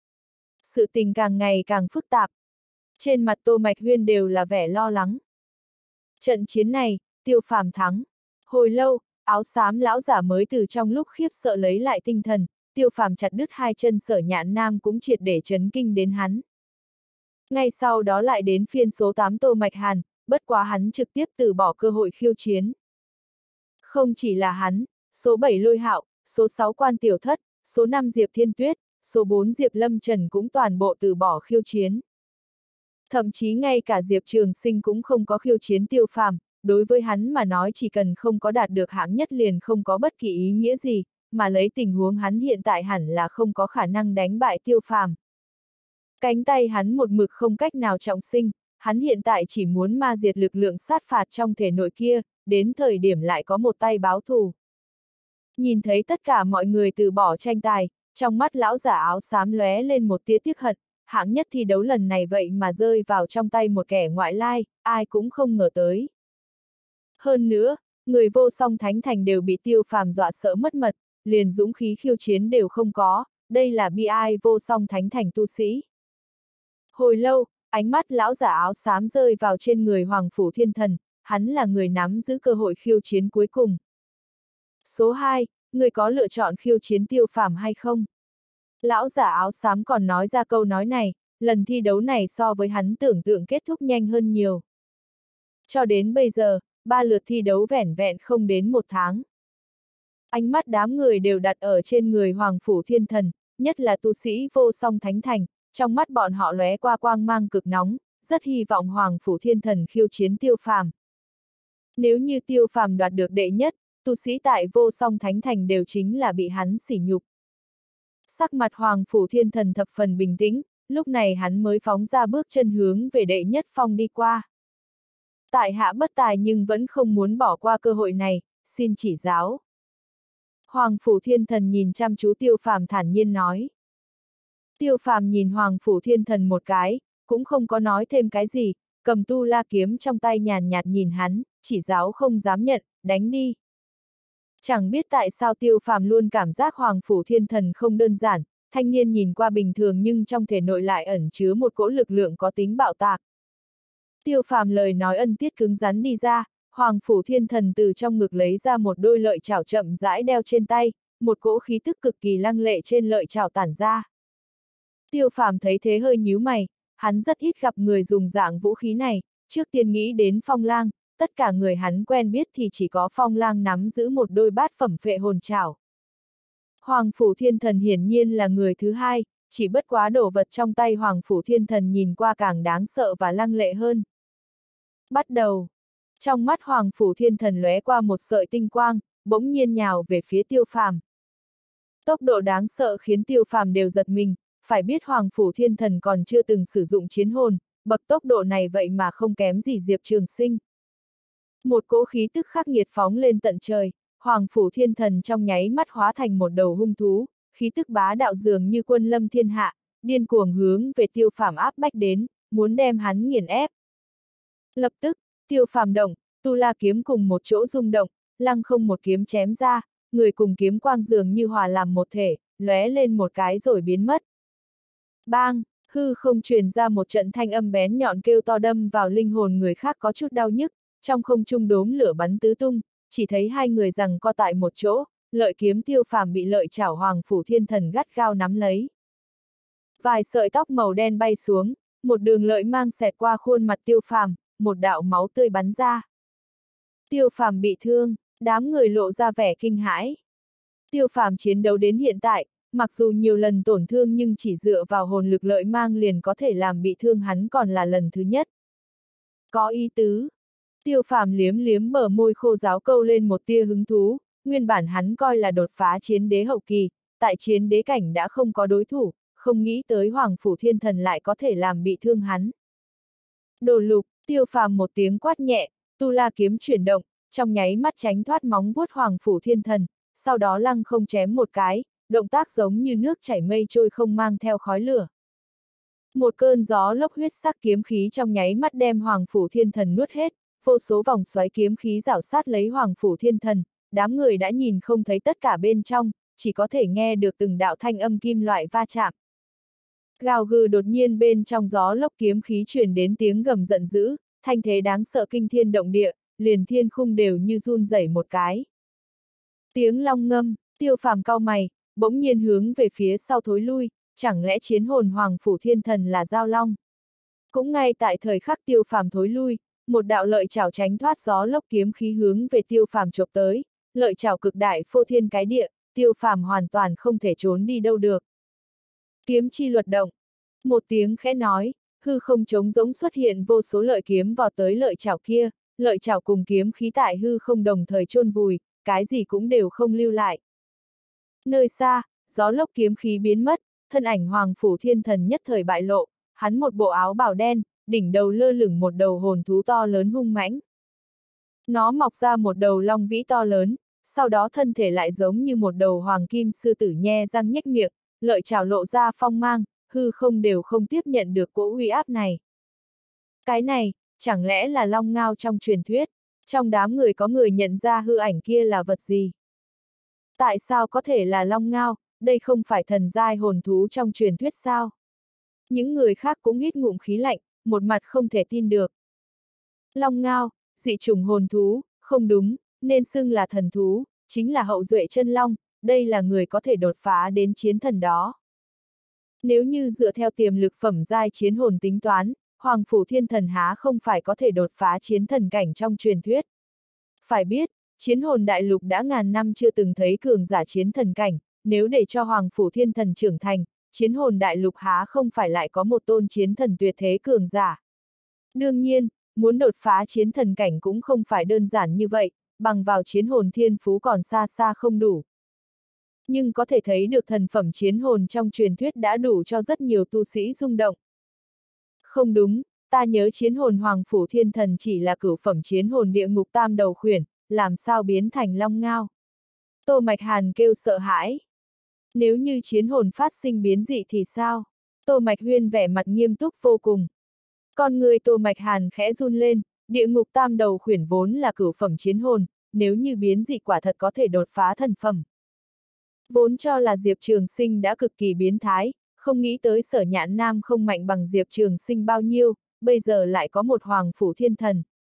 Sự tình càng ngày càng phức tạp. Trên mặt Tô Mạch Huyên đều là vẻ lo lắng. Trận chiến này, Tiêu Phàm thắng. Hồi lâu, áo xám lão giả mới từ trong lúc khiếp sợ lấy lại tinh thần, Tiêu Phàm chặt đứt hai chân Sở Nhãn Nam cũng triệt để chấn kinh đến hắn. Ngay sau đó lại đến phiên số 8 Tô Mạch Hàn, bất quá hắn trực tiếp từ bỏ cơ hội khiêu chiến. Không chỉ là hắn, số 7 Lôi Hạo, số 6 Quan Tiểu Thất, số 5 Diệp Thiên Tuyết, số 4 Diệp Lâm Trần cũng toàn bộ từ bỏ khiêu chiến. Thậm chí ngay cả Diệp Trường Sinh cũng không có khiêu chiến Tiêu Phàm, đối với hắn mà nói chỉ cần không có đạt được hạng nhất liền không có bất kỳ ý nghĩa gì, mà lấy tình huống hắn hiện tại hẳn là không có khả năng đánh bại Tiêu Phàm. Cánh tay hắn một mực không cách nào trọng sinh, hắn hiện tại chỉ muốn ma diệt lực lượng sát phạt trong thể nội kia, đến thời điểm lại có một tay báo thù. Nhìn thấy tất cả mọi người từ bỏ tranh tài, trong mắt lão giả áo xám lóe lên một tia tiếc hận, hạng nhất thi đấu lần này vậy mà rơi vào trong tay một kẻ ngoại lai, ai cũng không ngờ tới. Hơn nữa, người vô song thánh thành đều bị Tiêu Phàm dọa sợ mất mật, liền dũng khí khiêu chiến đều không có, đây là bi ai vô song thánh thành tu sĩ. Hồi lâu, ánh mắt lão giả áo xám rơi vào trên người Hoàng Phủ Thiên Thần, hắn là người nắm giữ cơ hội khiêu chiến cuối cùng. Số 2, người có lựa chọn khiêu chiến Tiêu Phàm hay không? Lão giả áo xám còn nói ra câu nói này, lần thi đấu này so với hắn tưởng tượng kết thúc nhanh hơn nhiều. Cho đến bây giờ, 3 lượt thi đấu vẻn vẹn không đến 1 tháng. Ánh mắt đám người đều đặt ở trên người Hoàng Phủ Thiên Thần, nhất là tu sĩ vô song thánh thành, trong mắt bọn họ lóe qua quang mang cực nóng, rất hy vọng Hoàng Phủ Thiên Thần khiêu chiến Tiêu Phàm. Nếu như Tiêu Phàm đoạt được đệ nhất, tu sĩ tại vô song thánh thành đều chính là bị hắn sỉ nhục. Sắc mặt Hoàng Phủ Thiên Thần thập phần bình tĩnh, lúc này hắn mới phóng ra bước chân hướng về đệ nhất phong đi qua. Tại hạ bất tài nhưng vẫn không muốn bỏ qua cơ hội này, xin chỉ giáo. Hoàng Phủ Thiên Thần nhìn chăm chú Tiêu Phàm thản nhiên nói. Tiêu Phàm nhìn Hoàng Phủ Thiên Thần một cái, cũng không có nói thêm cái gì, cầm tu la kiếm trong tay nhàn nhạt nhìn hắn, chỉ giáo không dám nhận, đánh đi. Chẳng biết tại sao Tiêu Phàm luôn cảm giác Hoàng Phủ Thiên Thần không đơn giản, thanh niên nhìn qua bình thường nhưng trong thể nội lại ẩn chứa một cỗ lực lượng có tính bạo tạc. Tiêu Phàm lời nói ân tiết cứng rắn đi ra, Hoàng Phủ Thiên Thần từ trong ngực lấy ra một đôi lợi chảo chậm rãi đeo trên tay, một cỗ khí tức cực kỳ lăng lệ trên lợi chảo tản ra. Tiêu Phàm thấy thế hơi nhíu mày, hắn rất ít gặp người dùng dạng vũ khí này, trước tiên nghĩ đến Phong Lang, tất cả người hắn quen biết thì chỉ có Phong Lang nắm giữ một đôi bát phẩm phệ hồn chảo. Hoàng Phủ Thiên Thần hiển nhiên là người thứ hai, chỉ bất quá đồ vật trong tay Hoàng Phủ Thiên Thần nhìn qua càng đáng sợ và lăng lệ hơn. Bắt đầu. Trong mắt Hoàng Phủ Thiên Thần lóe qua một sợi tinh quang, bỗng nhiên nhào về phía Tiêu Phàm. Tốc độ đáng sợ khiến Tiêu Phàm đều giật mình, phải biết Hoàng Phủ Thiên Thần còn chưa từng sử dụng chiến hồn, bậc tốc độ này vậy mà không kém gì Diệp Trường Sinh. Một cỗ khí tức khắc nghiệt phóng lên tận trời, Hoàng Phủ Thiên Thần trong nháy mắt hóa thành một đầu hung thú, khí tức bá đạo dường như quân lâm thiên hạ, điên cuồng hướng về Tiêu Phàm áp bách đến, muốn đem hắn nghiền ép. Lập tức, Tiêu Phàm động, tu la kiếm cùng một chỗ rung động, lăng không một kiếm chém ra, người cùng kiếm quang dường như hòa làm một thể, lóe lên một cái rồi biến mất. Bang, hư không truyền ra một trận thanh âm bén nhọn kêu to đâm vào linh hồn người khác có chút đau nhức, trong không trung đốm lửa bắn tứ tung, chỉ thấy hai người giằng co tại một chỗ, lợi kiếm Tiêu Phàm bị lợi chảo Hoàng Phủ Thiên Thần gắt gao nắm lấy. Vài sợi tóc màu đen bay xuống, một đường lợi mang xẹt qua khuôn mặt Tiêu Phàm, một đạo máu tươi bắn ra. Tiêu Phàm bị thương, đám người lộ ra vẻ kinh hãi. Tiêu Phàm chiến đấu đến hiện tại, mặc dù nhiều lần tổn thương nhưng chỉ dựa vào hồn lực lợi mang liền có thể làm bị thương hắn còn là lần thứ nhất. Có ý tứ. Tiêu Phàm liếm liếm bờ môi khô ráo câu lên một tia hứng thú, nguyên bản hắn coi là đột phá chiến đế hậu kỳ, tại chiến đế cảnh đã không có đối thủ, không nghĩ tới Hoàng Phủ Thiên Thần lại có thể làm bị thương hắn. Đồ lục, Tiêu Phàm một tiếng quát nhẹ, tu la kiếm chuyển động, trong nháy mắt tránh thoát móng vuốt Hoàng Phủ Thiên Thần, sau đó lăng không chém một cái, động tác giống như nước chảy mây trôi không mang theo khói lửa. Một cơn gió lốc huyết sắc kiếm khí trong nháy mắt đem Hoàng Phủ Thiên Thần nuốt hết, vô số vòng xoáy kiếm khí rảo sát lấy Hoàng Phủ Thiên Thần, đám người đã nhìn không thấy tất cả bên trong, chỉ có thể nghe được từng đạo thanh âm kim loại va chạm. Gào gừ đột nhiên bên trong gió lốc kiếm khí truyền đến tiếng gầm giận dữ, thanh thế đáng sợ kinh thiên động địa, liền thiên khung đều như run rẩy một cái. Tiếng long ngâm, Tiêu Phàm cau mày, bỗng nhiên hướng về phía sau thối lui, chẳng lẽ chiến hồn Hoàng Phủ Thiên Thần là giao long? Cũng ngay tại thời khắc Tiêu Phàm thối lui, một đạo lợi chảo tránh thoát gió lốc kiếm khí hướng về Tiêu Phàm chộp tới, lợi chảo cực đại phô thiên cái địa, Tiêu Phàm hoàn toàn không thể trốn đi đâu được. Kiếm chi luật động. Một tiếng khẽ nói, hư không trống rỗng xuất hiện vô số lợi kiếm vào tới lợi chảo kia, lợi chảo cùng kiếm khí tại hư không đồng thời chôn vùi, cái gì cũng đều không lưu lại. Nơi xa, gió lốc kiếm khí biến mất, thân ảnh Hoàng Phủ Thiên Thần nhất thời bại lộ, hắn một bộ áo bào đen, đỉnh đầu lơ lửng một đầu hồn thú to lớn hung mãnh. Nó mọc ra một đầu long vĩ to lớn, sau đó thân thể lại giống như một đầu hoàng kim sư tử nhe răng nhếch miệng, lợi chảo lộ ra phong mang, hư không đều không tiếp nhận được cỗ uy áp này. Cái này, chẳng lẽ là long ngao trong truyền thuyết? Trong đám người có người nhận ra hư ảnh kia là vật gì? Tại sao có thể là long ngao, đây không phải thần giai hồn thú trong truyền thuyết sao? Những người khác cũng hít ngụm khí lạnh, một mặt không thể tin được. Long ngao, dị chủng hồn thú, không đúng, nên xưng là thần thú, chính là hậu duệ chân long, đây là người có thể đột phá đến chiến thần đó. Nếu như dựa theo tiềm lực phẩm giai chiến hồn tính toán, Hoàng Phủ Thiên Thần há không phải có thể đột phá chiến thần cảnh trong truyền thuyết. Phải biết, chiến hồn đại lục đã ngàn năm chưa từng thấy cường giả chiến thần cảnh, nếu để cho Hoàng Phủ Thiên Thần trưởng thành, chiến hồn đại lục há không phải lại có một tôn chiến thần tuyệt thế cường giả. Đương nhiên, muốn đột phá chiến thần cảnh cũng không phải đơn giản như vậy, bằng vào chiến hồn thiên phú còn xa xa không đủ. Nhưng có thể thấy được thần phẩm chiến hồn trong truyền thuyết đã đủ cho rất nhiều tu sĩ rung động. Không đúng, ta nhớ chiến hồn Hoàng Phủ Thiên Thần chỉ là cửu phẩm chiến hồn địa ngục tam đầu khuyển, làm sao biến thành long ngao? Tô Mạch Hàn kêu sợ hãi. Nếu như chiến hồn phát sinh biến dị thì sao? Tô Mạch Huyên vẻ mặt nghiêm túc vô cùng. Con người Tô Mạch Hàn khẽ run lên, địa ngục tam đầu khuyển vốn là cửu phẩm chiến hồn, nếu như biến dị quả thật có thể đột phá thần phẩm. Vốn cho là Diệp Trường Sinh đã cực kỳ biến thái, không nghĩ tới Sở Nhạn Nam không mạnh bằng Diệp Trường Sinh bao nhiêu, bây giờ lại có một hoàng phủ thiên thần.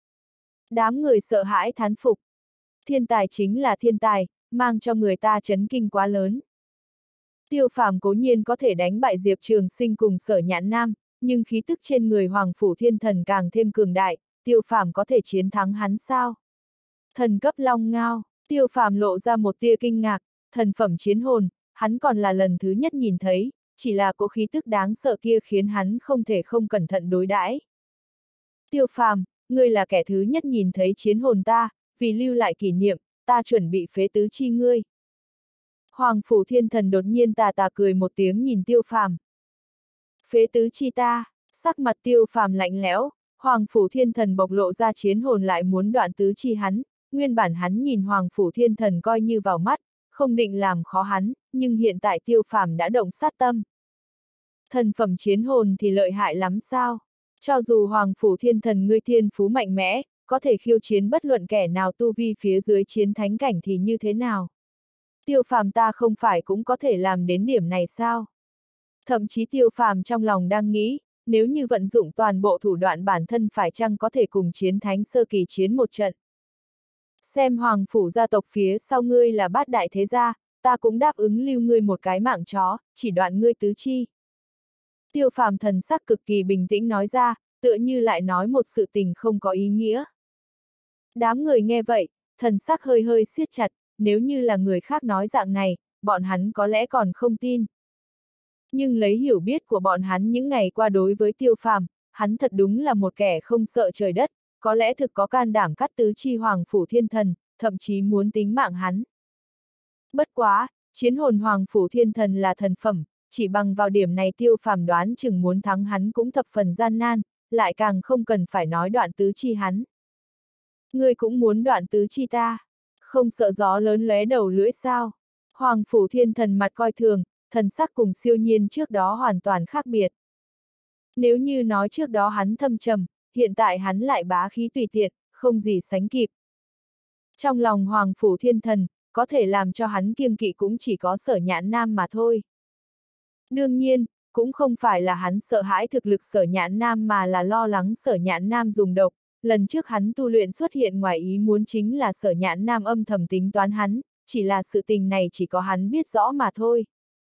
Đám người sợ hãi thán phục. Thiên tài chính là thiên tài, mang cho người ta chấn kinh quá lớn. Tiêu Phàm cố nhiên có thể đánh bại Diệp Trường Sinh cùng Sở Nhạn Nam, nhưng khí tức trên người hoàng phủ thiên thần càng thêm cường đại, Tiêu Phàm có thể chiến thắng hắn sao? Thần cấp long ngao, Tiêu Phàm lộ ra một tia kinh ngạc, thần phẩm chiến hồn, hắn còn là lần thứ nhất nhìn thấy, chỉ là cỗ khí tức đáng sợ kia khiến hắn không thể không cẩn thận đối đãi. Tiêu Phàm, ngươi là kẻ thứ nhất nhìn thấy chiến hồn ta, vì lưu lại kỷ niệm, ta chuẩn bị phế tứ chi ngươi. Hoàng phủ thiên thần đột nhiên tà tà cười một tiếng nhìn Tiêu Phàm. Phế tứ chi ta, sắc mặt Tiêu Phàm lạnh lẽo, Hoàng phủ thiên thần bộc lộ ra chiến hồn lại muốn đoạn tứ chi hắn, nguyên bản hắn nhìn Hoàng phủ thiên thần coi như vào mắt, không định làm khó hắn, nhưng hiện tại Tiêu Phàm đã động sát tâm. Thần phẩm chiến hồn thì lợi hại lắm sao? Cho dù Hoàng phủ thiên thần ngươi thiên phú mạnh mẽ, có thể khiêu chiến bất luận kẻ nào tu vi phía dưới chiến thánh cảnh thì như thế nào? Tiêu Phàm ta không phải cũng có thể làm đến điểm này sao? Thậm chí Tiêu Phàm trong lòng đang nghĩ, nếu như vận dụng toàn bộ thủ đoạn bản thân phải chăng có thể cùng chiến thánh sơ kỳ chiến một trận. Xem hoàng phủ gia tộc phía sau ngươi là bát đại thế gia, ta cũng đáp ứng lưu ngươi một cái mạng chó, chỉ đoạn ngươi tứ chi. Tiêu Phàm thần sắc cực kỳ bình tĩnh nói ra, tựa như lại nói một sự tình không có ý nghĩa. Đám người nghe vậy, thần sắc hơi hơi siết chặt, nếu như là người khác nói dạng này, bọn hắn có lẽ còn không tin. Nhưng lấy hiểu biết của bọn hắn những ngày qua đối với Tiêu Phàm, hắn thật đúng là một kẻ không sợ trời đất, có lẽ thực có can đảm cắt tứ chi hoàng phủ thiên thần, thậm chí muốn tính mạng hắn. Bất quá, chiến hồn hoàng phủ thiên thần là thần phẩm, chỉ bằng vào điểm này Tiêu Phàm đoán chừng muốn thắng hắn cũng thập phần gian nan, lại càng không cần phải nói đoạn tứ chi hắn. Ngươi cũng muốn đoạn tứ chi ta, không sợ gió lớn lóe đầu lưỡi sao? Hoàng phủ thiên thần mặt coi thường, thần sắc cùng siêu nhiên trước đó hoàn toàn khác biệt. Nếu như nói trước đó hắn thâm trầm, hiện tại hắn lại bá khí tùy tiện, không gì sánh kịp. Trong lòng Hoàng phủ thiên thần, có thể làm cho hắn kiêng kỵ cũng chỉ có Sở Nhạn Nam mà thôi. Đương nhiên, cũng không phải là hắn sợ hãi thực lực Sở Nhạn Nam mà là lo lắng Sở Nhạn Nam dùng độc. Lần trước hắn tu luyện xuất hiện ngoài ý muốn chính là Sở Nhạn Nam âm thầm tính toán hắn, chỉ là sự tình này chỉ có hắn biết rõ mà thôi.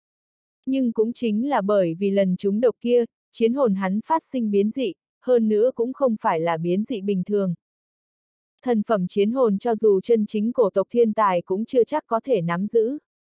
Nhưng cũng chính là bởi vì lần trúng độc kia, chiến hồn hắn phát sinh biến dị, hơn nữa cũng không phải là biến dị bình thường. Thần phẩm chiến hồn cho dù chân chính cổ tộc thiên tài cũng chưa chắc có thể nắm giữ.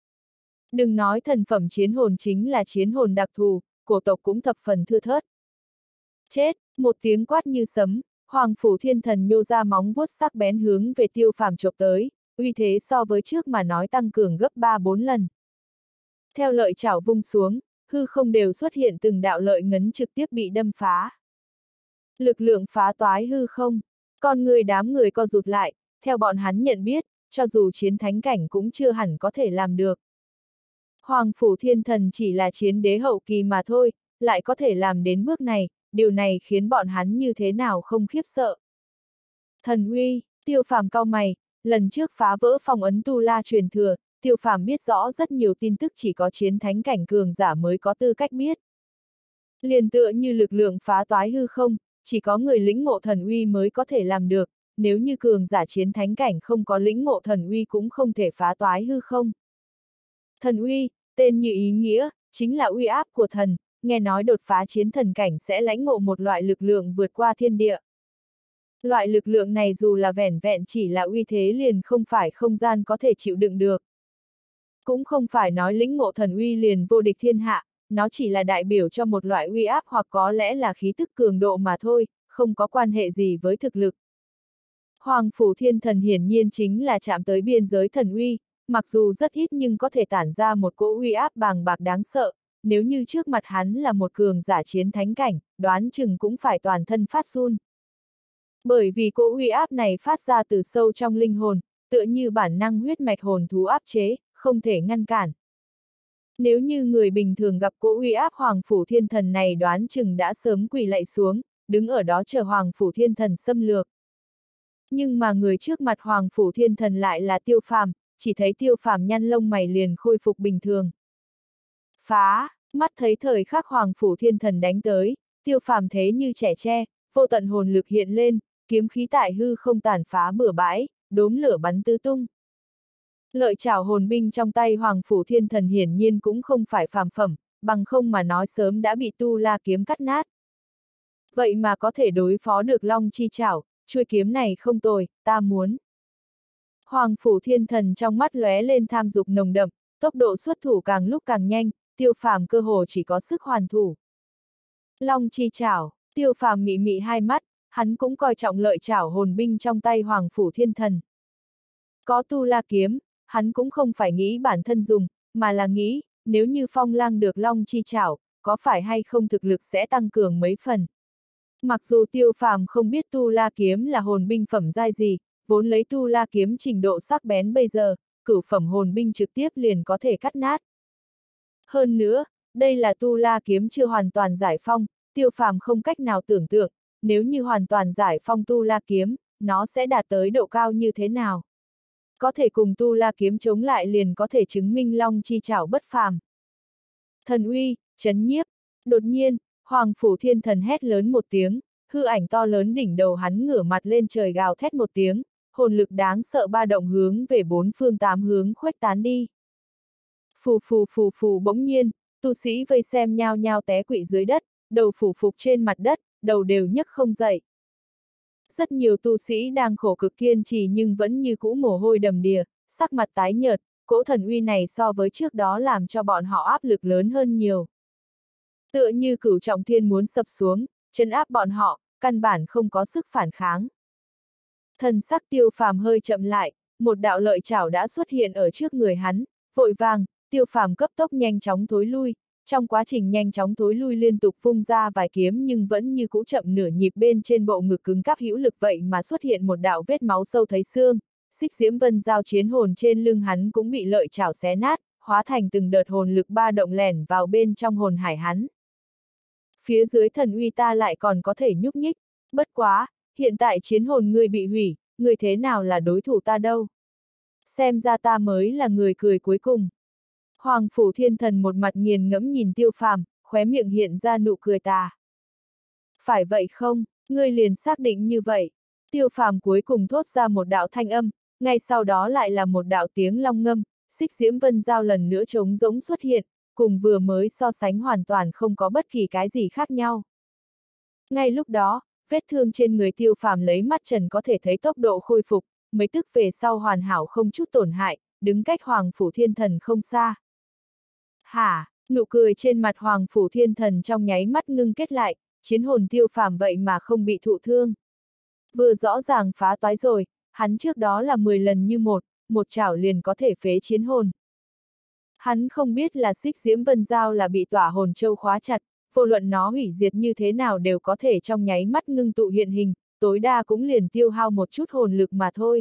Đừng nói thần phẩm chiến hồn chính là chiến hồn đặc thù, cổ tộc cũng thập phần thưa thớt. Chết, một tiếng quát như sấm, Hoàng phủ thiên thần nhô ra móng vuốt sắc bén hướng về Tiêu Phàm chộp tới, uy thế so với trước mà nói tăng cường gấp 3-4 lần. Theo lợi chảo vung xuống, hư không đều xuất hiện từng đạo lợi ngấn trực tiếp bị đâm phá. Lực lượng phá toái hư không, con người đám người co rụt lại, theo bọn hắn nhận biết, cho dù chiến thánh cảnh cũng chưa hẳn có thể làm được. Hoàng phủ thiên thần chỉ là chiến đế hậu kỳ mà thôi, lại có thể làm đến bước này, điều này khiến bọn hắn như thế nào không khiếp sợ. Thần uy, Tiêu Phàm cau mày, lần trước phá vỡ phong ấn tu la truyền thừa, Tiêu Phàm biết rõ rất nhiều tin tức chỉ có chiến thánh cảnh cường giả mới có tư cách biết. Liền tựa như lực lượng phá toái hư không, chỉ có người lĩnh ngộ thần uy mới có thể làm được, nếu như cường giả chiến thánh cảnh không có lĩnh ngộ thần uy cũng không thể phá toái hư không. Thần uy, tên như ý nghĩa, chính là uy áp của thần, nghe nói đột phá chiến thần cảnh sẽ lãnh ngộ một loại lực lượng vượt qua thiên địa. Loại lực lượng này dù là vẻn vẹn chỉ là uy thế liền không phải không gian có thể chịu đựng được. Cũng không phải nói lĩnh ngộ thần uy liền vô địch thiên hạ, nó chỉ là đại biểu cho một loại uy áp hoặc có lẽ là khí tức cường độ mà thôi, không có quan hệ gì với thực lực. Hoàng phủ thiên thần hiển nhiên chính là chạm tới biên giới thần uy, mặc dù rất ít nhưng có thể tản ra một cỗ uy áp bàng bạc đáng sợ, nếu như trước mặt hắn là một cường giả chiến thánh cảnh, đoán chừng cũng phải toàn thân phát run. Bởi vì cỗ uy áp này phát ra từ sâu trong linh hồn, tựa như bản năng huyết mạch hồn thú áp chế, không thể ngăn cản. Nếu như người bình thường gặp cỗ uy áp Hoàng Phủ Thiên Thần này đoán chừng đã sớm quỳ lạy xuống, đứng ở đó chờ Hoàng Phủ Thiên Thần xâm lược. Nhưng mà người trước mặt Hoàng Phủ Thiên Thần lại là Tiêu Phàm, chỉ thấy Tiêu Phàm nhăn lông mày liền khôi phục bình thường. Phá, mắt thấy thời khắc Hoàng Phủ Thiên Thần đánh tới, Tiêu Phàm thế như trẻ tre, vô tận hồn lực hiện lên, kiếm khí tại hư không tàn phá bừa bãi, đốm lửa bắn tứ tung. Lợi chảo hồn binh trong tay Hoàng Phủ Thiên Thần hiển nhiên cũng không phải phàm phẩm, bằng không mà nói sớm đã bị Tu La kiếm cắt nát. Vậy mà có thể đối phó được Long Chi chảo, chuôi kiếm này không tồi, ta muốn. Hoàng Phủ Thiên Thần trong mắt lóe lên tham dục nồng đậm, tốc độ xuất thủ càng lúc càng nhanh, Tiêu Phàm cơ hồ chỉ có sức hoàn thủ. Long Chi chảo, Tiêu Phàm mị mị hai mắt, hắn cũng coi trọng lợi chảo hồn binh trong tay Hoàng Phủ Thiên Thần. Có Tu La kiếm, hắn cũng không phải nghĩ bản thân dùng, mà là nghĩ, nếu như Phong Lang được Long Chi chảo, có phải hay không thực lực sẽ tăng cường mấy phần. Mặc dù Tiêu Phàm không biết Tu La kiếm là hồn binh phẩm giai gì, vốn lấy Tu La kiếm trình độ sắc bén bây giờ, cửu phẩm hồn binh trực tiếp liền có thể cắt nát. Hơn nữa, đây là Tu La kiếm chưa hoàn toàn giải phong, Tiêu Phàm không cách nào tưởng tượng, nếu như hoàn toàn giải phong Tu La kiếm, nó sẽ đạt tới độ cao như thế nào. Có thể cùng Tu La kiếm chống lại liền có thể chứng minh Long Chi chảo bất phàm. Thần uy, chấn nhiếp, đột nhiên, Hoàng Phủ Thiên Thần hét lớn một tiếng, hư ảnh to lớn đỉnh đầu hắn ngửa mặt lên trời gào thét một tiếng, hồn lực đáng sợ ba động hướng về bốn phương tám hướng khuếch tán đi. Phù phù phù phù bỗng nhiên, tu sĩ vây xem nhao nhao té quỵ dưới đất, đầu phủ phục trên mặt đất, đầu đều nhấc không dậy. Rất nhiều tu sĩ đang khổ cực kiên trì nhưng vẫn như cũ mồ hôi đầm đìa, sắc mặt tái nhợt, cỗ thần uy này so với trước đó làm cho bọn họ áp lực lớn hơn nhiều. Tựa như cửu trọng thiên muốn sập xuống, trấn áp bọn họ, căn bản không có sức phản kháng. Thần sắc Tiêu Phàm hơi chậm lại, một đạo lợi chảo đã xuất hiện ở trước người hắn, vội vàng, Tiêu Phàm cấp tốc nhanh chóng thối lui, trong quá trình nhanh chóng thối lui liên tục vung ra vài kiếm nhưng vẫn như cũ chậm nửa nhịp bên trên bộ ngực cứng cáp hữu lực vậy mà xuất hiện một đạo vết máu sâu thấy xương, xích diễm vân giao chiến hồn trên lưng hắn cũng bị lợi chảo xé nát, hóa thành từng đợt hồn lực ba động lẻn vào bên trong hồn hải hắn. Phía dưới thần uy ta lại còn có thể nhúc nhích, bất quá, hiện tại chiến hồn ngươi bị hủy, ngươi thế nào là đối thủ ta đâu. Xem ra ta mới là người cười cuối cùng. Hoàng Phủ Thiên Thần một mặt nghiền ngẫm nhìn Tiêu Phàm, khóe miệng hiện ra nụ cười tà. Phải vậy không, ngươi liền xác định như vậy. Tiêu Phàm cuối cùng thốt ra một đạo thanh âm, ngay sau đó lại là một đạo tiếng long ngâm, xích diễm vân giao lần nữa trống rỗng xuất hiện, cùng vừa mới so sánh hoàn toàn không có bất kỳ cái gì khác nhau. Ngay lúc đó, vết thương trên người Tiêu Phàm lấy mắt trần có thể thấy tốc độ khôi phục, mấy tức về sau hoàn hảo không chút tổn hại, đứng cách Hoàng Phủ Thiên Thần không xa. Hả, nụ cười trên mặt Hoàng Phủ Thiên Thần trong nháy mắt ngưng kết lại, chiến hồn Tiêu Phàm vậy mà không bị thụ thương. Vừa rõ ràng phá toái rồi, hắn trước đó là 10 lần như một chảo liền có thể phế chiến hồn. Hắn không biết là xích diễm vân giao là bị tỏa hồn châu khóa chặt, vô luận nó hủy diệt như thế nào đều có thể trong nháy mắt ngưng tụ hiện hình, tối đa cũng liền tiêu hao một chút hồn lực mà thôi.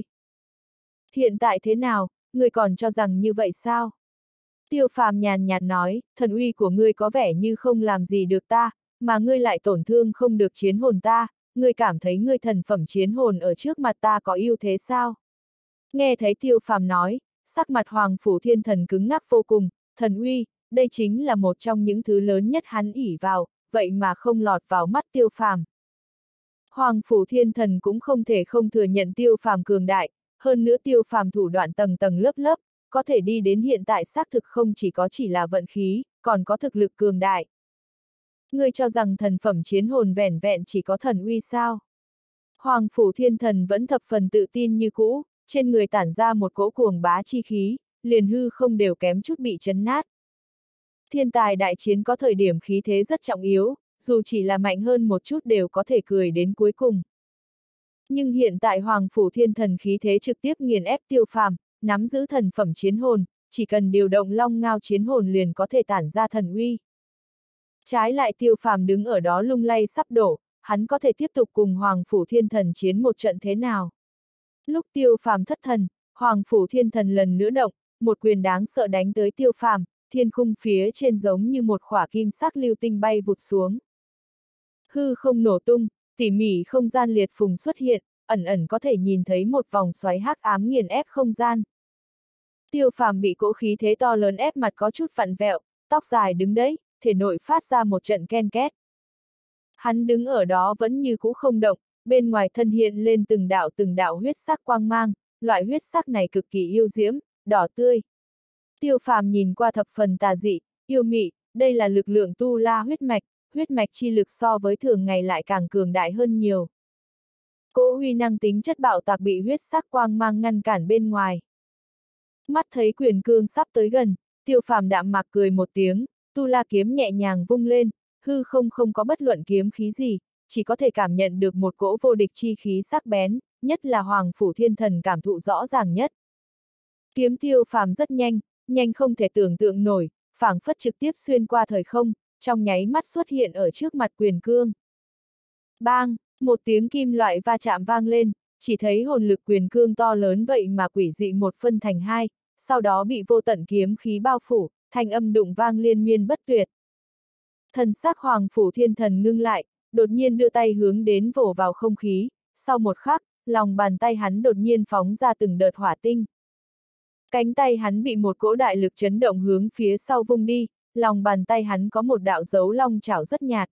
Hiện tại thế nào, ngươi còn cho rằng như vậy sao? Tiêu Phàm nhàn nhạt nói, thần uy của ngươi có vẻ như không làm gì được ta, mà ngươi lại tổn thương không được chiến hồn ta, ngươi cảm thấy ngươi thần phẩm chiến hồn ở trước mặt ta có ưu thế sao? Nghe thấy Tiêu Phàm nói, sắc mặt Hoàng Phủ Thiên Thần cứng ngắc vô cùng, thần uy, đây chính là một trong những thứ lớn nhất hắn ỷ vào, vậy mà không lọt vào mắt Tiêu Phàm. Hoàng Phủ Thiên Thần cũng không thể không thừa nhận Tiêu Phàm cường đại, hơn nữa Tiêu Phàm thủ đoạn tầng tầng lớp lớp, có thể đi đến hiện tại xác thực không chỉ là vận khí, còn có thực lực cường đại. Ngươi cho rằng thần phẩm chiến hồn vẻn vẹn chỉ có thần uy sao? Hoàng Phủ Thiên Thần vẫn thập phần tự tin như cũ, trên người tản ra một cỗ cuồng bá chi khí, liền hư không đều kém chút bị chấn nát. Thiên tài đại chiến có thời điểm khí thế rất trọng yếu, dù chỉ là mạnh hơn một chút đều có thể cười đến cuối cùng. Nhưng hiện tại Hoàng Phủ Thiên Thần khí thế trực tiếp nghiền ép Tiêu Phàm, nắm giữ thần phẩm chiến hồn, chỉ cần điều động long ngao chiến hồn liền có thể tản ra thần uy. Trái lại Tiêu Phàm đứng ở đó lung lay sắp đổ, hắn có thể tiếp tục cùng Hoàng Phủ Thiên Thần chiến một trận thế nào? Lúc Tiêu Phàm thất thần, Hoàng Phủ Thiên Thần lần nữa động, một quyền đáng sợ đánh tới Tiêu Phàm, thiên khung phía trên giống như một khỏa kim sắc lưu tinh bay vụt xuống. Hư không nổ tung, tỉ mỉ không gian liệt phùng xuất hiện, ẩn ẩn có thể nhìn thấy một vòng xoáy hắc ám nghiền ép không gian. Tiêu Phàm bị cỗ khí thế to lớn ép mặt có chút vặn vẹo, tóc dài đứng đấy, thể nội phát ra một trận ken két. Hắn đứng ở đó vẫn như cũ không động, bên ngoài thân hiện lên từng đạo huyết sắc quang mang, loại huyết sắc này cực kỳ yêu diễm, đỏ tươi. Tiêu Phàm nhìn qua thập phần tà dị, yêu mị, đây là lực lượng tu la huyết mạch chi lực so với thường ngày lại càng cường đại hơn nhiều. Cỗ huy năng tính chất bạo tạc bị huyết sắc quang mang ngăn cản bên ngoài. Mắt thấy quyền cương sắp tới gần, Tiêu Phàm đạm mạc cười một tiếng, tu la kiếm nhẹ nhàng vung lên, hư không có bất luận kiếm khí gì, chỉ có thể cảm nhận được một cỗ vô địch chi khí sắc bén, nhất là Hoàng Phủ Thiên Thần cảm thụ rõ ràng nhất. Kiếm Tiêu Phàm rất nhanh, nhanh không thể tưởng tượng nổi, phảng phất trực tiếp xuyên qua thời không, trong nháy mắt xuất hiện ở trước mặt quyền cương. Bang, một tiếng kim loại va chạm vang lên, chỉ thấy hồn lực quyền cương to lớn vậy mà quỷ dị một phân thành hai, sau đó bị vô tận kiếm khí bao phủ, thanh âm đụng vang liên miên bất tuyệt. Thần sắc Hoàng Phủ Thiên Thần ngưng lại, đột nhiên đưa tay hướng đến vồ vào không khí, sau một khắc, lòng bàn tay hắn đột nhiên phóng ra từng đợt hỏa tinh. Cánh tay hắn bị một cỗ đại lực chấn động hướng phía sau vung đi, lòng bàn tay hắn có một đạo dấu long chảo rất nhạt.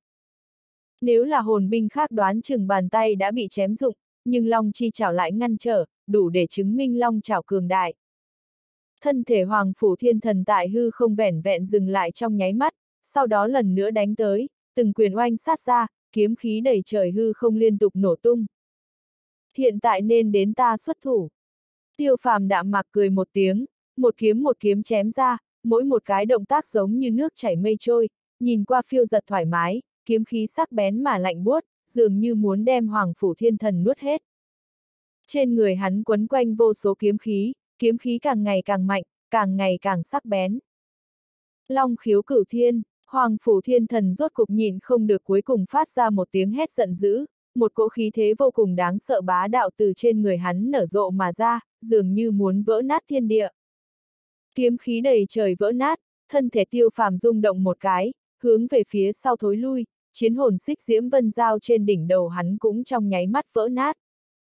Nếu là hồn binh khác đoán chừng bàn tay đã bị chém rụng, nhưng long chi chảo lại ngăn trở, đủ để chứng minh long chảo cường đại. Thân thể Hoàng Phủ Thiên Thần tại hư không vẻn vẹn dừng lại trong nháy mắt, sau đó lần nữa đánh tới, từng quyền oanh sát ra, kiếm khí đầy trời hư không liên tục nổ tung. Hiện tại nên đến ta xuất thủ. Tiêu Phàm đạm mạc cười một tiếng, một kiếm chém ra, mỗi một cái động tác giống như nước chảy mây trôi, nhìn qua phiêu giật thoải mái, kiếm khí sắc bén mà lạnh buốt, dường như muốn đem Hoàng Phủ Thiên Thần nuốt hết. Trên người hắn quấn quanh vô số kiếm khí càng ngày càng mạnh, càng ngày càng sắc bén. Long khiếu cửu thiên, Hoàng Phủ Thiên Thần rốt cục nhịn không được cuối cùng phát ra một tiếng hét giận dữ, một cỗ khí thế vô cùng đáng sợ bá đạo từ trên người hắn nở rộ mà ra, dường như muốn vỡ nát thiên địa. Kiếm khí đầy trời vỡ nát, thân thể Tiêu Phàm rung động một cái, hướng về phía sau thối lui, chiến hồn xích diễm vân giao trên đỉnh đầu hắn cũng trong nháy mắt vỡ nát.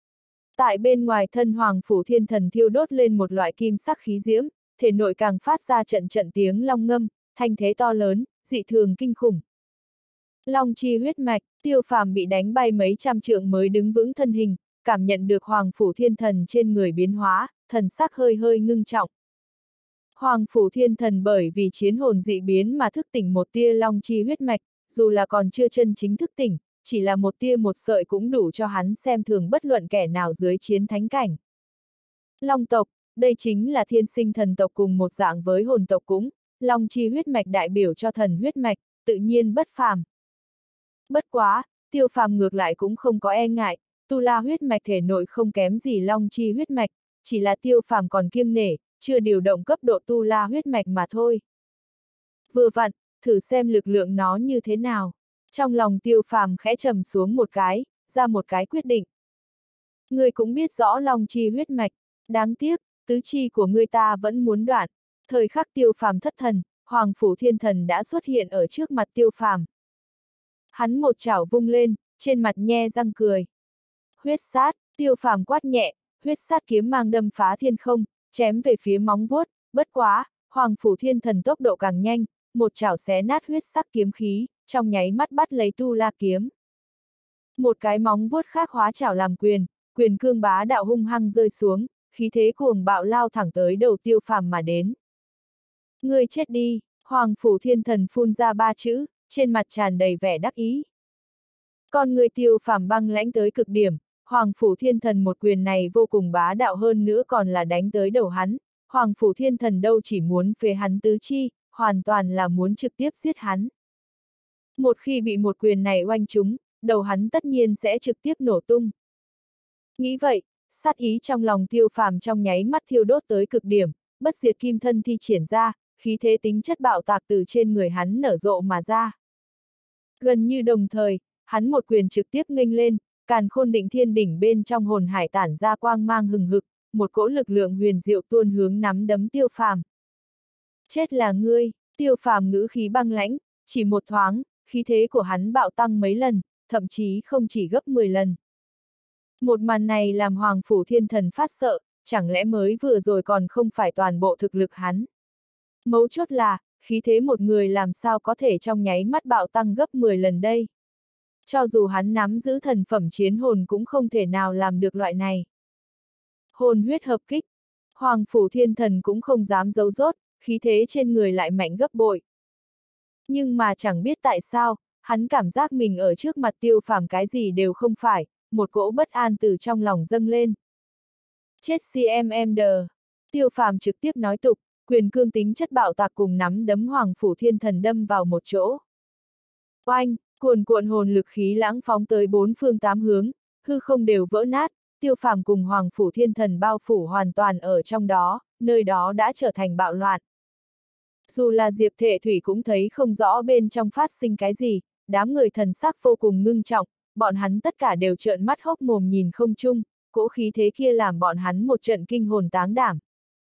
Tại bên ngoài thân Hoàng Phủ Thiên Thần thiêu đốt lên một loại kim sắc khí diễm, thể nội càng phát ra trận trận tiếng long ngâm, thanh thế to lớn, dị thường kinh khủng. Long chi huyết mạch, Tiêu Phàm bị đánh bay mấy trăm trượng mới đứng vững thân hình, cảm nhận được Hoàng Phủ Thiên Thần trên người biến hóa, thần sắc hơi hơi ngưng trọng. Hoàng Phủ Thiên Thần bởi vì chiến hồn dị biến mà thức tỉnh một tia long chi huyết mạch, dù là còn chưa chân chính thức tỉnh, chỉ là một tia một sợi cũng đủ cho hắn xem thường bất luận kẻ nào dưới chiến thánh cảnh. Long tộc, đây chính là thiên sinh thần tộc cùng một dạng với hồn tộc cũng, long chi huyết mạch đại biểu cho thần huyết mạch, tự nhiên bất phàm. Bất quá, Tiêu Phàm ngược lại cũng không có e ngại, tu la huyết mạch thể nội không kém gì long chi huyết mạch, chỉ là Tiêu Phàm còn kiêng nể, chưa điều động cấp độ tu la huyết mạch mà thôi. Vừa vặn, thử xem lực lượng nó như thế nào. Trong lòng Tiêu Phàm khẽ trầm xuống một cái, ra một cái quyết định. Ngươi cũng biết rõ long chi huyết mạch, đáng tiếc, tứ chi của ngươi ta vẫn muốn đoạn. Thời khắc Tiêu Phàm thất thần, Hoàng Phủ Thiên Thần đã xuất hiện ở trước mặt Tiêu Phàm. Hắn một chảo vung lên, trên mặt nhe răng cười. Huyết sát, Tiêu Phàm quát nhẹ, huyết sát kiếm mang đâm phá thiên không, chém về phía móng vuốt, bất quá, Hoàng Phủ Thiên Thần tốc độ càng nhanh, một chảo xé nát huyết sắc kiếm khí, trong nháy mắt bắt lấy tu la kiếm. Một cái móng vuốt khác hóa chảo làm quyền cương bá đạo hung hăng rơi xuống, khí thế cuồng bạo lao thẳng tới đầu Tiêu Phàm mà đến. Ngươi chết đi, Hoàng Phủ Thiên Thần phun ra ba chữ, trên mặt tràn đầy vẻ đắc ý. Con người Tiêu Phàm băng lãnh tới cực điểm, Hoàng Phủ Thiên Thần một quyền này vô cùng bá đạo hơn nữa còn là đánh tới đầu hắn, Hoàng Phủ Thiên Thần đâu chỉ muốn phế hắn tứ chi, hoàn toàn là muốn trực tiếp giết hắn. Một khi bị một quyền này oanh trúng, đầu hắn tất nhiên sẽ trực tiếp nổ tung. Nghĩ vậy, sát ý trong lòng Tiêu Phàm trong nháy mắt thiêu đốt tới cực điểm, bất diệt kim thân thi triển ra, khí thế tính chất bạo tạc từ trên người hắn nở rộ mà ra. Gần như đồng thời, hắn một quyền trực tiếp nghênh lên, càn khôn định thiên đỉnh bên trong hồn hải tản ra quang mang hừng hực, một cỗ lực lượng huyền diệu tuôn hướng nắm đấm Tiêu Phàm. Chết là ngươi, Tiêu Phàm ngữ khí băng lãnh, chỉ một thoáng, khí thế của hắn bạo tăng mấy lần, thậm chí không chỉ gấp 10 lần. Một màn này làm Hoàng Phủ Thiên Thần phát sợ, chẳng lẽ mới vừa rồi còn không phải toàn bộ thực lực hắn. Mấu chốt là, khí thế một người làm sao có thể trong nháy mắt bạo tăng gấp 10 lần đây. Cho dù hắn nắm giữ thần phẩm chiến hồn cũng không thể nào làm được loại này. Hồn huyết hợp kích, Hoàng Phủ Thiên Thần cũng không dám giấu dốt, khí thế trên người lại mạnh gấp bội. Nhưng mà chẳng biết tại sao, hắn cảm giác mình ở trước mặt Tiêu Phàm cái gì đều không phải, một cỗ bất an từ trong lòng dâng lên. Chết CMMD, Tiêu Phàm trực tiếp nói tục, quyền cương tính chất bạo tạc cùng nắm đấm Hoàng Phủ Thiên Thần đâm vào một chỗ. Oanh, cuồn cuộn hồn lực khí lãng phóng tới bốn phương tám hướng, hư không đều vỡ nát, Tiêu Phàm cùng Hoàng Phủ Thiên Thần bao phủ hoàn toàn ở trong đó, nơi đó đã trở thành bạo loạn. Dù là Diệp Thệ Thủy cũng thấy không rõ bên trong phát sinh cái gì, đám người thần sắc vô cùng ngưng trọng, bọn hắn tất cả đều trợn mắt hốc mồm nhìn không chung, cỗ khí thế kia làm bọn hắn một trận kinh hồn táng đảm.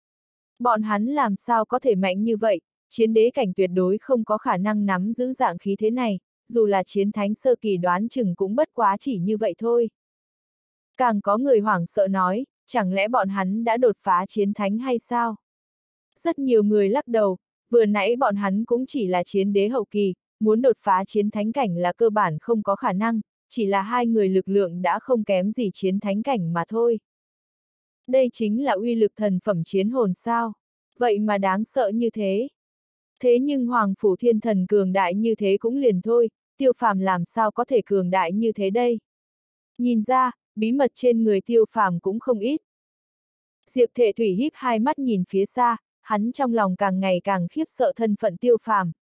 Bọn hắn làm sao có thể mạnh như vậy, chiến đế cảnh tuyệt đối không có khả năng nắm giữ dạng khí thế này, dù là chiến thánh sơ kỳ đoán chừng cũng bất quá chỉ như vậy thôi. Càng có người hoảng sợ nói, chẳng lẽ bọn hắn đã đột phá chiến thánh hay sao? Rất nhiều người lắc đầu, vừa nãy bọn hắn cũng chỉ là chiến đế hậu kỳ, muốn đột phá chiến thánh cảnh là cơ bản không có khả năng, chỉ là hai người lực lượng đã không kém gì chiến thánh cảnh mà thôi. Đây chính là uy lực thần phẩm chiến hồn sao? Vậy mà đáng sợ như thế. Thế nhưng Hoàng Phủ Thiên Thần cường đại như thế cũng liền thôi, Tiêu Phàm làm sao có thể cường đại như thế đây? Nhìn ra, bí mật trên người Tiêu Phàm cũng không ít. Diệp Thệ Thủy híp hai mắt nhìn phía xa, hắn trong lòng càng ngày càng khiếp sợ thân phận Tiêu Phàm.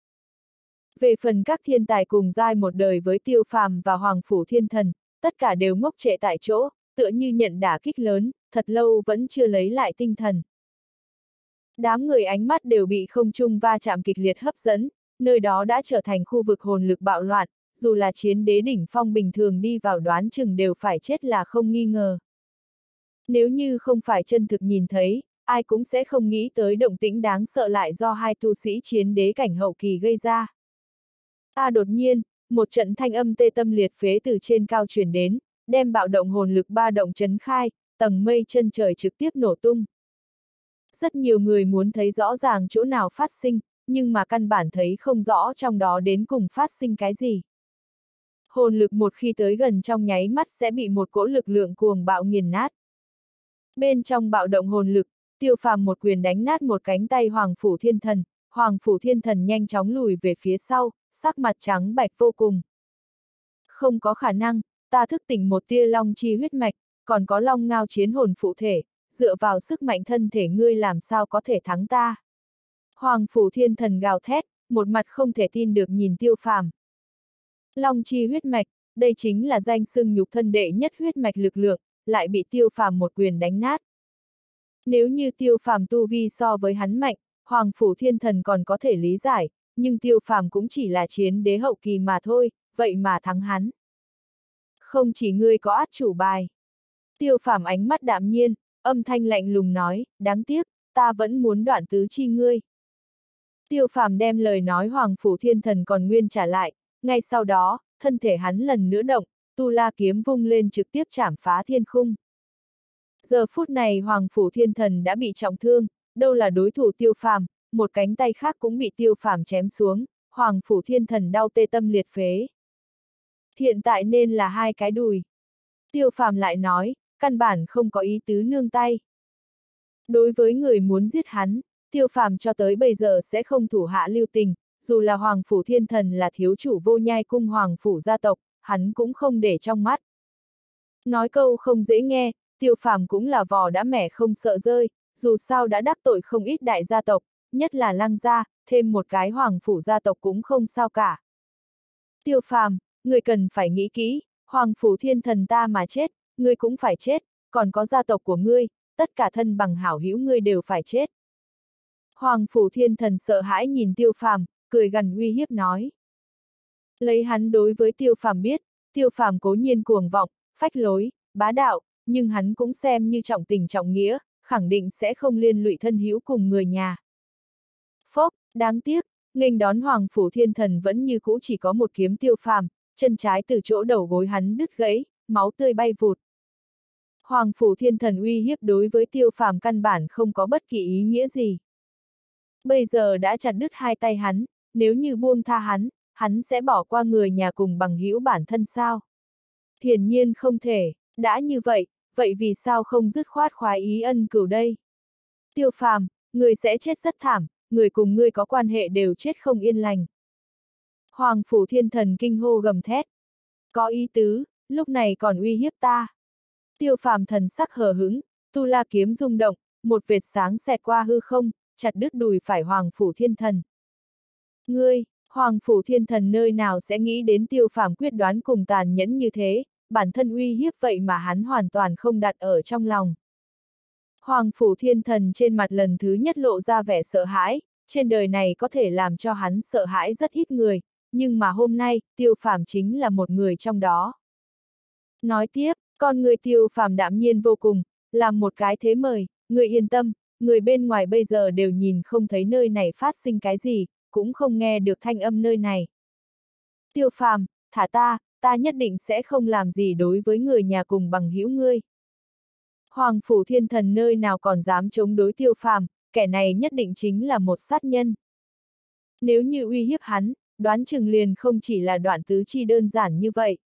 Về phần các thiên tài cùng giai một đời với Tiêu Phàm và Hoàng Phủ Thiên Thần, tất cả đều ngốc trệ tại chỗ, tựa như nhận đả kích lớn, thật lâu vẫn chưa lấy lại tinh thần. Đám người ánh mắt đều bị không trung va chạm kịch liệt hấp dẫn, nơi đó đã trở thành khu vực hồn lực bạo loạn, dù là chiến đế đỉnh phong bình thường đi vào đoán chừng đều phải chết là không nghi ngờ. Nếu như không phải chân thực nhìn thấy, ai cũng sẽ không nghĩ tới động tĩnh đáng sợ lại do hai tu sĩ chiến đế cảnh hậu kỳ gây ra. Đột nhiên, một trận thanh âm tê tâm liệt phế từ trên cao truyền đến, đem bạo động hồn lực ba động chấn khai, tầng mây chân trời trực tiếp nổ tung. Rất nhiều người muốn thấy rõ ràng chỗ nào phát sinh, nhưng mà căn bản thấy không rõ trong đó đến cùng phát sinh cái gì. Hồn lực một khi tới gần trong nháy mắt sẽ bị một cỗ lực lượng cuồng bạo nghiền nát. Bên trong bạo động hồn lực, Tiêu Phàm một quyền đánh nát một cánh tay Hoàng Phủ Thiên Thần, Hoàng Phủ Thiên Thần nhanh chóng lùi về phía sau, sắc mặt trắng bạch vô cùng. Không có khả năng, ta thức tỉnh một tia long chi huyết mạch, còn có long ngao chiến hồn phụ thể, dựa vào sức mạnh thân thể ngươi làm sao có thể thắng ta. Hoàng Phủ Thiên Thần gào thét, một mặt không thể tin được nhìn Tiêu Phàm. Long chi huyết mạch, đây chính là danh xưng nhục thân đệ nhất huyết mạch lực lượng, lại bị Tiêu Phàm một quyền đánh nát. Nếu như Tiêu Phàm tu vi so với hắn mạnh, Hoàng Phủ Thiên Thần còn có thể lý giải, nhưng Tiêu Phàm cũng chỉ là chiến đế hậu kỳ mà thôi, vậy mà thắng hắn. Không chỉ ngươi có át chủ bài. Tiêu Phàm ánh mắt đạm nhiên, âm thanh lạnh lùng nói, đáng tiếc, ta vẫn muốn đoạn tứ chi ngươi. Tiêu Phàm đem lời nói Hoàng Phủ Thiên Thần còn nguyên trả lại, ngay sau đó, thân thể hắn lần nữa động, tu la kiếm vung lên trực tiếp chảm phá thiên khung. Giờ phút này Hoàng Phủ Thiên Thần đã bị trọng thương, đâu là đối thủ Tiêu Phàm, một cánh tay khác cũng bị Tiêu Phàm chém xuống, Hoàng Phủ Thiên Thần đau tê tâm liệt phế. Hiện tại nên là hai cái đùi. Tiêu Phàm lại nói, căn bản không có ý tứ nương tay. Đối với người muốn giết hắn, Tiêu Phàm cho tới bây giờ sẽ không thủ hạ lưu tình, dù là Hoàng Phủ Thiên Thần là thiếu chủ Vô Nhai cung Hoàng Phủ gia tộc, hắn cũng không để trong mắt. Nói câu không dễ nghe, Tiêu Phàm cũng là vò đã mẻ không sợ rơi, dù sao đã đắc tội không ít đại gia tộc, nhất là Lăng gia, thêm một cái Hoàng Phủ gia tộc cũng không sao cả. Tiêu Phàm, người cần phải nghĩ kỹ, Hoàng Phủ Thiên Thần ta mà chết, ngươi cũng phải chết, còn có gia tộc của ngươi, tất cả thân bằng hảo hữu ngươi đều phải chết. Hoàng Phủ Thiên Thần sợ hãi nhìn Tiêu Phàm, cười gằn uy hiếp nói. Lấy hắn đối với Tiêu Phàm biết, Tiêu Phàm cố nhiên cuồng vọng, phách lối, bá đạo, nhưng hắn cũng xem như trọng tình trọng nghĩa, khẳng định sẽ không liên lụy thân hữu cùng người nhà. Phốc, đáng tiếc, nghênh đón Hoàng Phủ Thiên Thần vẫn như cũ chỉ có một kiếm Tiêu Phàm, chân trái từ chỗ đầu gối hắn đứt gãy, máu tươi bay vụt. Hoàng Phủ Thiên Thần uy hiếp đối với Tiêu Phàm căn bản không có bất kỳ ý nghĩa gì. Bây giờ đã chặt đứt hai tay hắn, nếu như buông tha hắn sẽ bỏ qua người nhà cùng bằng hữu bản thân sao? Hiển nhiên không thể, đã như vậy, vậy vì sao không dứt khoát khoái ý ân cửu đây? Tiêu Phàm, người sẽ chết rất thảm, người cùng ngươi có quan hệ đều chết không yên lành. Hoàng Phủ Thiên Thần kinh hô gầm thét. Có ý tứ, lúc này còn uy hiếp ta. Tiêu Phàm thần sắc hờ hững, tu la kiếm rung động, một vệt sáng xẹt qua hư không, chặt đứt đùi phải Hoàng Phủ Thiên Thần. Ngươi, Hoàng Phủ Thiên Thần nơi nào sẽ nghĩ đến Tiêu Phàm quyết đoán cùng tàn nhẫn như thế, bản thân uy hiếp vậy mà hắn hoàn toàn không đặt ở trong lòng. Hoàng Phủ Thiên Thần trên mặt lần thứ nhất lộ ra vẻ sợ hãi, trên đời này có thể làm cho hắn sợ hãi rất ít người, nhưng mà hôm nay, Tiêu Phàm chính là một người trong đó. Nói tiếp, con người Tiêu Phàm đạm nhiên vô cùng, làm một cái thế mời, người yên tâm, người bên ngoài bây giờ đều nhìn không thấy nơi này phát sinh cái gì, cũng không nghe được thanh âm nơi này. Tiêu Phàm, thả ta nhất định sẽ không làm gì đối với người nhà cùng bằng hữu ngươi. Hoàng Phủ Thiên Thần nơi nào còn dám chống đối Tiêu Phàm, kẻ này nhất định chính là một sát nhân. Nếu như uy hiếp hắn, đoán chừng liền không chỉ là đoạn tứ chi đơn giản như vậy.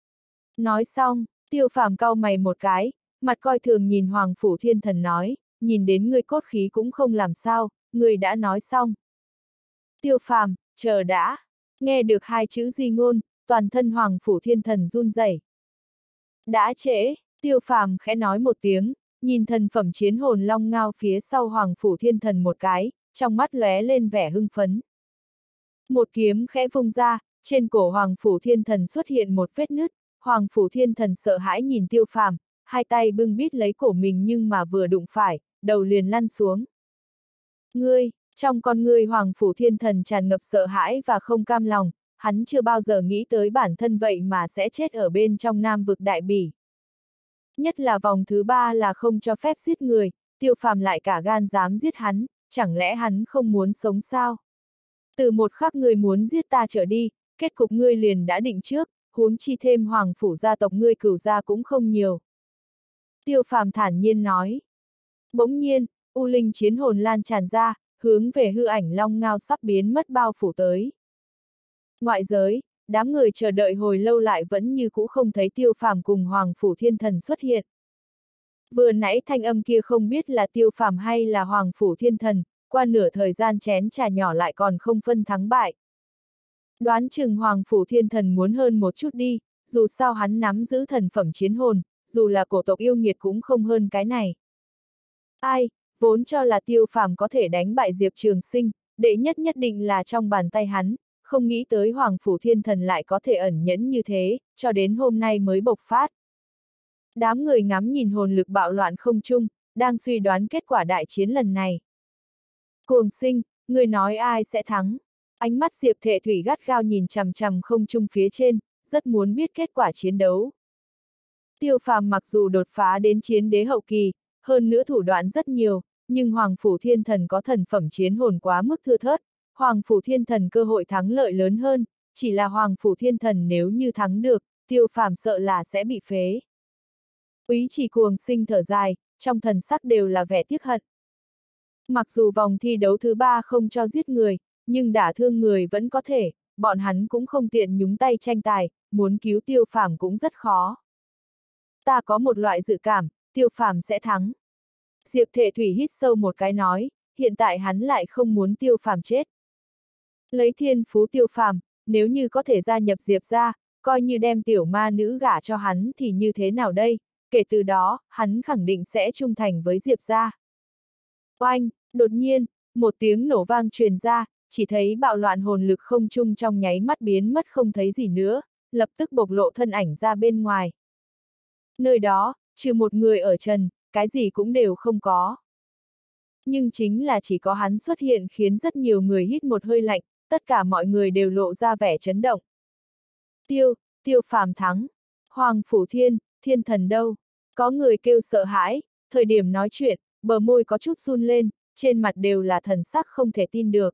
Nói xong, Tiêu Phàm cau mày một cái, mặt coi thường nhìn Hoàng Phủ Thiên Thần nói, nhìn đến ngươi cốt khí cũng không làm sao, ngươi đã nói xong. Tiêu Phàm, chờ đã. Nghe được hai chữ di ngôn, toàn thân Hoàng Phủ Thiên Thần run rẩy. Đã trễ, Tiêu Phàm khẽ nói một tiếng, nhìn thần phẩm chiến hồn long ngao phía sau Hoàng Phủ Thiên Thần một cái, trong mắt lóe lên vẻ hưng phấn. Một kiếm khẽ vung ra, trên cổ Hoàng Phủ Thiên Thần xuất hiện một vết nứt, Hoàng Phủ Thiên Thần sợ hãi nhìn Tiêu Phàm, hai tay bưng bít lấy cổ mình nhưng mà vừa đụng phải, đầu liền lăn xuống. Ngươi, trong con ngươi Hoàng Phủ Thiên Thần tràn ngập sợ hãi và không cam lòng, hắn chưa bao giờ nghĩ tới bản thân vậy mà sẽ chết ở bên trong Nam vực Đại Bỉ. Nhất là vòng thứ 3 là không cho phép giết người, Tiêu Phàm lại cả gan dám giết hắn, chẳng lẽ hắn không muốn sống sao? Từ một khắc ngươi muốn giết ta trở đi, kết cục ngươi liền đã định trước, huống chi thêm Hoàng Phủ gia tộc ngươi cửu gia cũng không nhiều. Tiêu Phàm thản nhiên nói. Bỗng nhiên, U Linh chiến hồn lan tràn ra, hướng về hư ảnh long ngao sắp biến mất bao phủ tới. Ngoại giới, đám người chờ đợi hồi lâu lại vẫn như cũ không thấy Tiêu Phàm cùng Hoàng Phủ Thiên Thần xuất hiện. Vừa nãy thanh âm kia không biết là Tiêu Phàm hay là Hoàng Phủ Thiên Thần, qua nửa thời gian chén trà nhỏ lại còn không phân thắng bại. Đoán chừng Hoàng Phủ Thiên Thần muốn hơn một chút đi, dù sao hắn nắm giữ thần phẩm chiến hồn, dù là cổ tộc yêu nghiệt cũng không hơn cái này. Ai, vốn cho là Tiêu Phàm có thể đánh bại Diệp Trường Sinh, đệ nhất nhất định là trong bàn tay hắn, không nghĩ tới Hoàng Phủ Thiên Thần lại có thể ẩn nhẫn như thế, cho đến hôm nay mới bộc phát. Đám người ngắm nhìn hồn lực bạo loạn không trung, đang suy đoán kết quả đại chiến lần này. Cuồng Sinh, người nói ai sẽ thắng? Ánh mắt Diệp Thệ Thủy gắt gao nhìn chằm chằm không trung phía trên, rất muốn biết kết quả chiến đấu. Tiêu Phàm mặc dù đột phá đến chiến đế hậu kỳ, hơn nữa thủ đoạn rất nhiều, nhưng Hoàng Phủ Thiên Thần có thần phẩm chiến hồn quá mức thưa thớt, Hoàng Phủ Thiên Thần cơ hội thắng lợi lớn hơn, chỉ là Hoàng Phủ Thiên Thần nếu như thắng được, Tiêu Phàm sợ là sẽ bị phế. Úy Chỉ Cuồng Sinh thở dài, trong thần sắc đều là vẻ tiếc hận. Mặc dù vòng thi đấu thứ 3 không cho giết người, nhưng đả thương người vẫn có thể, bọn hắn cũng không tiện nhúng tay tranh tài, muốn cứu Tiêu Phàm cũng rất khó. Ta có một loại dự cảm, Tiêu Phàm sẽ thắng. Diệp Thệ Thủy hít sâu một cái nói, hiện tại hắn lại không muốn Tiêu Phàm chết. Lấy thiên phú Tiêu Phàm, nếu như có thể gia nhập Diệp gia, coi như đem tiểu ma nữ gả cho hắn thì như thế nào đây, kể từ đó, hắn khẳng định sẽ trung thành với Diệp gia. Oanh, đột nhiên, một tiếng nổ vang truyền ra, chỉ thấy bạo loạn hồn lực không trung trong nháy mắt biến mất không thấy gì nữa, lập tức bộc lộ thân ảnh ra bên ngoài. Nơi đó, trừ một người ở trần, cái gì cũng đều không có. Nhưng chính là chỉ có hắn xuất hiện khiến rất nhiều người hít một hơi lạnh, tất cả mọi người đều lộ ra vẻ chấn động. Tiêu Phàm thắng. Hoàng Phủ Thiên Thần đâu? Có người kêu sợ hãi, thời điểm nói chuyện, bờ môi có chút run lên, trên mặt đều là thần sắc không thể tin được.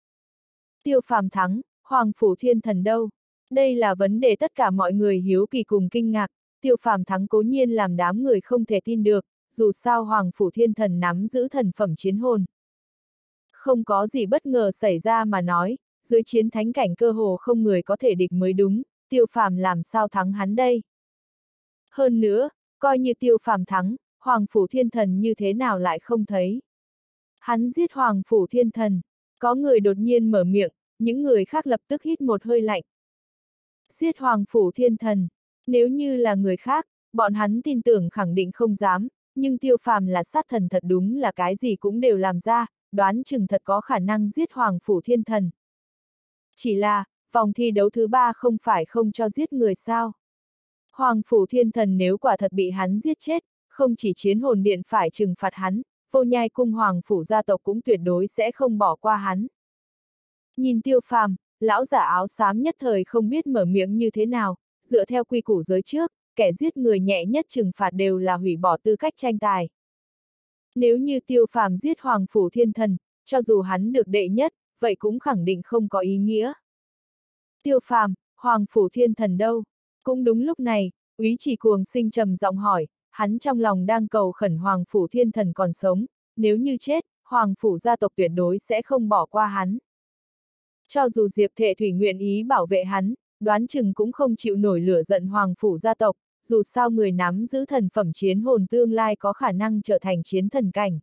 Tiêu Phàm thắng, Hoàng Phủ Thiên Thần đâu? Đây là vấn đề tất cả mọi người hiếu kỳ cùng kinh ngạc. Tiêu Phàm thắng cố nhiên làm đám người không thể tin được, dù sao Hoàng Phủ Thiên Thần nắm giữ thần phẩm chiến hồn. Không có gì bất ngờ xảy ra mà nói, dưới chiến thánh cảnh cơ hồ không người có thể địch mới đúng, Tiêu Phàm làm sao thắng hắn đây? Hơn nữa, coi như Tiêu Phàm thắng, Hoàng Phủ Thiên Thần như thế nào lại không thấy? Hắn giết Hoàng Phủ Thiên Thần, có người đột nhiên mở miệng, những người khác lập tức hít một hơi lạnh. Giết Hoàng Phủ Thiên Thần, nếu như là người khác, bọn hắn tin tưởng khẳng định không dám, nhưng Tiêu Phàm là sát thần thật đúng là cái gì cũng đều làm ra, đoán chừng thật có khả năng giết Hoàng Phủ Thiên Thần. Chỉ là, vòng thi đấu thứ 3 không phải không cho giết người sao? Hoàng Phủ Thiên Thần nếu quả thật bị hắn giết chết, không chỉ chiến hồn điện phải trừng phạt hắn, Vô Nhai cung Hoàng Phủ gia tộc cũng tuyệt đối sẽ không bỏ qua hắn. Nhìn Tiêu Phàm, lão giả áo xám nhất thời không biết mở miệng như thế nào, dựa theo quy củ giới trước, kẻ giết người nhẹ nhất trừng phạt đều là hủy bỏ tư cách tranh tài. Nếu như Tiêu Phàm giết Hoàng Phủ Thiên Thần, cho dù hắn được đệ nhất, vậy cũng khẳng định không có ý nghĩa. Tiêu Phàm, Hoàng Phủ Thiên Thần đâu? Cũng đúng lúc này, Úy Chỉ Cuồng Sinh trầm giọng hỏi, hắn trong lòng đang cầu khẩn Hoàng Phủ Thiên Thần còn sống, nếu như chết, Hoàng Phủ gia tộc tuyệt đối sẽ không bỏ qua hắn. Cho dù Diệp Thệ Thủy nguyện ý bảo vệ hắn, đoán chừng cũng không chịu nổi lửa giận Hoàng Phủ gia tộc, dù sao người nắm giữ thần phẩm chiến hồn tương lai có khả năng trở thành chiến thần cảnh.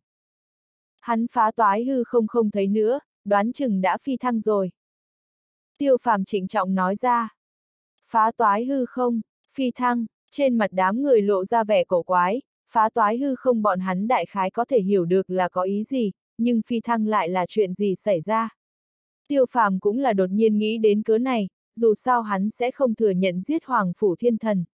Hắn phá toái hư không thấy nữa, đoán chừng đã phi thăng rồi. Tiêu Phàm trịnh trọng nói ra. Phá toái hư không, phi thăng, trên mặt đám người lộ ra vẻ cổ quái, phá toái hư không bọn hắn đại khái có thể hiểu được là có ý gì, nhưng phi thăng lại là chuyện gì xảy ra. Tiêu Phàm cũng là đột nhiên nghĩ đến cớ này, dù sao hắn sẽ không thừa nhận giết Hoàng Phủ Thiên Thần.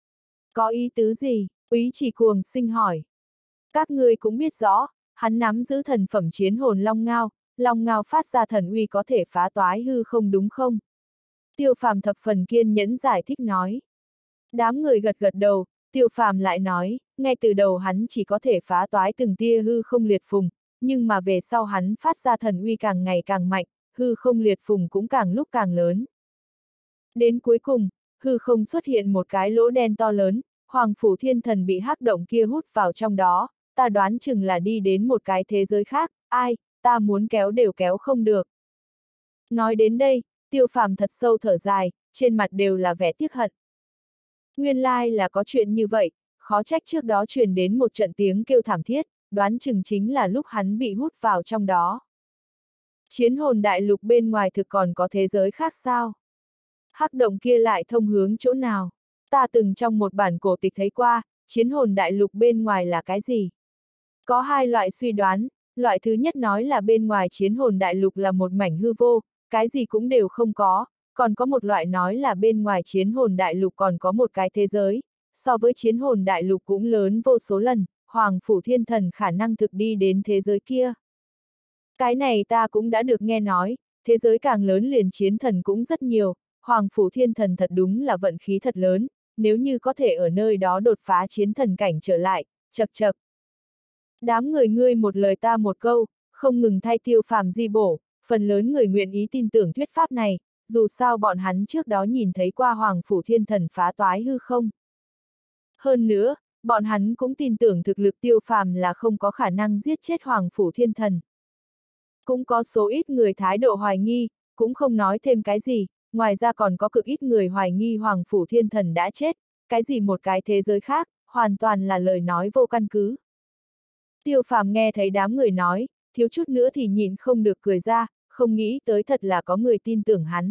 Có ý tứ gì? Úy Chỉ Cuồng Sinh hỏi. Các ngươi cũng biết rõ, hắn nắm giữ thần phẩm chiến hồn Long Ngao phát ra thần uy có thể phá toái hư không đúng không? Tiêu Phàm thập phần kiên nhẫn giải thích nói. Đám người gật gật đầu, Tiêu Phàm lại nói, ngay từ đầu hắn chỉ có thể phá toái từng tia hư không liệt phùng, nhưng mà về sau hắn phát ra thần uy càng ngày càng mạnh, hư không liệt phùng cũng càng lúc càng lớn. Đến cuối cùng, hư không xuất hiện một cái lỗ đen to lớn, Hoàng Phủ Thiên Thần bị hắc động kia hút vào trong đó, ta đoán chừng là đi đến một cái thế giới khác, ai, ta muốn kéo đều kéo không được. Nói đến đây, Tiêu Phàm thật sâu thở dài, trên mặt đều là vẻ tiếc hận. Nguyên lai là có chuyện như vậy, khó trách trước đó truyền đến một trận tiếng kêu thảm thiết, đoán chừng chính là lúc hắn bị hút vào trong đó. Chiến hồn đại lục bên ngoài thực còn có thế giới khác sao? Hắc động kia lại thông hướng chỗ nào? Ta từng trong một bản cổ tịch thấy qua, chiến hồn đại lục bên ngoài là cái gì? Có hai loại suy đoán, loại thứ nhất nói là bên ngoài chiến hồn đại lục là một mảnh hư vô, cái gì cũng đều không có, còn có một loại nói là bên ngoài chiến hồn đại lục còn có một cái thế giới, so với chiến hồn đại lục cũng lớn vô số lần, Hoàng Phủ Thiên Thần khả năng thực đi đến thế giới kia. Cái này ta cũng đã được nghe nói, thế giới càng lớn liền chiến thần cũng rất nhiều, Hoàng Phủ Thiên Thần thật đúng là vận khí thật lớn, nếu như có thể ở nơi đó đột phá chiến thần cảnh trở lại, chậc chậc. Đám người ngươi một lời ta một câu, không ngừng thay Tiêu Phàm di bổ, phần lớn người nguyện ý tin tưởng thuyết pháp này, dù sao bọn hắn trước đó nhìn thấy qua Hoàng Phủ Thiên Thần phá toái hư không. Hơn nữa, bọn hắn cũng tin tưởng thực lực Tiêu Phàm là không có khả năng giết chết Hoàng Phủ Thiên Thần. Cũng có số ít người thái độ hoài nghi, cũng không nói thêm cái gì, ngoài ra còn có cực ít người hoài nghi Hoàng Phủ Thiên Thần đã chết, cái gì một cái thế giới khác, hoàn toàn là lời nói vô căn cứ. Tiêu Phàm nghe thấy đám người nói, thiếu chút nữa thì nhịn không được cười ra, không nghĩ tới thật là có người tin tưởng hắn.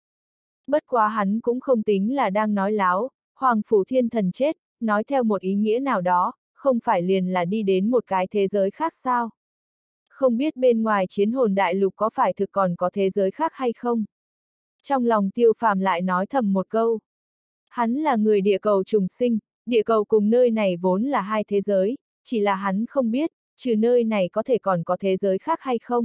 Bất quá hắn cũng không tính là đang nói láo, Hoàng Phủ Thiên Thần chết, nói theo một ý nghĩa nào đó, không phải liền là đi đến một cái thế giới khác sao? Không biết bên ngoài chiến hồn đại lục có phải thực còn có thế giới khác hay không? Trong lòng Tiêu Phàm lại nói thầm một câu. Hắn là người địa cầu trùng sinh, địa cầu cùng nơi này vốn là hai thế giới, chỉ là hắn không biết, trừ nơi này có thể còn có thế giới khác hay không.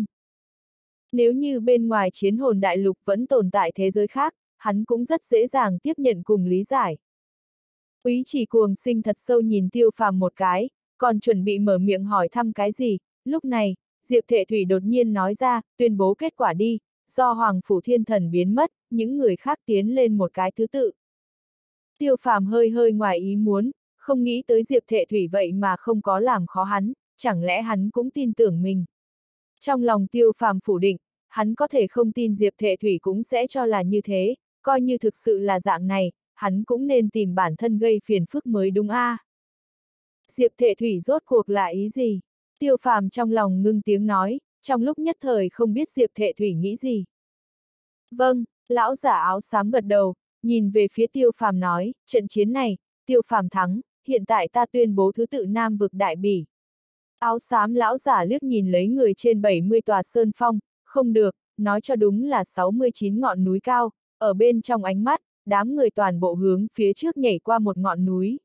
Nếu như bên ngoài chiến hồn đại lục vẫn tồn tại thế giới khác, hắn cũng rất dễ dàng tiếp nhận cùng lý giải. Úy Chỉ Cuồng Sinh thật sâu nhìn Tiêu Phàm một cái, còn chuẩn bị mở miệng hỏi thăm cái gì, lúc này, Diệp Thệ Thủy đột nhiên nói ra, tuyên bố kết quả đi, do Hoàng Phủ Thiên Thần biến mất, những người khác tiến lên một cái thứ tự. Tiêu Phàm hơi hơi ngoài ý muốn, không nghĩ tới Diệp Thệ Thủy vậy mà không có làm khó hắn, chẳng lẽ hắn cũng tin tưởng mình. Trong lòng Tiêu Phàm phủ định, hắn có thể không tin Diệp Thệ Thủy cũng sẽ cho là như thế, coi như thực sự là dạng này, hắn cũng nên tìm bản thân gây phiền phức mới đúng a. Diệp Thệ Thủy rốt cuộc là ý gì? Tiêu Phàm trong lòng ngưng tiếng nói, trong lúc nhất thời không biết Diệp Thệ Thủy nghĩ gì. Vâng, lão giả áo xám gật đầu, nhìn về phía Tiêu Phàm nói, trận chiến này, Tiêu Phàm thắng, hiện tại ta tuyên bố thứ tự Nam vực Đại Bỉ. Áo xám lão giả liếc nhìn lấy người trên 70 tòa sơn phong, không được, nói cho đúng là 69 ngọn núi cao, ở bên trong ánh mắt, đám người toàn bộ hướng phía trước nhảy qua một ngọn núi.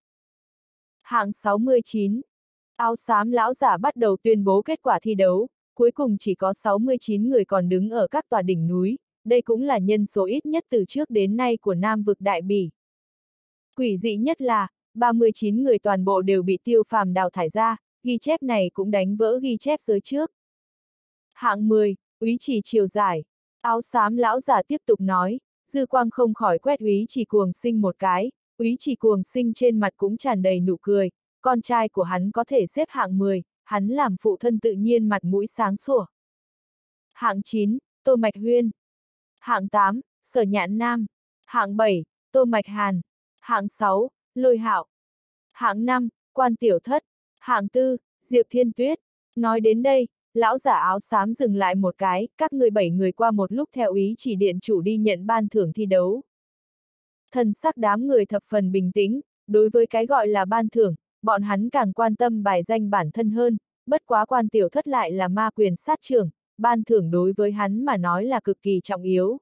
Hạng 69. Áo xám lão giả bắt đầu tuyên bố kết quả thi đấu, cuối cùng chỉ có 69 người còn đứng ở các tòa đỉnh núi, đây cũng là nhân số ít nhất từ trước đến nay của Nam vực Đại Bỉ. Quỷ dị nhất là, 39 người toàn bộ đều bị Tiêu Phàm đào thải ra, ghi chép này cũng đánh vỡ ghi chép giới trước. Hạng 10, Úy Chỉ Triều Giải. Áo xám lão giả tiếp tục nói, dư quang không khỏi quét Úy Chỉ Cuồng Sinh một cái, Úy Chỉ Cuồng Sinh trên mặt cũng tràn đầy nụ cười, con trai của hắn có thể xếp hạng 10, hắn làm phụ thân tự nhiên mặt mũi sáng sủa. Hạng 9, Tô Mạch Huyên. Hạng 8, Sở Nhạn Nam. Hạng 7, Tô Mạch Hàn. Hạng 6, Lôi Hạo. Hạng 5, Quan Tiểu Thất. Hạng 4, Diệp Thiên Tuyết. Nói đến đây, lão giả áo xám dừng lại một cái, các người 7 người qua một lúc theo ý chỉ điện chủ đi nhận ban thưởng thi đấu. Thần sắc đám người thập phần bình tĩnh, đối với cái gọi là ban thưởng, bọn hắn càng quan tâm bài danh bản thân hơn, bất quá Quan Tiểu Thất lại là ma quyền sát trưởng, ban thưởng đối với hắn mà nói là cực kỳ trọng yếu.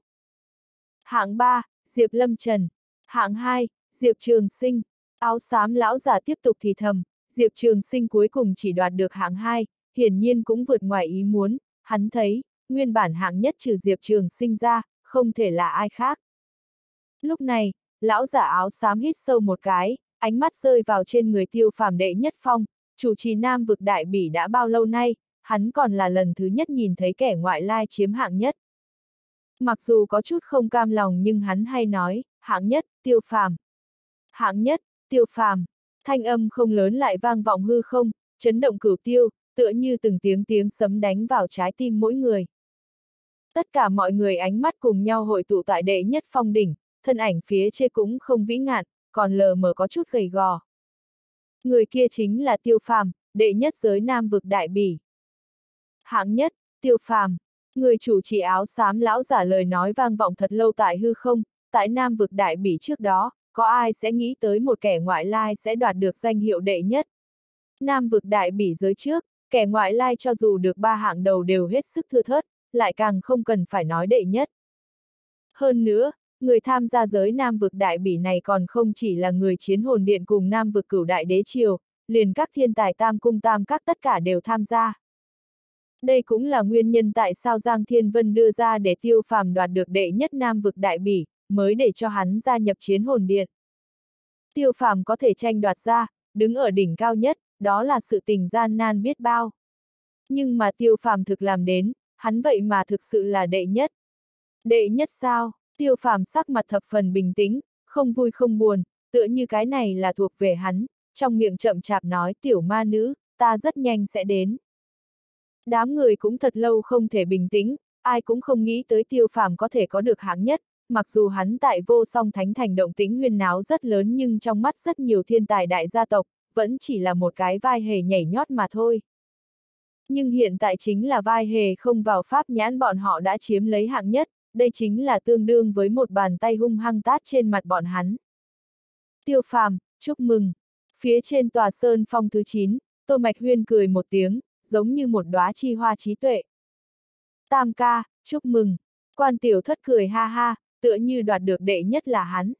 Hạng 3, Diệp Lâm Trần. Hạng 2, Diệp Trường Sinh. Áo xám lão giả tiếp tục thì thầm, Diệp Trường Sinh cuối cùng chỉ đoạt được hạng 2, hiển nhiên cũng vượt ngoài ý muốn, hắn thấy, nguyên bản hạng nhất trừ Diệp Trường Sinh ra, không thể là ai khác. Lúc này, lão giả áo xám hít sâu một cái, ánh mắt rơi vào trên người Tiêu Phàm đệ nhất phong, chủ trì Nam vực Đại Bỉ đã bao lâu nay, hắn còn là lần thứ nhất nhìn thấy kẻ ngoại lai chiếm hạng nhất. Mặc dù có chút không cam lòng nhưng hắn hay nói, hạng nhất, Tiêu Phàm. Hạng nhất, Tiêu Phàm. Thanh âm không lớn lại vang vọng hư không, chấn động cửu tiêu, tựa như từng tiếng sấm đánh vào trái tim mỗi người. Tất cả mọi người ánh mắt cùng nhau hội tụ tại đệ nhất phong đỉnh, thân ảnh phía trên cũng không vĩ ngạn, còn lờ mờ có chút gầy gò. Người kia chính là Tiêu Phàm, đệ nhất giới Nam vực Đại Bỉ. Hạng nhất, Tiêu Phàm. Người chủ trì áo xám lão giả lời nói vang vọng thật lâu tại hư không, tại Nam vực Đại Bỉ trước đó, có ai sẽ nghĩ tới một kẻ ngoại lai sẽ đoạt được danh hiệu đệ nhất. Nam vực Đại Bỉ giới trước, kẻ ngoại lai cho dù được 3 hạng đầu đều hết sức thưa thớt, lại càng không cần phải nói đệ nhất. Hơn nữa, người tham gia giới Nam vực Đại Bỉ này còn không chỉ là người Chiến Hồn Điện cùng Nam vực Cửu Đại Đế Triều, liền các thiên tài tam cung tam các tất cả đều tham gia. Đây cũng là nguyên nhân tại sao Giang Thiên Vân đưa ra để Tiêu Phàm đoạt được đệ nhất Nam vực Đại Bỉ, mới để cho hắn gia nhập Chiến Hồn Điện. Tiêu Phàm có thể tranh đoạt ra, đứng ở đỉnh cao nhất, đó là sự tình gian nan biết bao. Nhưng mà Tiêu Phàm thực làm đến, hắn vậy mà thực sự là đệ nhất. Đệ nhất sao? Tiêu Phàm sắc mặt thập phần bình tĩnh, không vui không buồn, tựa như cái này là thuộc về hắn, trong miệng chậm chạp nói tiểu ma nữ, ta rất nhanh sẽ đến. Đám người cũng thật lâu không thể bình tĩnh, ai cũng không nghĩ tới Tiêu Phàm có thể có được hạng nhất, mặc dù hắn tại Vô Song Thánh Thành động tĩnh huyên náo rất lớn nhưng trong mắt rất nhiều thiên tài đại gia tộc, vẫn chỉ là một cái vai hề nhảy nhót mà thôi. Nhưng hiện tại chính là vai hề không vào pháp nhãn bọn họ đã chiếm lấy hạng nhất, đây chính là tương đương với một bàn tay hung hăng tát trên mặt bọn hắn. Tiêu Phàm, chúc mừng. Phía trên tòa sơn phong thứ 9, Tô Mạch Huyên cười một tiếng, giống như một đóa chi hoa trí tuệ. Tam ca, chúc mừng. Quan Tiểu Thất cười ha ha, tựa như đoạt được đệ nhất là hắn.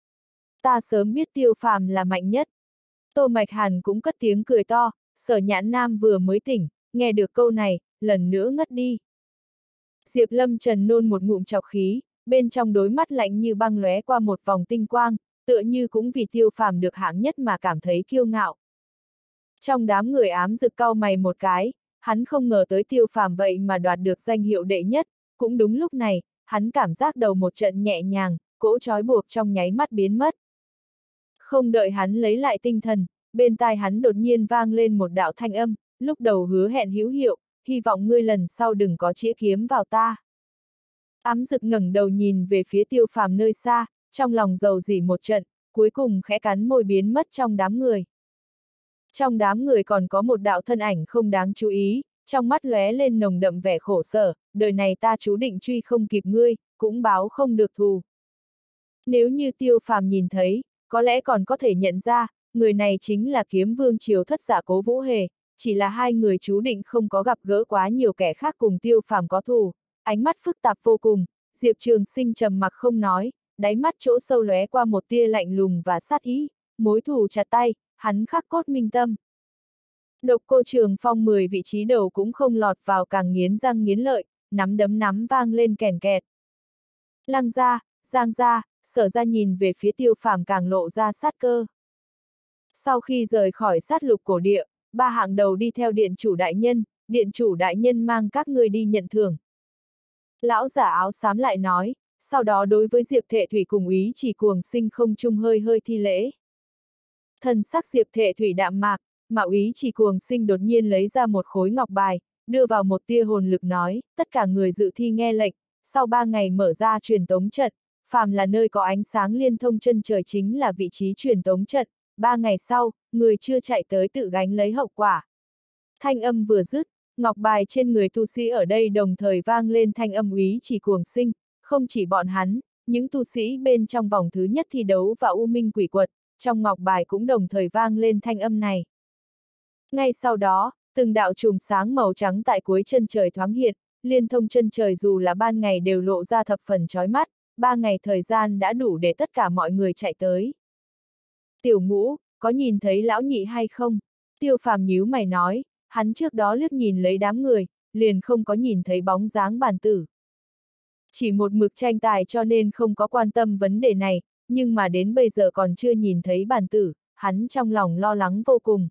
Ta sớm biết Tiêu Phàm là mạnh nhất. Tô Mạch Hàn cũng cất tiếng cười to, Sở Nhãn Nam vừa mới tỉnh, nghe được câu này, lần nữa ngất đi. Diệp Lâm Trần nôn một ngụm trọc khí, bên trong đôi mắt lạnh như băng lóe qua một vòng tinh quang, tựa như cũng vì Tiêu Phàm được hạng nhất mà cảm thấy kiêu ngạo. Trong đám người ám dực cau mày một cái, hắn không ngờ tới Tiêu Phàm vậy mà đoạt được danh hiệu đệ nhất, cũng đúng lúc này, hắn cảm giác đầu một trận nhẹ nhàng, cỗ trói buộc trong nháy mắt biến mất. Không đợi hắn lấy lại tinh thần, bên tai hắn đột nhiên vang lên một đạo thanh âm, lúc đầu hứa hẹn hữu hiệu, hy vọng ngươi lần sau đừng có chĩa kiếm vào ta. Ám dực ngẩng đầu nhìn về phía Tiêu Phàm nơi xa, trong lòng dầu dỉ một trận, cuối cùng khẽ cắn môi biến mất trong đám người. Trong đám người còn có một đạo thân ảnh không đáng chú ý, trong mắt lóe lên nồng đậm vẻ khổ sở, đời này ta chú định truy không kịp ngươi, cũng báo không được thù. Nếu như Tiêu Phàm nhìn thấy, có lẽ còn có thể nhận ra, người này chính là Kiếm Vương Triều thất giả Cố Vũ Hề, chỉ là hai người chú định không có gặp gỡ quá nhiều kẻ khác cùng Tiêu Phàm có thù, ánh mắt phức tạp vô cùng, Diệp Trường Sinh trầm mặc không nói, đáy mắt chỗ sâu lóe qua một tia lạnh lùng và sát ý, mối thù chặt tay, hắn khắc cốt minh tâm. Độc Cô Trường Phong 10 vị trí đầu cũng không lọt vào, càng nghiến răng nghiến lợi, nắm đấm nắm vang lên kèn kẹt. Lăng gia, Giang gia, Sở gia nhìn về phía Tiêu Phàm càng lộ ra sát cơ. Sau khi rời khỏi sát lục cổ địa, ba hạng đầu đi theo điện chủ đại nhân mang các ngươi đi nhận thưởng. Lão giả áo xám lại nói, sau đó đối với Diệp Thệ Thủy cùng Úy Chỉ Cuồng Sinh không trung hơi hơi thi lễ. Thần sắc Diệp Thệ Thủy đạm mạc, mà Úy Chỉ Cuồng Sinh đột nhiên lấy ra một khối ngọc bài, đưa vào một tia hồn lực nói, tất cả người dự thi nghe lệnh, sau 3 ngày mở ra truyền tống trận, phàm là nơi có ánh sáng liên thông chân trời chính là vị trí truyền tống trận, 3 ngày sau, người chưa chạy tới tự gánh lấy hậu quả. Thanh âm vừa dứt, ngọc bài trên người tu sĩ ở đây đồng thời vang lên thanh âm Úy Chỉ Cuồng Sinh, không chỉ bọn hắn, những tu sĩ bên trong vòng thứ nhất thi đấu và U Minh Quỷ Quật, trong ngọc bài cũng đồng thời vang lên thanh âm này. Ngay sau đó, từng đạo chùm sáng màu trắng tại cuối chân trời thoáng hiện, liên thông chân trời dù là ban ngày đều lộ ra thập phần chói mắt, 3 ngày thời gian đã đủ để tất cả mọi người chạy tới. Tiểu Ngũ, có nhìn thấy lão nhị hay không? Tiêu Phàm nhíu mày nói, hắn trước đó liếc nhìn lấy đám người, liền không có nhìn thấy bóng dáng Bàn Tử. Chỉ một mực tranh tài cho nên không có quan tâm vấn đề này, nhưng mà đến bây giờ còn chưa nhìn thấy Bàn Tử, hắn trong lòng lo lắng vô cùng.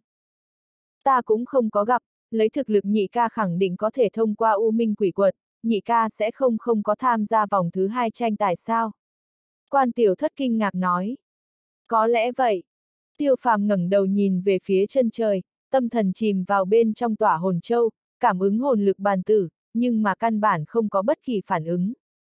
Ta cũng không có gặp, lấy thực lực nhị ca khẳng định có thể thông qua U Minh Quỷ Quật, nhị ca sẽ không có tham gia vòng thứ 2 tranh tài sao? Quan Tiểu Thất kinh ngạc nói. Có lẽ vậy. Tiêu Phàm ngẩng đầu nhìn về phía chân trời, tâm thần chìm vào bên trong tỏa hồn châu, cảm ứng hồn lực Bàn Tử, nhưng mà căn bản không có bất kỳ phản ứng.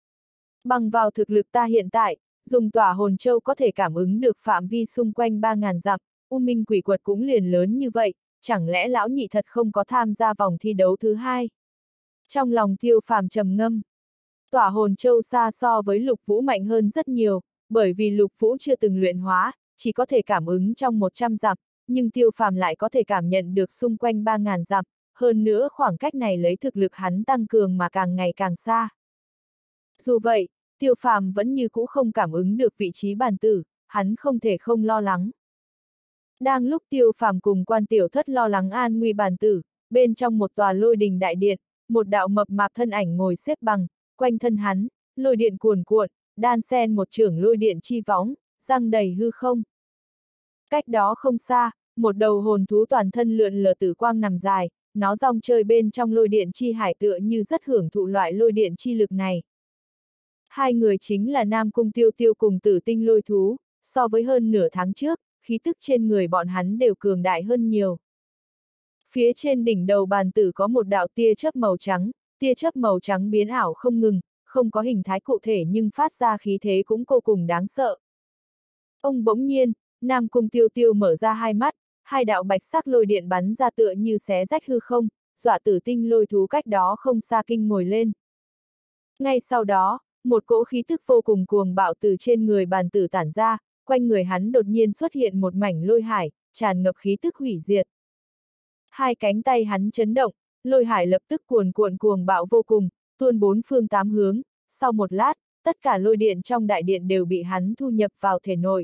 Bằng vào thực lực ta hiện tại, dùng tỏa hồn châu có thể cảm ứng được phạm vi xung quanh 3.000 dặm, U Minh Quỷ Quật cũng liền lớn như vậy, chẳng lẽ lão nhị thật không có tham gia vòng thi đấu thứ 2? Trong lòng Tiêu Phàm trầm ngâm. Tỏa hồn châu xa so với Lục Vũ mạnh hơn rất nhiều, bởi vì Lục Vũ chưa từng luyện hóa, chỉ có thể cảm ứng trong 100 dặm, nhưng Tiêu Phàm lại có thể cảm nhận được xung quanh 3.000 dặm, hơn nữa khoảng cách này lấy thực lực hắn tăng cường mà càng ngày càng xa. Dù vậy, Tiêu Phàm vẫn như cũ không cảm ứng được vị trí Bàn Tử, hắn không thể không lo lắng. Đang lúc Tiêu Phàm cùng Quan Tiểu Thất lo lắng an nguy Bàn Tử, bên trong một tòa lôi đình đại điện, một đạo mập mạp thân ảnh ngồi xếp bằng, quanh thân hắn, lôi điện cuồn cuộn, đan xen một chưởng lôi điện chi võng, răng đầy hư không. Cách đó không xa, một đầu hồn thú toàn thân lượn lờ tử quang nằm dài, nó rong chơi bên trong lôi điện chi hải tựa như rất hưởng thụ loại lôi điện chi lực này. Hai người chính là Nam Cung Tiêu Tiêu cùng Tử Tinh lôi thú, so với hơn nửa tháng trước, khí tức trên người bọn hắn đều cường đại hơn nhiều. Phía trên đỉnh đầu Bàn Tử có một đạo tia chớp màu trắng biến ảo không ngừng, không có hình thái cụ thể nhưng phát ra khí thế cũng vô cùng đáng sợ. Ông bỗng nhiên, Nam Cung Tiêu Tiêu mở ra hai mắt, hai đạo bạch sắc lôi điện bắn ra tựa như xé rách hư không, dọa Tử Tinh lôi thú cách đó không xa kinh ngồi lên. Ngay sau đó, một cỗ khí tức vô cùng cuồng bạo từ trên người Bàn Tử tản ra, quanh người hắn đột nhiên xuất hiện một mảnh lôi hải, tràn ngập khí tức hủy diệt. Hai cánh tay hắn chấn động, lôi hải lập tức cuồng bạo vô cùng, tuôn bốn phương tám hướng, sau một lát, tất cả lôi điện trong đại điện đều bị hắn thu nhập vào thể nội.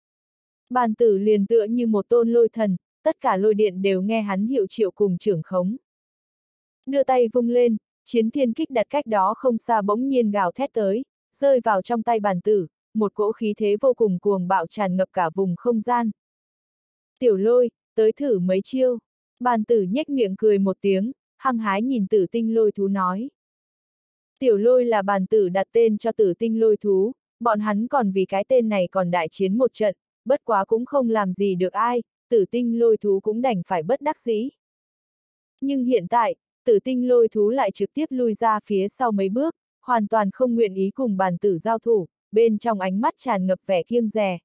Bàn Tử liền tựa như một tôn lôi thần, tất cả lôi điện đều nghe hắn hiệu triệu cùng trưởng khống. Đưa tay vung lên, chiến thiên kích đặt cách đó không xa bỗng nhiên gào thét tới, rơi vào trong tay Bàn Tử, một cỗ khí thế vô cùng cuồng bạo tràn ngập cả vùng không gian. Tiểu Lôi, tới thử mấy chiêu. Bàn tử nhếch miệng cười một tiếng, hăng hái nhìn Tử Tinh lôi thú nói. Tiểu lôi là bàn tử đặt tên cho Tử Tinh lôi thú, bọn hắn còn vì cái tên này còn đại chiến một trận, bất quá cũng không làm gì được ai, Tử Tinh lôi thú cũng đành phải bất đắc dĩ. Nhưng hiện tại, Tử Tinh lôi thú lại trực tiếp lui ra phía sau mấy bước, hoàn toàn không nguyện ý cùng bàn tử giao thủ, bên trong ánh mắt tràn ngập vẻ kiêng dè.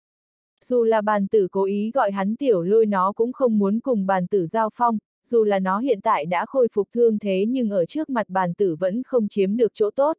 Dù là bàn tử cố ý gọi hắn tiểu lôi nó cũng không muốn cùng bàn tử giao phong, dù là nó hiện tại đã khôi phục thương thế nhưng ở trước mặt bàn tử vẫn không chiếm được chỗ tốt.